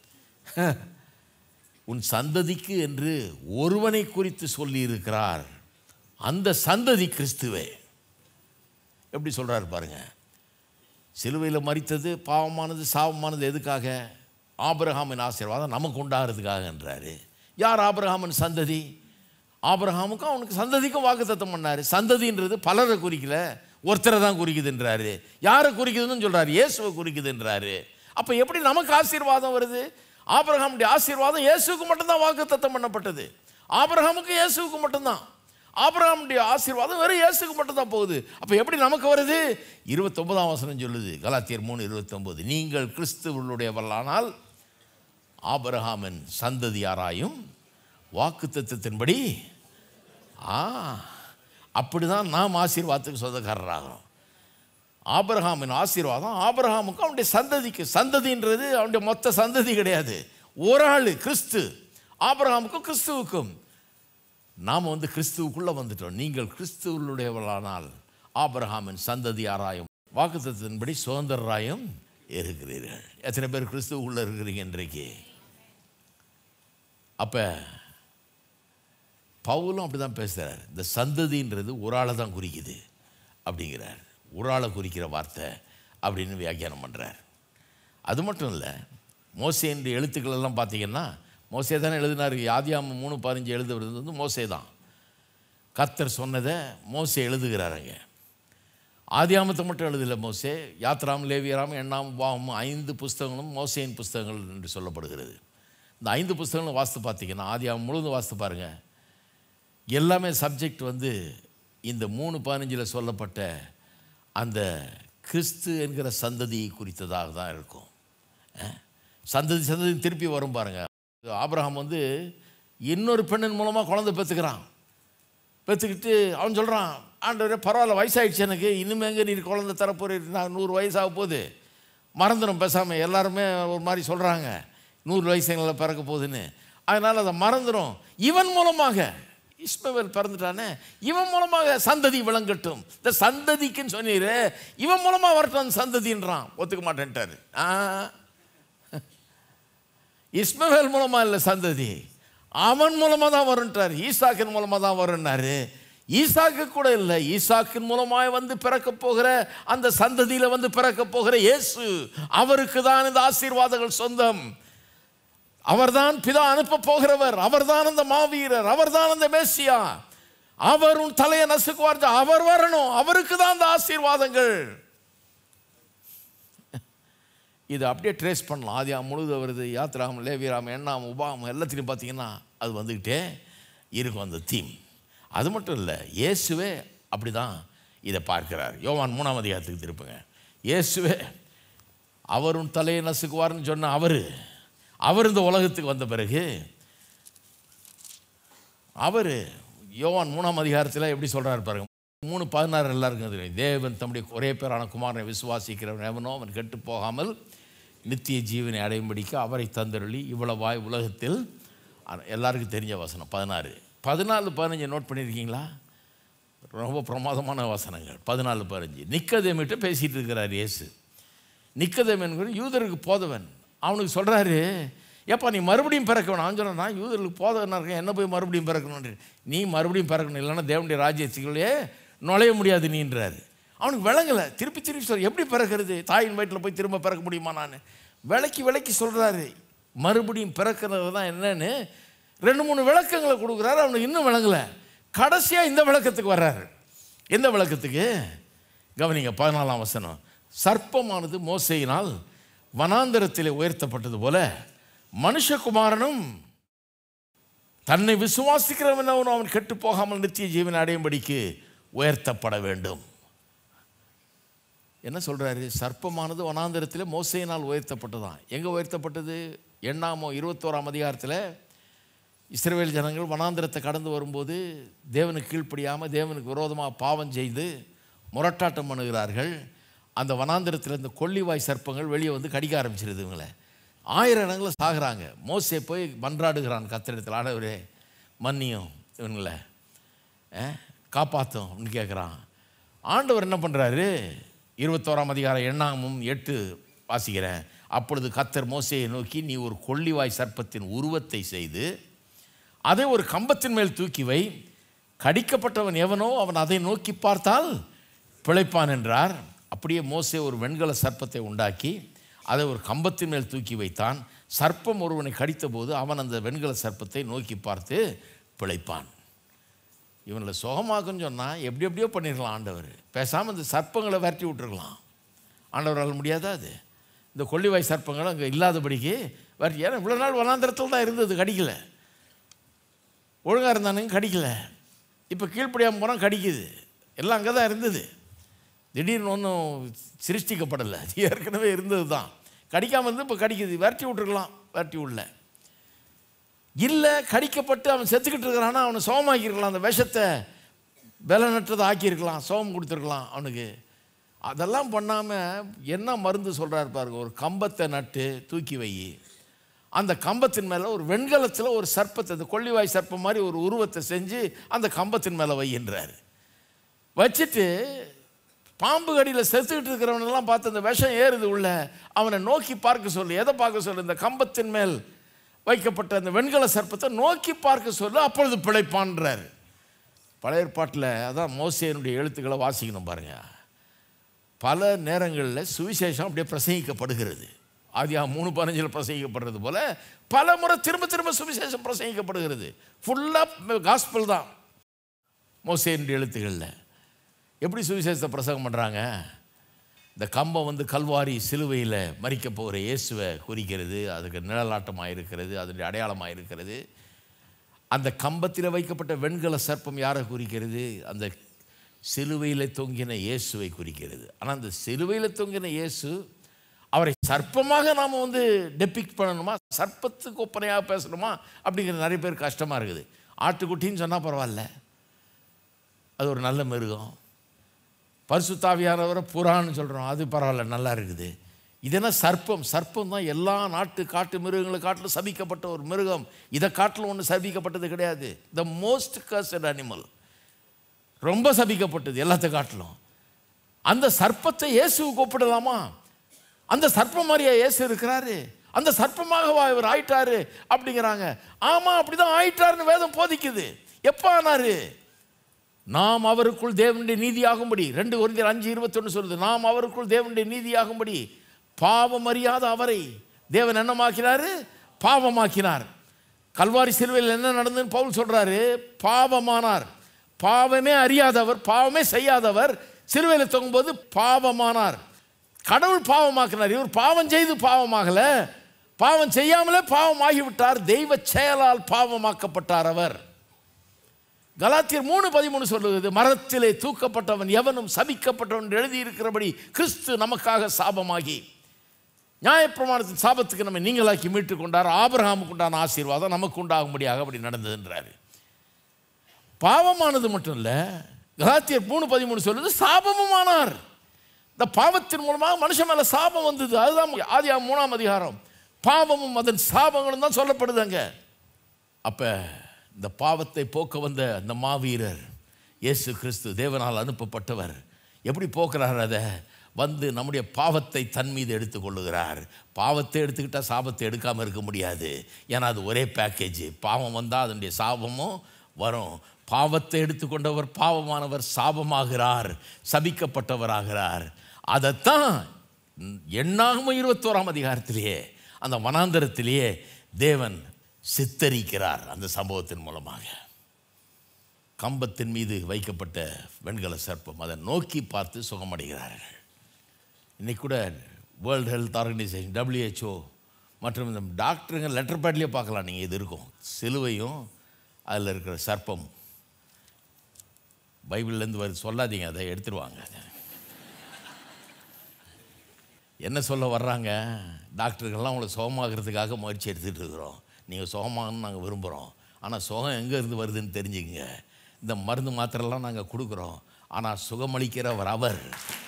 உன் சந்ததிக்கு என்று ஒருவனை குறித்து சொல்லியிருக்கிறார். அந்த சந்ததி கிறிஸ்துவே. எப்படி சொல்கிறார் பாருங்க. சிலுவையில் மரித்தது பாவமானது சாபமானது எதுக்காக? ஆபிரகாமின் ஆசீர்வாதம் நமக்கு உண்டாகிறதுக்காகன்றாரு. யார் ஆபிரகாமின் சந்ததி? ஆபிரகாமுக்கும் அவனுக்கு சந்ததிக்கும் வாக்குத்தத்தம் பண்ணார். சந்ததின்றது பலரை குறிக்கல, ஒருத்தரை தான் குறிக்குதுன்றாரு. யாரை குறிக்குதுன்னு சொல்கிறார்? இயேசுவை குறிக்குதுன்றாரு. அப்போ எப்படி நமக்கு ஆசீர்வாதம் வருது? ஆபிரகாமுடைய ஆசீர்வாதம் இயேசுவுக்கு மட்டும்தான் வாக்குத்தத்தம் பண்ணப்பட்டது. ஆபிரகாமுக்கு இயேசுவுக்கு மட்டும்தான். ஆபிரகாமுடைய ஆசீர்வாதம் வெறும் இயேசுக்கு மட்டும்தான் போகுது. அப்போ எப்படி நமக்கு வருது? இருபத்தொன்பதாம் வசனம் சொல்லுது, கலாத்தியர் மூணு இருபத்தொன்பது, நீங்கள் கிறிஸ்துவனுடையவர்களானால் ஆபிரகாமின் சந்ததியாராயும் வாக்குத்தத்தத்தின்படி ஆ அப்படிதான் நாம் ஆசீர்வாதத்துக்கு சொந்தக்காரராகிறோம். ஆபிரகாமின் ஆசீர்வாதம் ஆபிரகாமுக்கு அவனுடைய சந்ததிக்கு. சந்ததின்றது அவனுடைய மொத்த சந்ததி கிடையாது, ஒரு ஆள் கிறிஸ்து. ஆபிரகாமுக்கும் கிறிஸ்துவுக்கும் நாம் வந்து கிறிஸ்துவுக்குள்ளே வந்துட்டோம். நீங்கள் கிறிஸ்துவனுடையவர்களானால் ஆபிரகாமின் சந்ததியாராயும் வாக்குத்தத்தத்தின்படி சுதந்திரராயும் இருக்கிறீர்கள். எத்தனை பேர் கிறிஸ்துவுக்குள்ளே இருக்கிறீங்க இன்றைக்கு? அப்போ பவுலும் அப்படி தான் பேசுகிறார். இந்த சந்ததின்றது ஒரு ஆளை தான் குறிக்குது அப்படிங்கிறார். ஒரு ஆளை குறிக்கிற வார்த்தை அப்படின்னு வியாக்கியானம் பண்ணுறார். அது மட்டும் இல்லை, மோசே என்ற எழுத்துக்கள் எல்லாம் பார்த்தீங்கன்னா மோசே தானே எழுதினார். ஆதியாகமம் மூணு பதினஞ்சு எழுதுறது வந்து மோசே தான். கர்த்தர் சொன்னதை மோசே எழுதுகிறாருங்க. ஆதியாகமத்தை மட்டும் எழுதலை மோசே. யாத்ராம், லேவியராம், எண்ணாம், வாம் ஐந்து புஸ்தகங்களும் மோசேயின் புஸ்தகங்கள் என்று சொல்லப்படுகிறது. இந்த ஐந்து புஸ்தகங்களும் வாசித்து பார்த்தீங்கன்னா, ஆதியாகமம் முழுவதும் வாசித்து பாருங்கள், எல்லாமே சப்ஜெக்ட் வந்து இந்த மூணு பதினஞ்சில் சொல்லப்பட்ட அந்த கிறிஸ்து என்கிற சந்ததி குறித்ததாக தான் இருக்கும். சந்ததி சந்ததி திருப்பி வரும் பாருங்கள். ஆபிரகாம் வந்து இன்னொரு பெண்ணின் மூலமாக குழந்தை பெற்றுக்கிறான். பெற்றுக்கிட்டு அவன் சொல்கிறான், ஆண்டவரே பரவாயில்ல, வயசாகிடுச்சு எனக்கு, இனிமேல் எங்கே நீர் குழந்தை தரப்போறீர், நான் நூறு வயசாக போகுது, மறந்துடும் பேசாமல். எல்லாருமே ஒரு மாதிரி சொல்கிறாங்க நூறு வயசு எங்களை பிறக்க போகுதுன்னு. அதனால் அதை மறந்துடும். இவன் மூலமாக இஸ்மவேல் பிறந்துட்டானே, இவன் மூலமாக சந்ததி விளங்கட்டும். இந்த சந்ததிக்குன்னு சொன்னீர், இவன் மூலமாக வரட்டும் சந்ததின்றான். ஒத்துக்க மாட்டேன்ட்டார். ஆ இஸ்மவேல் மூலமாக இல்லை சந்ததி, அவன் மூலமாக தான் வருன்ட்டார். ஈசாக்கின் மூலமாக தான் வருன்னாரு. ஈசாக்கு கூட இல்லை, ஈசாக்கின் மூலமாக வந்து பிறக்க போகிற அந்த சந்ததியில் வந்து பிறக்க போகிற இயேசு, அவருக்கு தான் இந்த ஆசீர்வாதங்கள் சொந்தம். அவர்தான் பிதா அனுப்ப போகிறவர், அவர்தான் அந்த மாவீரர், அவர்தான் அந்த மேசியா. அவரும் தலையை நசுக்குவார், அவர் வரணும், அவருக்கு தான் அந்த ஆசீர்வாதங்கள். இது அப்படியே ட்ரேஸ் பண்ணலாம். ஆதியாகமம் முழுது வருது, யாத்ராம், லேவியராம், எண்ணாம், உபாகம் எல்லாத்தையும் பார்த்தீங்கன்னா அது வந்துக்கிட்டே இருக்கும் அந்த தீம். அது மட்டும் இல்லை, இயேசுவே அப்படி தான் இதை பார்க்கிறார். யோவான் மூணாம் அதிகாரத்துக்கு திருப்புங்க. இயேசுவே அவரும் தலையை நசுக்குவார்னு சொன்ன அவர் அவர் இந்த உலகத்துக்கு வந்த பிறகு அவர் யோவான் மூணாம் அதிகாரத்தில் எப்படி சொல்கிறார் பாருங்க. மூணு பதினாறு எல்லாருக்கும் தெரியும். தேவன் தம்முடைய ஒரே பேரான குமாரனை விசுவாசிக்கிறவன் எவனோ அவன் கெட்டு போகாமல் நித்திய ஜீவனை அடையும்படிக்கு அவரை தந்தருளி இவ்வளவாய் உலகத்தில். எல்லாருக்கும் தெரிஞ்ச வசனம் பதினாறு. பதினாலு பதினஞ்சு நோட் பண்ணியிருக்கீங்களா? ரொம்ப பிரமாதமான வசனங்கள். பதினாலு பதினஞ்சு நிக்கதேமிட்ட பேசிகிட்டு இருக்கிறார் இயேசு. நிக்கதேமன் யூதருக்கு போதவன். அவனுக்கு சொல்கிறாரு, ஏப்பா நீ மறுபடியும் பிறக்க வேணும். அவன் சொன்னான், நான் யூதர்களுக்கு போதவனாக இருக்கேன், என்ன போய் மறுபடியும் பிறக்கணும்னு. நீ மறுபடியும் பிறக்கணும், இல்லைன்னா தேவனுடைய ராஜ்யத்துக்குள்ளே நுழைய முடியாது நீன்றாரு. அவனுக்கு விளங்கலை. திருப்பி திருப்பி சொல்ல, எப்படி பிறக்கிறது? தாயின் வயிற்றில் போய் திரும்ப பிறக்க முடியுமா? நான் விளக்கி விளக்கி சொல்கிறாரு. மறுபடியும் பிறக்கிறது தான் என்னன்னு ரெண்டு மூணு விளக்கங்களை கொடுக்குறாரு. அவனுக்கு இன்னும் விளங்கலை. கடைசியாக இந்த விளக்கத்துக்கு வர்றாரு. எந்த விளக்கத்துக்கு? கவனிங்க, பதினாலாம் வசனம். சர்ப்பமானது மோசேயினால் வனாந்தரத்திலே உயர்த்தப்பட்டது போல மனுஷகுமாரனும் தன்னை விசுவாசிக்கிறவன் அவன் கெட்டு போகாமல் நித்திய ஜீவனை அடையும்படிக்கு உயர்த்தப்பட வேண்டும். என்ன சொல்கிறாரு? சர்ப்பமானது வனாந்தரத்தில் மோசேயினால் உயர்த்தப்பட்டதான். எங்கே உயர்த்தப்பட்டது? எண்ணாமோ இருபத்தோராம் அதிகாரத்தில் இஸ்ரவேல் ஜனங்கள் வனாந்தரத்தை கடந்து வரும்போது தேவனுக்கு கீழ்ப்படியாமல் தேவனுக்கு விரோதமாக பாவம் செய்து முரட்டாட்டம் பண்ணுகிறார்கள். அந்த வனாந்தரத்தில் இந்த கொள்ளிவாய் சர்ப்பங்கள் வெளியே வந்து கடிக்க ஆரம்பிச்சிருது. இவங்களை ஆயிரம் இடங்களில் சாகுறாங்க. மோசே போய் மன்றாடுகிறான் கர்த்தரிடத்தில், ஆண்டவரே மன்னியும் இவங்களை காப்பாற்றும் அப்படின்னு கேட்குறான். ஆண்டவர் என்ன பண்ணுறாரு? இருபத்தோராம் அதிகாரம் எண்ணாமும் எட்டு வாசிக்கிறேன். அப்பொழுது கர்த்தர் மோசேயை நோக்கி, நீ ஒரு கொள்ளிவாய் சர்ப்பத்தின் உருவத்தை செய்து அதை ஒரு கம்பத்தின் மேல் தூக்கி வை, கடிக்கப்பட்டவன் எவனோ அவன் அதை நோக்கி பார்த்தால் பிழைப்பான் என்றார். அப்படியே மோசே ஒரு வெண்கல சர்ப்பத்தை உண்டாக்கி அதை ஒரு கம்பத்தின் மேல் தூக்கி வைத்தான். சர்ப்பம் ஒருவனை கடித்த போது அவன் அந்த வெண்கல சர்ப்பத்தை நோக்கி பார்த்து பிழைப்பான். இவனை சுகமாக்குன்னு சொன்னால் எப்படி எப்படியோ பண்ணிடலாம் ஆண்டவர். பேசாமல் இந்த சர்ப்பங்களை விரட்டி விட்டுருக்கலாம். ஆண்டவரால் முடியாதா? அது இந்த கொள்ளிவாய் சர்ப்பங்களும் அங்கே இல்லாதபடிக்கு வேறு. ஏன்னா இவ்வளோ நாள் வனாந்திரத்தில் தான் இருந்தது, கடிக்கல. ஒழுங்காக இருந்தானுங்க, கடிக்கல. இப்போ கீழ்ப்படியாமல் போனால் கடிக்குது. எல்லாம் அங்கே தான் இருந்தது. திடீர்னு ஒன்றும் சிருஷ்டிக்கப்படலை, ஏற்கனவே இருந்தது தான். கடிக்காமல் இருந்து இப்போ கடிக்குது. விரட்டி விட்டுருக்கலாம், விரட்டி விடல. இல்லை, கடிக்கப்பட்டு அவன் செத்துக்கிட்டு இருக்கிறான்னா அவனை சோகமாக்கிருக்கலாம், அந்த விஷத்தை பலனற்றதை ஆக்கியிருக்கலாம், சோகம் கொடுத்துருக்கலாம் அவனுக்கு. அதெல்லாம் பண்ணாமல் என்ன மருந்து சொல்கிறாரு பாருங்க. ஒரு கம்பத்தை நட்டு தூக்கி வை, அந்த கம்பத்தின் மேலே ஒரு வெண்கலத்தில் ஒரு சர்ப்பத்தை, அந்த கொள்ளிவாய் சர்ப்பம் மாதிரி ஒரு உருவத்தை செஞ்சு அந்த கம்பத்தின் மேலே வையின்றார். வச்சுட்டு பாம்பு கடியில் செத்துக்கிட்டு இருக்கிறவனெல்லாம் பார்த்து அந்த விஷம் ஏறுது உள்ள, அவனை நோக்கி பார்க்க சொல்லு. எதை பார்க்க சொல்லு? இந்த கம்பத்தின் மேல் வைக்கப்பட்ட அந்த வெண்கல சர்ப்பத்தை நோக்கி பார்க்க சொல்லு, அப்பொழுது பிழைப்பான்றார். பழைய ஏற்பாட்டில் அதான் மோசேனுடைய எழுத்துக்களை வாசிக்கணும் பாருங்க. பல நேரங்களில் சுவிசேஷம் அப்படியே பிரசங்கிக்கப்படுகிறது. ஆதியா மூணு பதினஞ்சில் பிரசங்கிக்கப்படுறது போல பல முறை திரும்ப திரும்ப சுவிசேஷம் பிரசங்கிக்கப்படுகிறது. ஃபுல்லாக காஸ்பல் தான் மோசேனுடைய எழுத்துக்களில். எப்படி சுவிசேஷத்தை பிரசங்கம் பண்ணுறாங்க? இந்த கம்பம் வந்து கல்வாரி சிலுவையில் மரிக்க போகிற இயேசுவை குறிக்கிறது, அதுக்கு நிழலாட்டமாக இருக்கிறது, அதனுடைய அடையாளமாக இருக்கிறது. அந்த கம்பத்தில் வைக்கப்பட்ட வெண்கல சர்ப்பம் யாரை குறிக்கிறது? அந்த சிலுவையில் தொங்கின இயேசுவை குறிக்கிறது. ஆனால் அந்த சிலுவையில் தொங்கின இயேசு, அவரை சர்ப்பமாக நாம் வந்து டெபிக்ட் பண்ணணுமா, சர்ப்பத்துக்கு ஒப்பனையாக பேசணுமா அப்படிங்கிற நிறைய பேர் கஷ்டமாக இருக்குது. ஆட்டுக்குட்டின்னு சொன்னால் பரவாயில்ல, அது ஒரு நல்ல மிருகம். பரிசுத்தாவியானவரை புறான்னு சொல்கிறோம், அது பரவாயில்ல, நல்லா இருக்குது. இதென்ன சர்ப்பம்? சர்ப்பம் தான் எல்லா நாட்டு காட்டு மிருகங்களை காட்டிலும் சபிக்கப்பட்ட ஒரு மிருகம். இதை காட்டிலும் ஒன்று சபிக்கப்பட்டது கிடையாது. த மோஸ்ட் கர்ஸ்ட் அனிமல், ரொம்ப சபிக்கப்பட்டது எல்லாத்த காட்டிலும். அந்த சர்ப்பத்தை இயேசுவுக்கு ஒப்பிடலாமா? அந்த சர்ப்பம் மாதிரியா இயேசு இருக்கிறாரு? அந்த சர்ப்பமாகவா இவர் ஆயிட்டாரு அப்படிங்கிறாங்க. ஆமாம், அப்படிதான் ஆயிட்டாருன்னு வேதம் போதிக்குது. எப்போ ஆனாரு? நாம் அவருக்குள் தேவனுடைய நீதியாகும்படி, ரெண்டு கொரிந்தியர் அஞ்சு இருபத்தொன்று சொல்லுது. நாம் அவருக்குள் தேவனுடைய நீதியாகும்படி பாவம் அறியாத அவரை தேவன் என்னமாக்கினாரு? பாவமாக்கினார். கல்வாரி சிலுவையில் என்ன நடந்ததுன்னு பவுல் சொல்றாரு? பாவமானார். பாவமே அறியாதவர், பாவமே செய்யாதவர் சிலுவையில் தொங்கும்போது பாவமானார். கடவுள் பாவமாக்கினார். இவர் பாவம் செய்து பாவமாகல, பாவம் செய்யாமலே பாவம் ஆகிவிட்டார். தெய்வ செயலால் பாவமாக்கப்பட்டார் அவர். கலாத்தியர் மூணு பதிமூணு சொல்லுகிறது, மரத்திலே தூக்கப்பட்டவன் எவனும் சபிக்கப்பட்டவன் எழுதியிருக்கிறபடி கிறிஸ்து நமக்காக சாபமாகி நியாயப்பிரமாணத்தின் சாபத்துக்கு நம்ம நீங்களாக்கி மீட்டு கொண்டார். ஆபிரகாமுக்கு உண்டான ஆசீர்வாதம் நமக்கு உண்டாகும்படியாக அப்படி நடந்ததுன்றாரு. பாவமானது மட்டும் இல்லை, கலாத்தியர் மூணு பதிமூணு சொல்லுது சாபமும் ஆனார். இந்த பாவத்தின் மூலமாக மனுஷன் மேலே சாபம் வந்தது. அதுதான் ஆதியா மூணாம் அதிகாரம். பாவமும் அதன் சாபங்களும் தான் சொல்லப்படுது அங்கே. அப்போ இந்த பாவத்தை போக்க வந்த அந்த மாவீரர் இயேசு கிறிஸ்து, தேவனால் அனுப்பப்பட்டவர், எப்படி போக்குறார்? அதை வந்து நம்முடைய பாவத்தை தன் மீது எடுத்துக்கொள்ளுகிறார். பாவத்தை எடுத்துக்கிட்டால் சாபத்தை எடுக்காமல் இருக்க முடியாது. ஏன்னா அது ஒரே பேக்கேஜ். பாவம் வந்தால் அதனுடைய சாபமும் வரும். பாவத்தை எடுத்துக்கொண்டவர் பாவமானவர் சாபமாகிறார், சபிக்கப்பட்டவராகிறார். அதைத்தான் எண்ணாகமம் இருபத்தோராம் அதிகாரத்திலேயே அந்த வனாந்தரத்திலேயே தேவன் சித்தரிக்கிறார். அந்த சம்பவத்தின் மூலமாக கம்பத்தின் மீது வைக்கப்பட்ட வெண்கல சர்ப்பம், அதை நோக்கி பார்த்து சுகமடைகிறார்கள். இன்றைக்கி கூட வேர்ல்டு ஹெல்த் ஆர்கனைசேஷன் டபிள்யூஹெச்ஓ மற்றும் இந்த டாக்டருங்க லெட்டர் பேட்லேயே பார்க்கலாம் நீங்கள். இது இருக்கும், சிலுவையும் அதில் இருக்கிற சர்ப்பம். பைபிள்லேருந்து வருது, சொல்லாதீங்க, அதை எடுத்துருவாங்க. என்ன சொல்ல வர்றாங்க? டாக்டர்கள்லாம் உங்களை சுகமாகிறதுக்காக முயற்சி எடுத்துகிட்டு இருக்கிறோம், நீங்கள் சுகமாகணும்னு நாங்கள் விரும்புகிறோம். ஆனால் சுகம் எங்கே இருந்து வருதுன்னு தெரிஞ்சுக்கங்க. இந்த மருந்து மாத்திரைலாம் நாங்கள் கொடுக்குறோம், ஆனால் சுகமளிக்கிறவர் அவர்.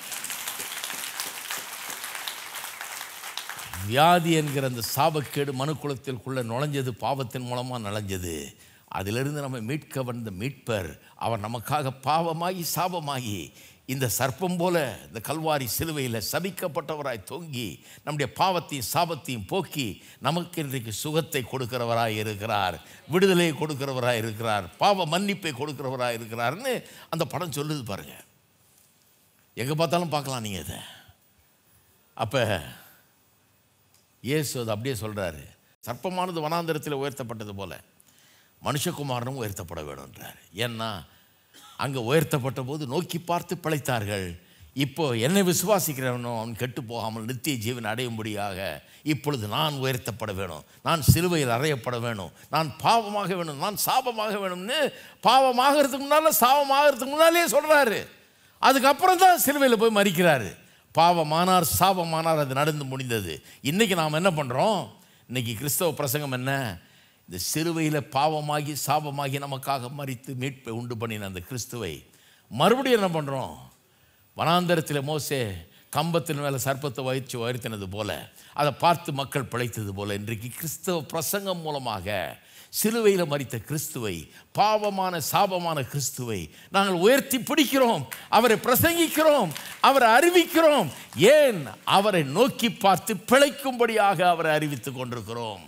வியாதி என்கிற அந்த சாபக்கேடு மனுக்குலத்திற்குள்ளே நுழைஞ்சது, பாவத்தின் மூலமாக நுழைஞ்சது. அதிலிருந்து நம்ம மீட்க வந்த மீட்பர் அவர் நமக்காக பாவமாகி சாபமாகி இந்த சர்ப்பம் போல இந்த கல்வாரி சிலுவையில் சபிக்கப்பட்டவராய் தொங்கி நம்முடைய பாவத்தையும் சாபத்தையும் போக்கி நமக்கு இன்றைக்கு சுகத்தை கொடுக்கிறவராய் இருக்கிறார், விடுதலையை கொடுக்கிறவராய் இருக்கிறார், பாவ மன்னிப்பை கொடுக்கிறவராய் இருக்கிறார்னு அந்த படம் சொல்லுது பாருங்க. எங்கே பார்த்தாலும் பார்க்கலாம் நீங்கள் இதை. அப்போ இயேசு அது அப்படியே சொல்கிறாரு, சர்ப்பமானது வனாந்தரத்தில் உயர்த்தப்பட்டது போல மனுஷகுமாரனும் உயர்த்தப்பட வேணுன்றார். ஏன்னா அங்கே உயர்த்தப்பட்ட போது நோக்கி பார்த்து பிழைத்தார்கள், இப்போ என்னை விசுவாசிக்கிறவனோ அவன் கெட்டு போகாமல் நித்திய ஜீவன் அடையும்படியாக இப்பொழுது நான் உயர்த்தப்பட வேணும், நான் சிலுவையில் அறையப்பட வேணும், நான் பாவமாக வேணும், நான் சாபமாக வேணும்னு பாவமாகிறதுக்கு முன்னால் சாபமாகிறதுக்கு முன்னாலே சொல்கிறாரு. அதுக்கப்புறம் தான் சிலுவையில் போய் மரிக்கிறாரு. பாவமானார் சாபமானார், அது நடந்து முடிந்தது. இன்றைக்கி நாம் என்ன பண்ணுறோம்? இன்றைக்கி கிறிஸ்தவ பிரசங்கம் என்ன? இந்த சிலுவையில் பாவமாகி சாபமாகி நமக்காக மரித்து மீட்பை உண்டு பண்ணின அந்த கிறிஸ்துவை மறுபடியும் என்ன பண்ணுறோம்? வனாந்தரத்தில் மோசே கம்பத்தின் மேலே சர்ப்பத்தை வயிற்று உயர்த்தினது போல, அதை பார்த்து மக்கள் பிழைத்தது போல, இன்றைக்கு கிறிஸ்தவ பிரசங்கம் மூலமாக சிலுவையில் மரித்த கிறிஸ்துவை, பாவமான சாபமான கிறிஸ்துவை நாங்கள் உயர்த்தி பிடிக்கிறோம், அவரை பிரசங்கிக்கிறோம், அவரை அறிவிக்கிறோம். ஏன்? அவரை நோக்கி பார்த்து பிழைக்கும்படியாக அவரை அறிவித்து கொண்டிருக்கிறோம்.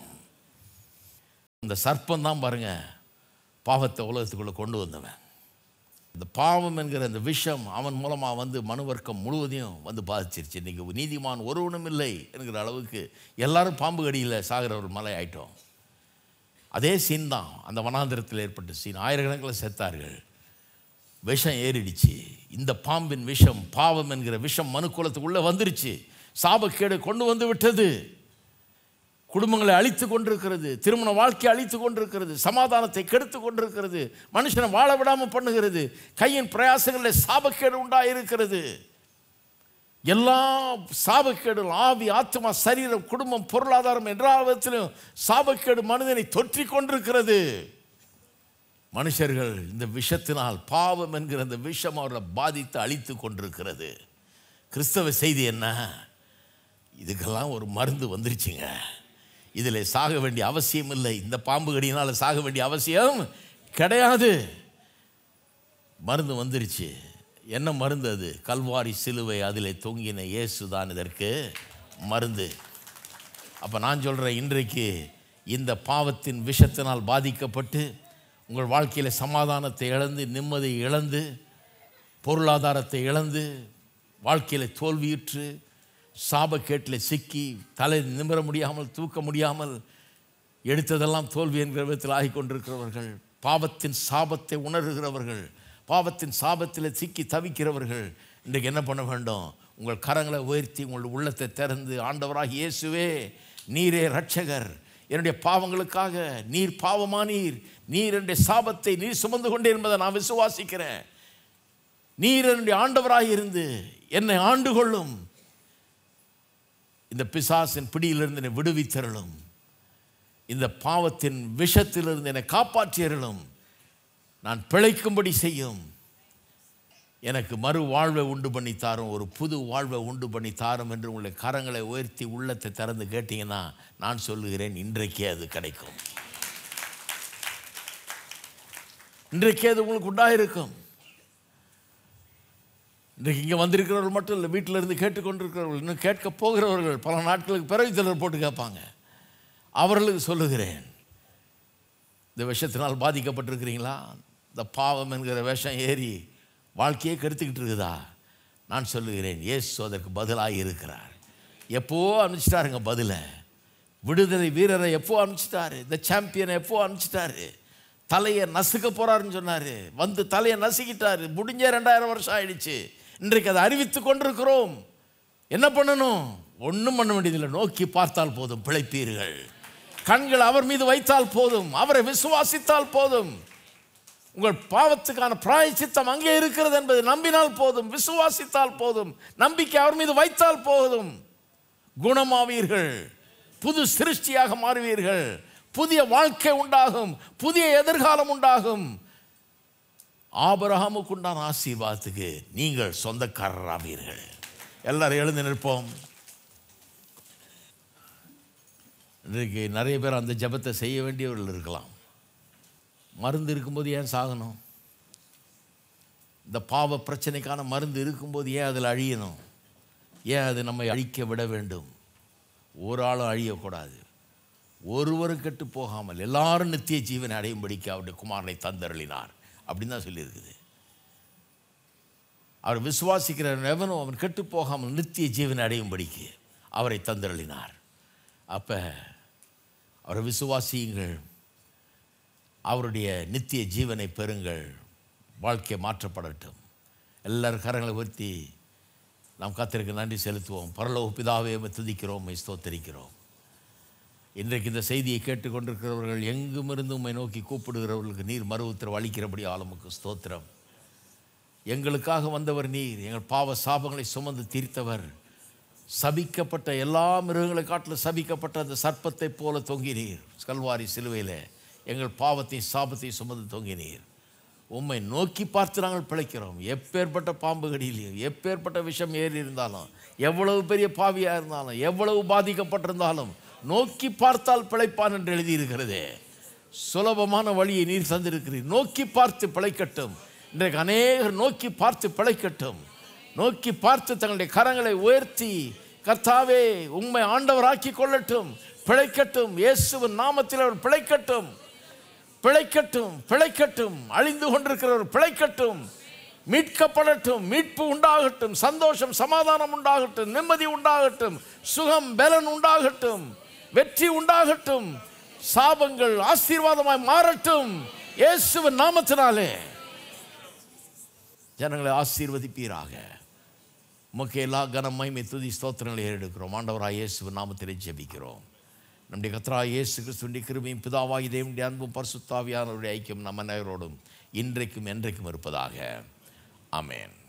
இந்த சர்ப்பம் தான் பாருங்க பாவத்தை உலகத்துக்குள்ளே கொண்டு வந்தவன். இந்த பாவம் என்கிற அந்த விஷம் அவன் மூலமாக வந்து மனுவர்க்கம் முழுவதையும் வந்து பாதிச்சிருச்சு. இன்றைக்கி நீதிமான் ஒருவனும் இல்லை என்கிற அளவுக்கு எல்லாரும் பாம்பு கடியில் சாகிற ஒரு மலை ஆயிட்டோம். அதே சீன் தான் அந்த வனாந்திரத்தில் ஏற்பட்ட சீன். ஆயிரக்கணக்கில் செத்தார்கள், விஷம் ஏறிடுச்சு. இந்த பாம்பின் விஷம், பாவம் என்கிற விஷம் மனுக்குலத்துக்குள்ளே வந்துருச்சு, சாபக்கேடு கொண்டு வந்து விட்டது, குடும்பங்களை அழித்து கொண்டிருக்கிறது, திருமண வாழ்க்கையை அழித்து கொண்டிருக்கிறது, சமாதானத்தை கெடுத்து கொண்டிருக்கிறது, மனுஷனை வாழ விடாமல் பண்ணுகிறது, கையின் பிரயாசங்களில் சாபக்கேடு உண்டாயிருக்கிறது. எல்லா சாபக்கேடு, ஆவி, ஆத்மா, சரீரம், குடும்பம், பொருளாதாரம் எல்லா விதத்திலும் சாபக்கேடு மனிதனை தொற்றி கொண்டிருக்கிறது. மனுஷர்கள் இந்த விஷத்தினால், பாவம் என்கிற அந்த விஷம் அவர்களை பாதித்து அழித்து கொண்டிருக்கிறது. கிறிஸ்தவ செய்தி என்ன? இதுக்கெல்லாம் ஒரு மருந்து வந்துருச்சுங்க. இதில் சாக வேண்டிய அவசியம் இல்லை. இந்த பாம்பு கடியினால் சாக வேண்டிய அவசியம் கிடையாது. மருந்து வந்துருச்சு. என்ன மருந்து அது? கல்வாரி சிலுவை, அதில் தொங்கின இயேசு தான் இதற்கு மருந்து. அப்போ நான் சொல்கிறேன், இன்றைக்கு இந்த பாவத்தின் விஷத்தினால் பாதிக்கப்பட்டு உங்கள் வாழ்க்கையில் சமாதானத்தை இழந்து, நிம்மதியை இழந்து, பொருளாதாரத்தை இழந்து, வாழ்க்கையில் தோல்வியுற்று, சாபக்கேட்டில் சிக்கி தலை நிமிர முடியாமல், தூக்க முடியாமல், எடுத்ததெல்லாம் தோல்வி என்கிற விதத்தில் ஆகிக்கொண்டிருக்கிறவர்கள், பாவத்தின் சாபத்தை உணர்கிறவர்கள், பாவத்தின் சாபத்தில் சிக்கி தவிக்கிறவர்கள், இன்றைக்கு என்ன பண்ண வேண்டும்? உங்கள் கரங்களை உயர்த்தி உங்கள் உள்ளத்தை திறந்து, ஆண்டவராக இயேசுவே, நீரே இரட்சகர், என்னுடைய பாவங்களுக்காக நீர் பாவமானீர், நீர் என்னுடைய சாபத்தை நீர் சுமந்து கொண்டே என்பதை நான் விசுவாசிக்கிறேன். நீர் என்னுடைய ஆண்டவராக இருந்து என்னை ஆண்டு கொள்ளும், இந்த பிசாசின் பிடியிலிருந்து என்னை விடுவித்தருளும், இந்த பாவத்தின் விஷத்திலிருந்து என்னை காப்பாற்றியருளும், நான் பிழைக்கும்படி செய்யும், எனக்கு மறு வாழ்வை உண்டு பண்ணி தாரும், ஒரு புது வாழ்வை உண்டு பண்ணி தாரும் என்று உங்களை கரங்களை உயர்த்தி உள்ளத்தை திறந்து கேட்டீங்கன்னா நான் சொல்லுகிறேன், இன்றைக்கே அது கிடைக்கும். இன்றைக்கே அது உங்களுக்கு உண்டாயிருக்கும். இன்றைக்கு இங்கே வந்திருக்கிறவர்கள் மட்டும் இல்லை, வீட்டில் இருந்து கேட்டுக்கொண்டிருக்கிறவர்கள், இன்னும் கேட்க போகிறவர்கள், பல நாட்களுக்கு பிறகு சிலர் போட்டு கேட்பாங்க. அவர்களுக்கு சொல்லுகிறேன், இந்த விஷத்தினால் பாதிக்கப்பட்டிருக்கிறீங்களா? இந்த பாவம் என்கிற விஷம் ஏறி வாழ்க்கையே கெடுத்துக்கிட்டு இருக்குதா? நான் சொல்லுகிறேன், இயேசு அதற்கு பதிலாக இருக்கிறார். எப்போ அனுப்பிச்சிட்டாருங்க பதிலை. விடுதலை வீரரை எப்போ அனுப்பிச்சிட்டாரு, இந்த சாம்பியனை எப்போ அனுப்பிச்சிட்டாரு. தலையை நசுக்க போகிறாருன்னு சொன்னார், வந்து தலையை நசுக்கிட்டாரு. முடிஞ்ச ரெண்டாயிரம் வருஷம் ஆயிடுச்சு. இன்றைக்கு அதை அறிவித்து கொண்டிருக்கிறோம். என்ன பண்ணணும்? ஒன்றும் பண்ண வேண்டியதில்லை. நோக்கி பார்த்தால் போதும், பிழைப்பீர்கள். கண்கள் அவர் மீது வைத்தால் போதும், அவரை விசுவாசித்தால் போதும். உங்கள் பாவத்துக்கான பிராயச்சித்தம் அங்கே இருக்கிறது என்பதை நம்பினால் போதும், விசுவாசித்தால் போதும், நம்பிக்கை அவர் மீது வைத்தால் போதும். குணமாவீர்கள், புது சிருஷ்டியாக மாறுவீர்கள், புதிய வாழ்க்கை உண்டாகும், புதிய எதிர்காலம் உண்டாகும். ஆபிரகாமுக்கு உண்டான ஆசீர்வாதத்துக்கு நீங்கள் சொந்தக்காரராவீர்கள். எல்லாரும் எழுந்து நிற்போம். இன்றைக்கு நிறைய பேர் அந்த ஜெபத்தை செய்ய வேண்டியவர்கள் இருக்கலாம். மருந்து இருக்கும்போது ஏன் சாகணும்? இந்த பாவ பிரச்சனைக்கான மருந்து இருக்கும்போது ஏன் அதில் அழியணும்? ஏன் அது நம்மை அழிக்க விட வேண்டும்? ஒரு ஆளும் அழியக்கூடாது. ஒருவரும் கெட்டு போகாமல் எல்லாரும் நித்திய ஜீவனை அடையும்படிக்கு அவருடைய குமாரனை தந்தருளினார் அப்படின்னு தான் சொல்லியிருக்குது. அவர் விசுவாசிக்கிற எவனும் அவன் கெட்டு போகாமல் நித்திய ஜீவனை அடையும்படிக்கு அவரை தந்தருளினார். அப்போ அவரை விசுவாசியுங்கள், அவருடைய நித்திய ஜீவனை பெறுங்கள், வாழ்க்கை மாற்றப்படட்டும். எல்லாரும் கரங்களை உயர்த்தி நாம் கர்த்தருக்கு நன்றி செலுத்துவோம். பரலோக பிதாவே, உம்மை துதிக்கிறோம், உம்மை ஸ்தோத்தரிக்கிறோம். இன்றைக்கு இந்த செய்தியை கேட்டுக்கொண்டிருக்கிறவர்கள் எங்கும் இருந்து உம்மை நோக்கி கூப்பிடுகிறவர்களுக்கு நீர் மறு உத்தரவு அளிக்கிறபடி ஆளுமுக்கு ஸ்தோத்திரம். எங்களுக்காக வந்தவர் நீர், எங்கள் பாவ சாபங்களை சுமந்து தீர்த்தவர். சபிக்கப்பட்ட எல்லா மிருகங்களை காட்டிலும் சபிக்கப்பட்ட அந்த சர்ப்பத்தை போல தொங்கினீர். கல்வாரி சிலுவையில் எங்கள் பாவத்தையும் சாபத்தையும் சுமந்து தொங்கினீர். உம்மை நோக்கி பார்த்து நாங்கள் பிழைக்கிறோம். எப்பேற்பட்ட பாம்பு கடியிலையும், எப்பேற்பட்ட விஷம் ஏறி இருந்தாலும், எவ்வளவு பெரிய பாவியாக இருந்தாலும், எவ்வளவு பாதிக்கப்பட்டிருந்தாலும் நோக்கி பார்த்தால் பிழைப்பான் என்று எழுதியிருக்கிறதே. சுலபமான வழியை நீர் தந்திருக்கிறீர். நோக்கி பார்த்து பிழைக்கட்டும். இன்றைக்கு அநேகர் நோக்கி பார்த்து பிழைக்கட்டும். நோக்கி பார்த்து தங்களுடைய கரங்களை உயர்த்தி கர்த்தாவே உம்மை ஆண்டவராக்கி கொள்ளட்டும், பிழைக்கட்டும். இயேசுவின் நாமத்தில் அவர் பிழைக்கட்டும், பிழைக்கட்டும், பிழைக்கட்டும். அழிந்து கொண்டிருக்கிறவர் பிழைக்கட்டும், மீட்கப்படட்டும், மீட்பு உண்டாகட்டும், சந்தோஷம் சமாதானம் உண்டாகட்டும், நிம்மதி உண்டாகட்டும், சுகம் பலன் உண்டாகட்டும், வெற்றி உண்டாகட்டும், சாபங்கள் ஆசீர்வாதமாய் மாறட்டும் இயேசுவின் நாமத்தினாலே. ஜனங்களை ஆசீர்வதிப்பீராக. உமக்கு எல்லா கனம் மகிமை துதி ஸ்தோத்திரங்களை ஏறெடுக்கிறோம். ஆண்டவராய் இயேசுவின் நாமத்திலே ஜெபிக்கிறோம். நம்முடைய கர்த்தராகிய இயேசு கிறிஸ்துவின் கிருபையும் பிதாவாகிய தேவனுடைய அன்பும் பரிசுத்த ஆவியானவருடைய ஐக்கியம் நம் அனைவரோடும் இன்றைக்கும் என்றைக்கும் இருப்பதாக. ஆமென்.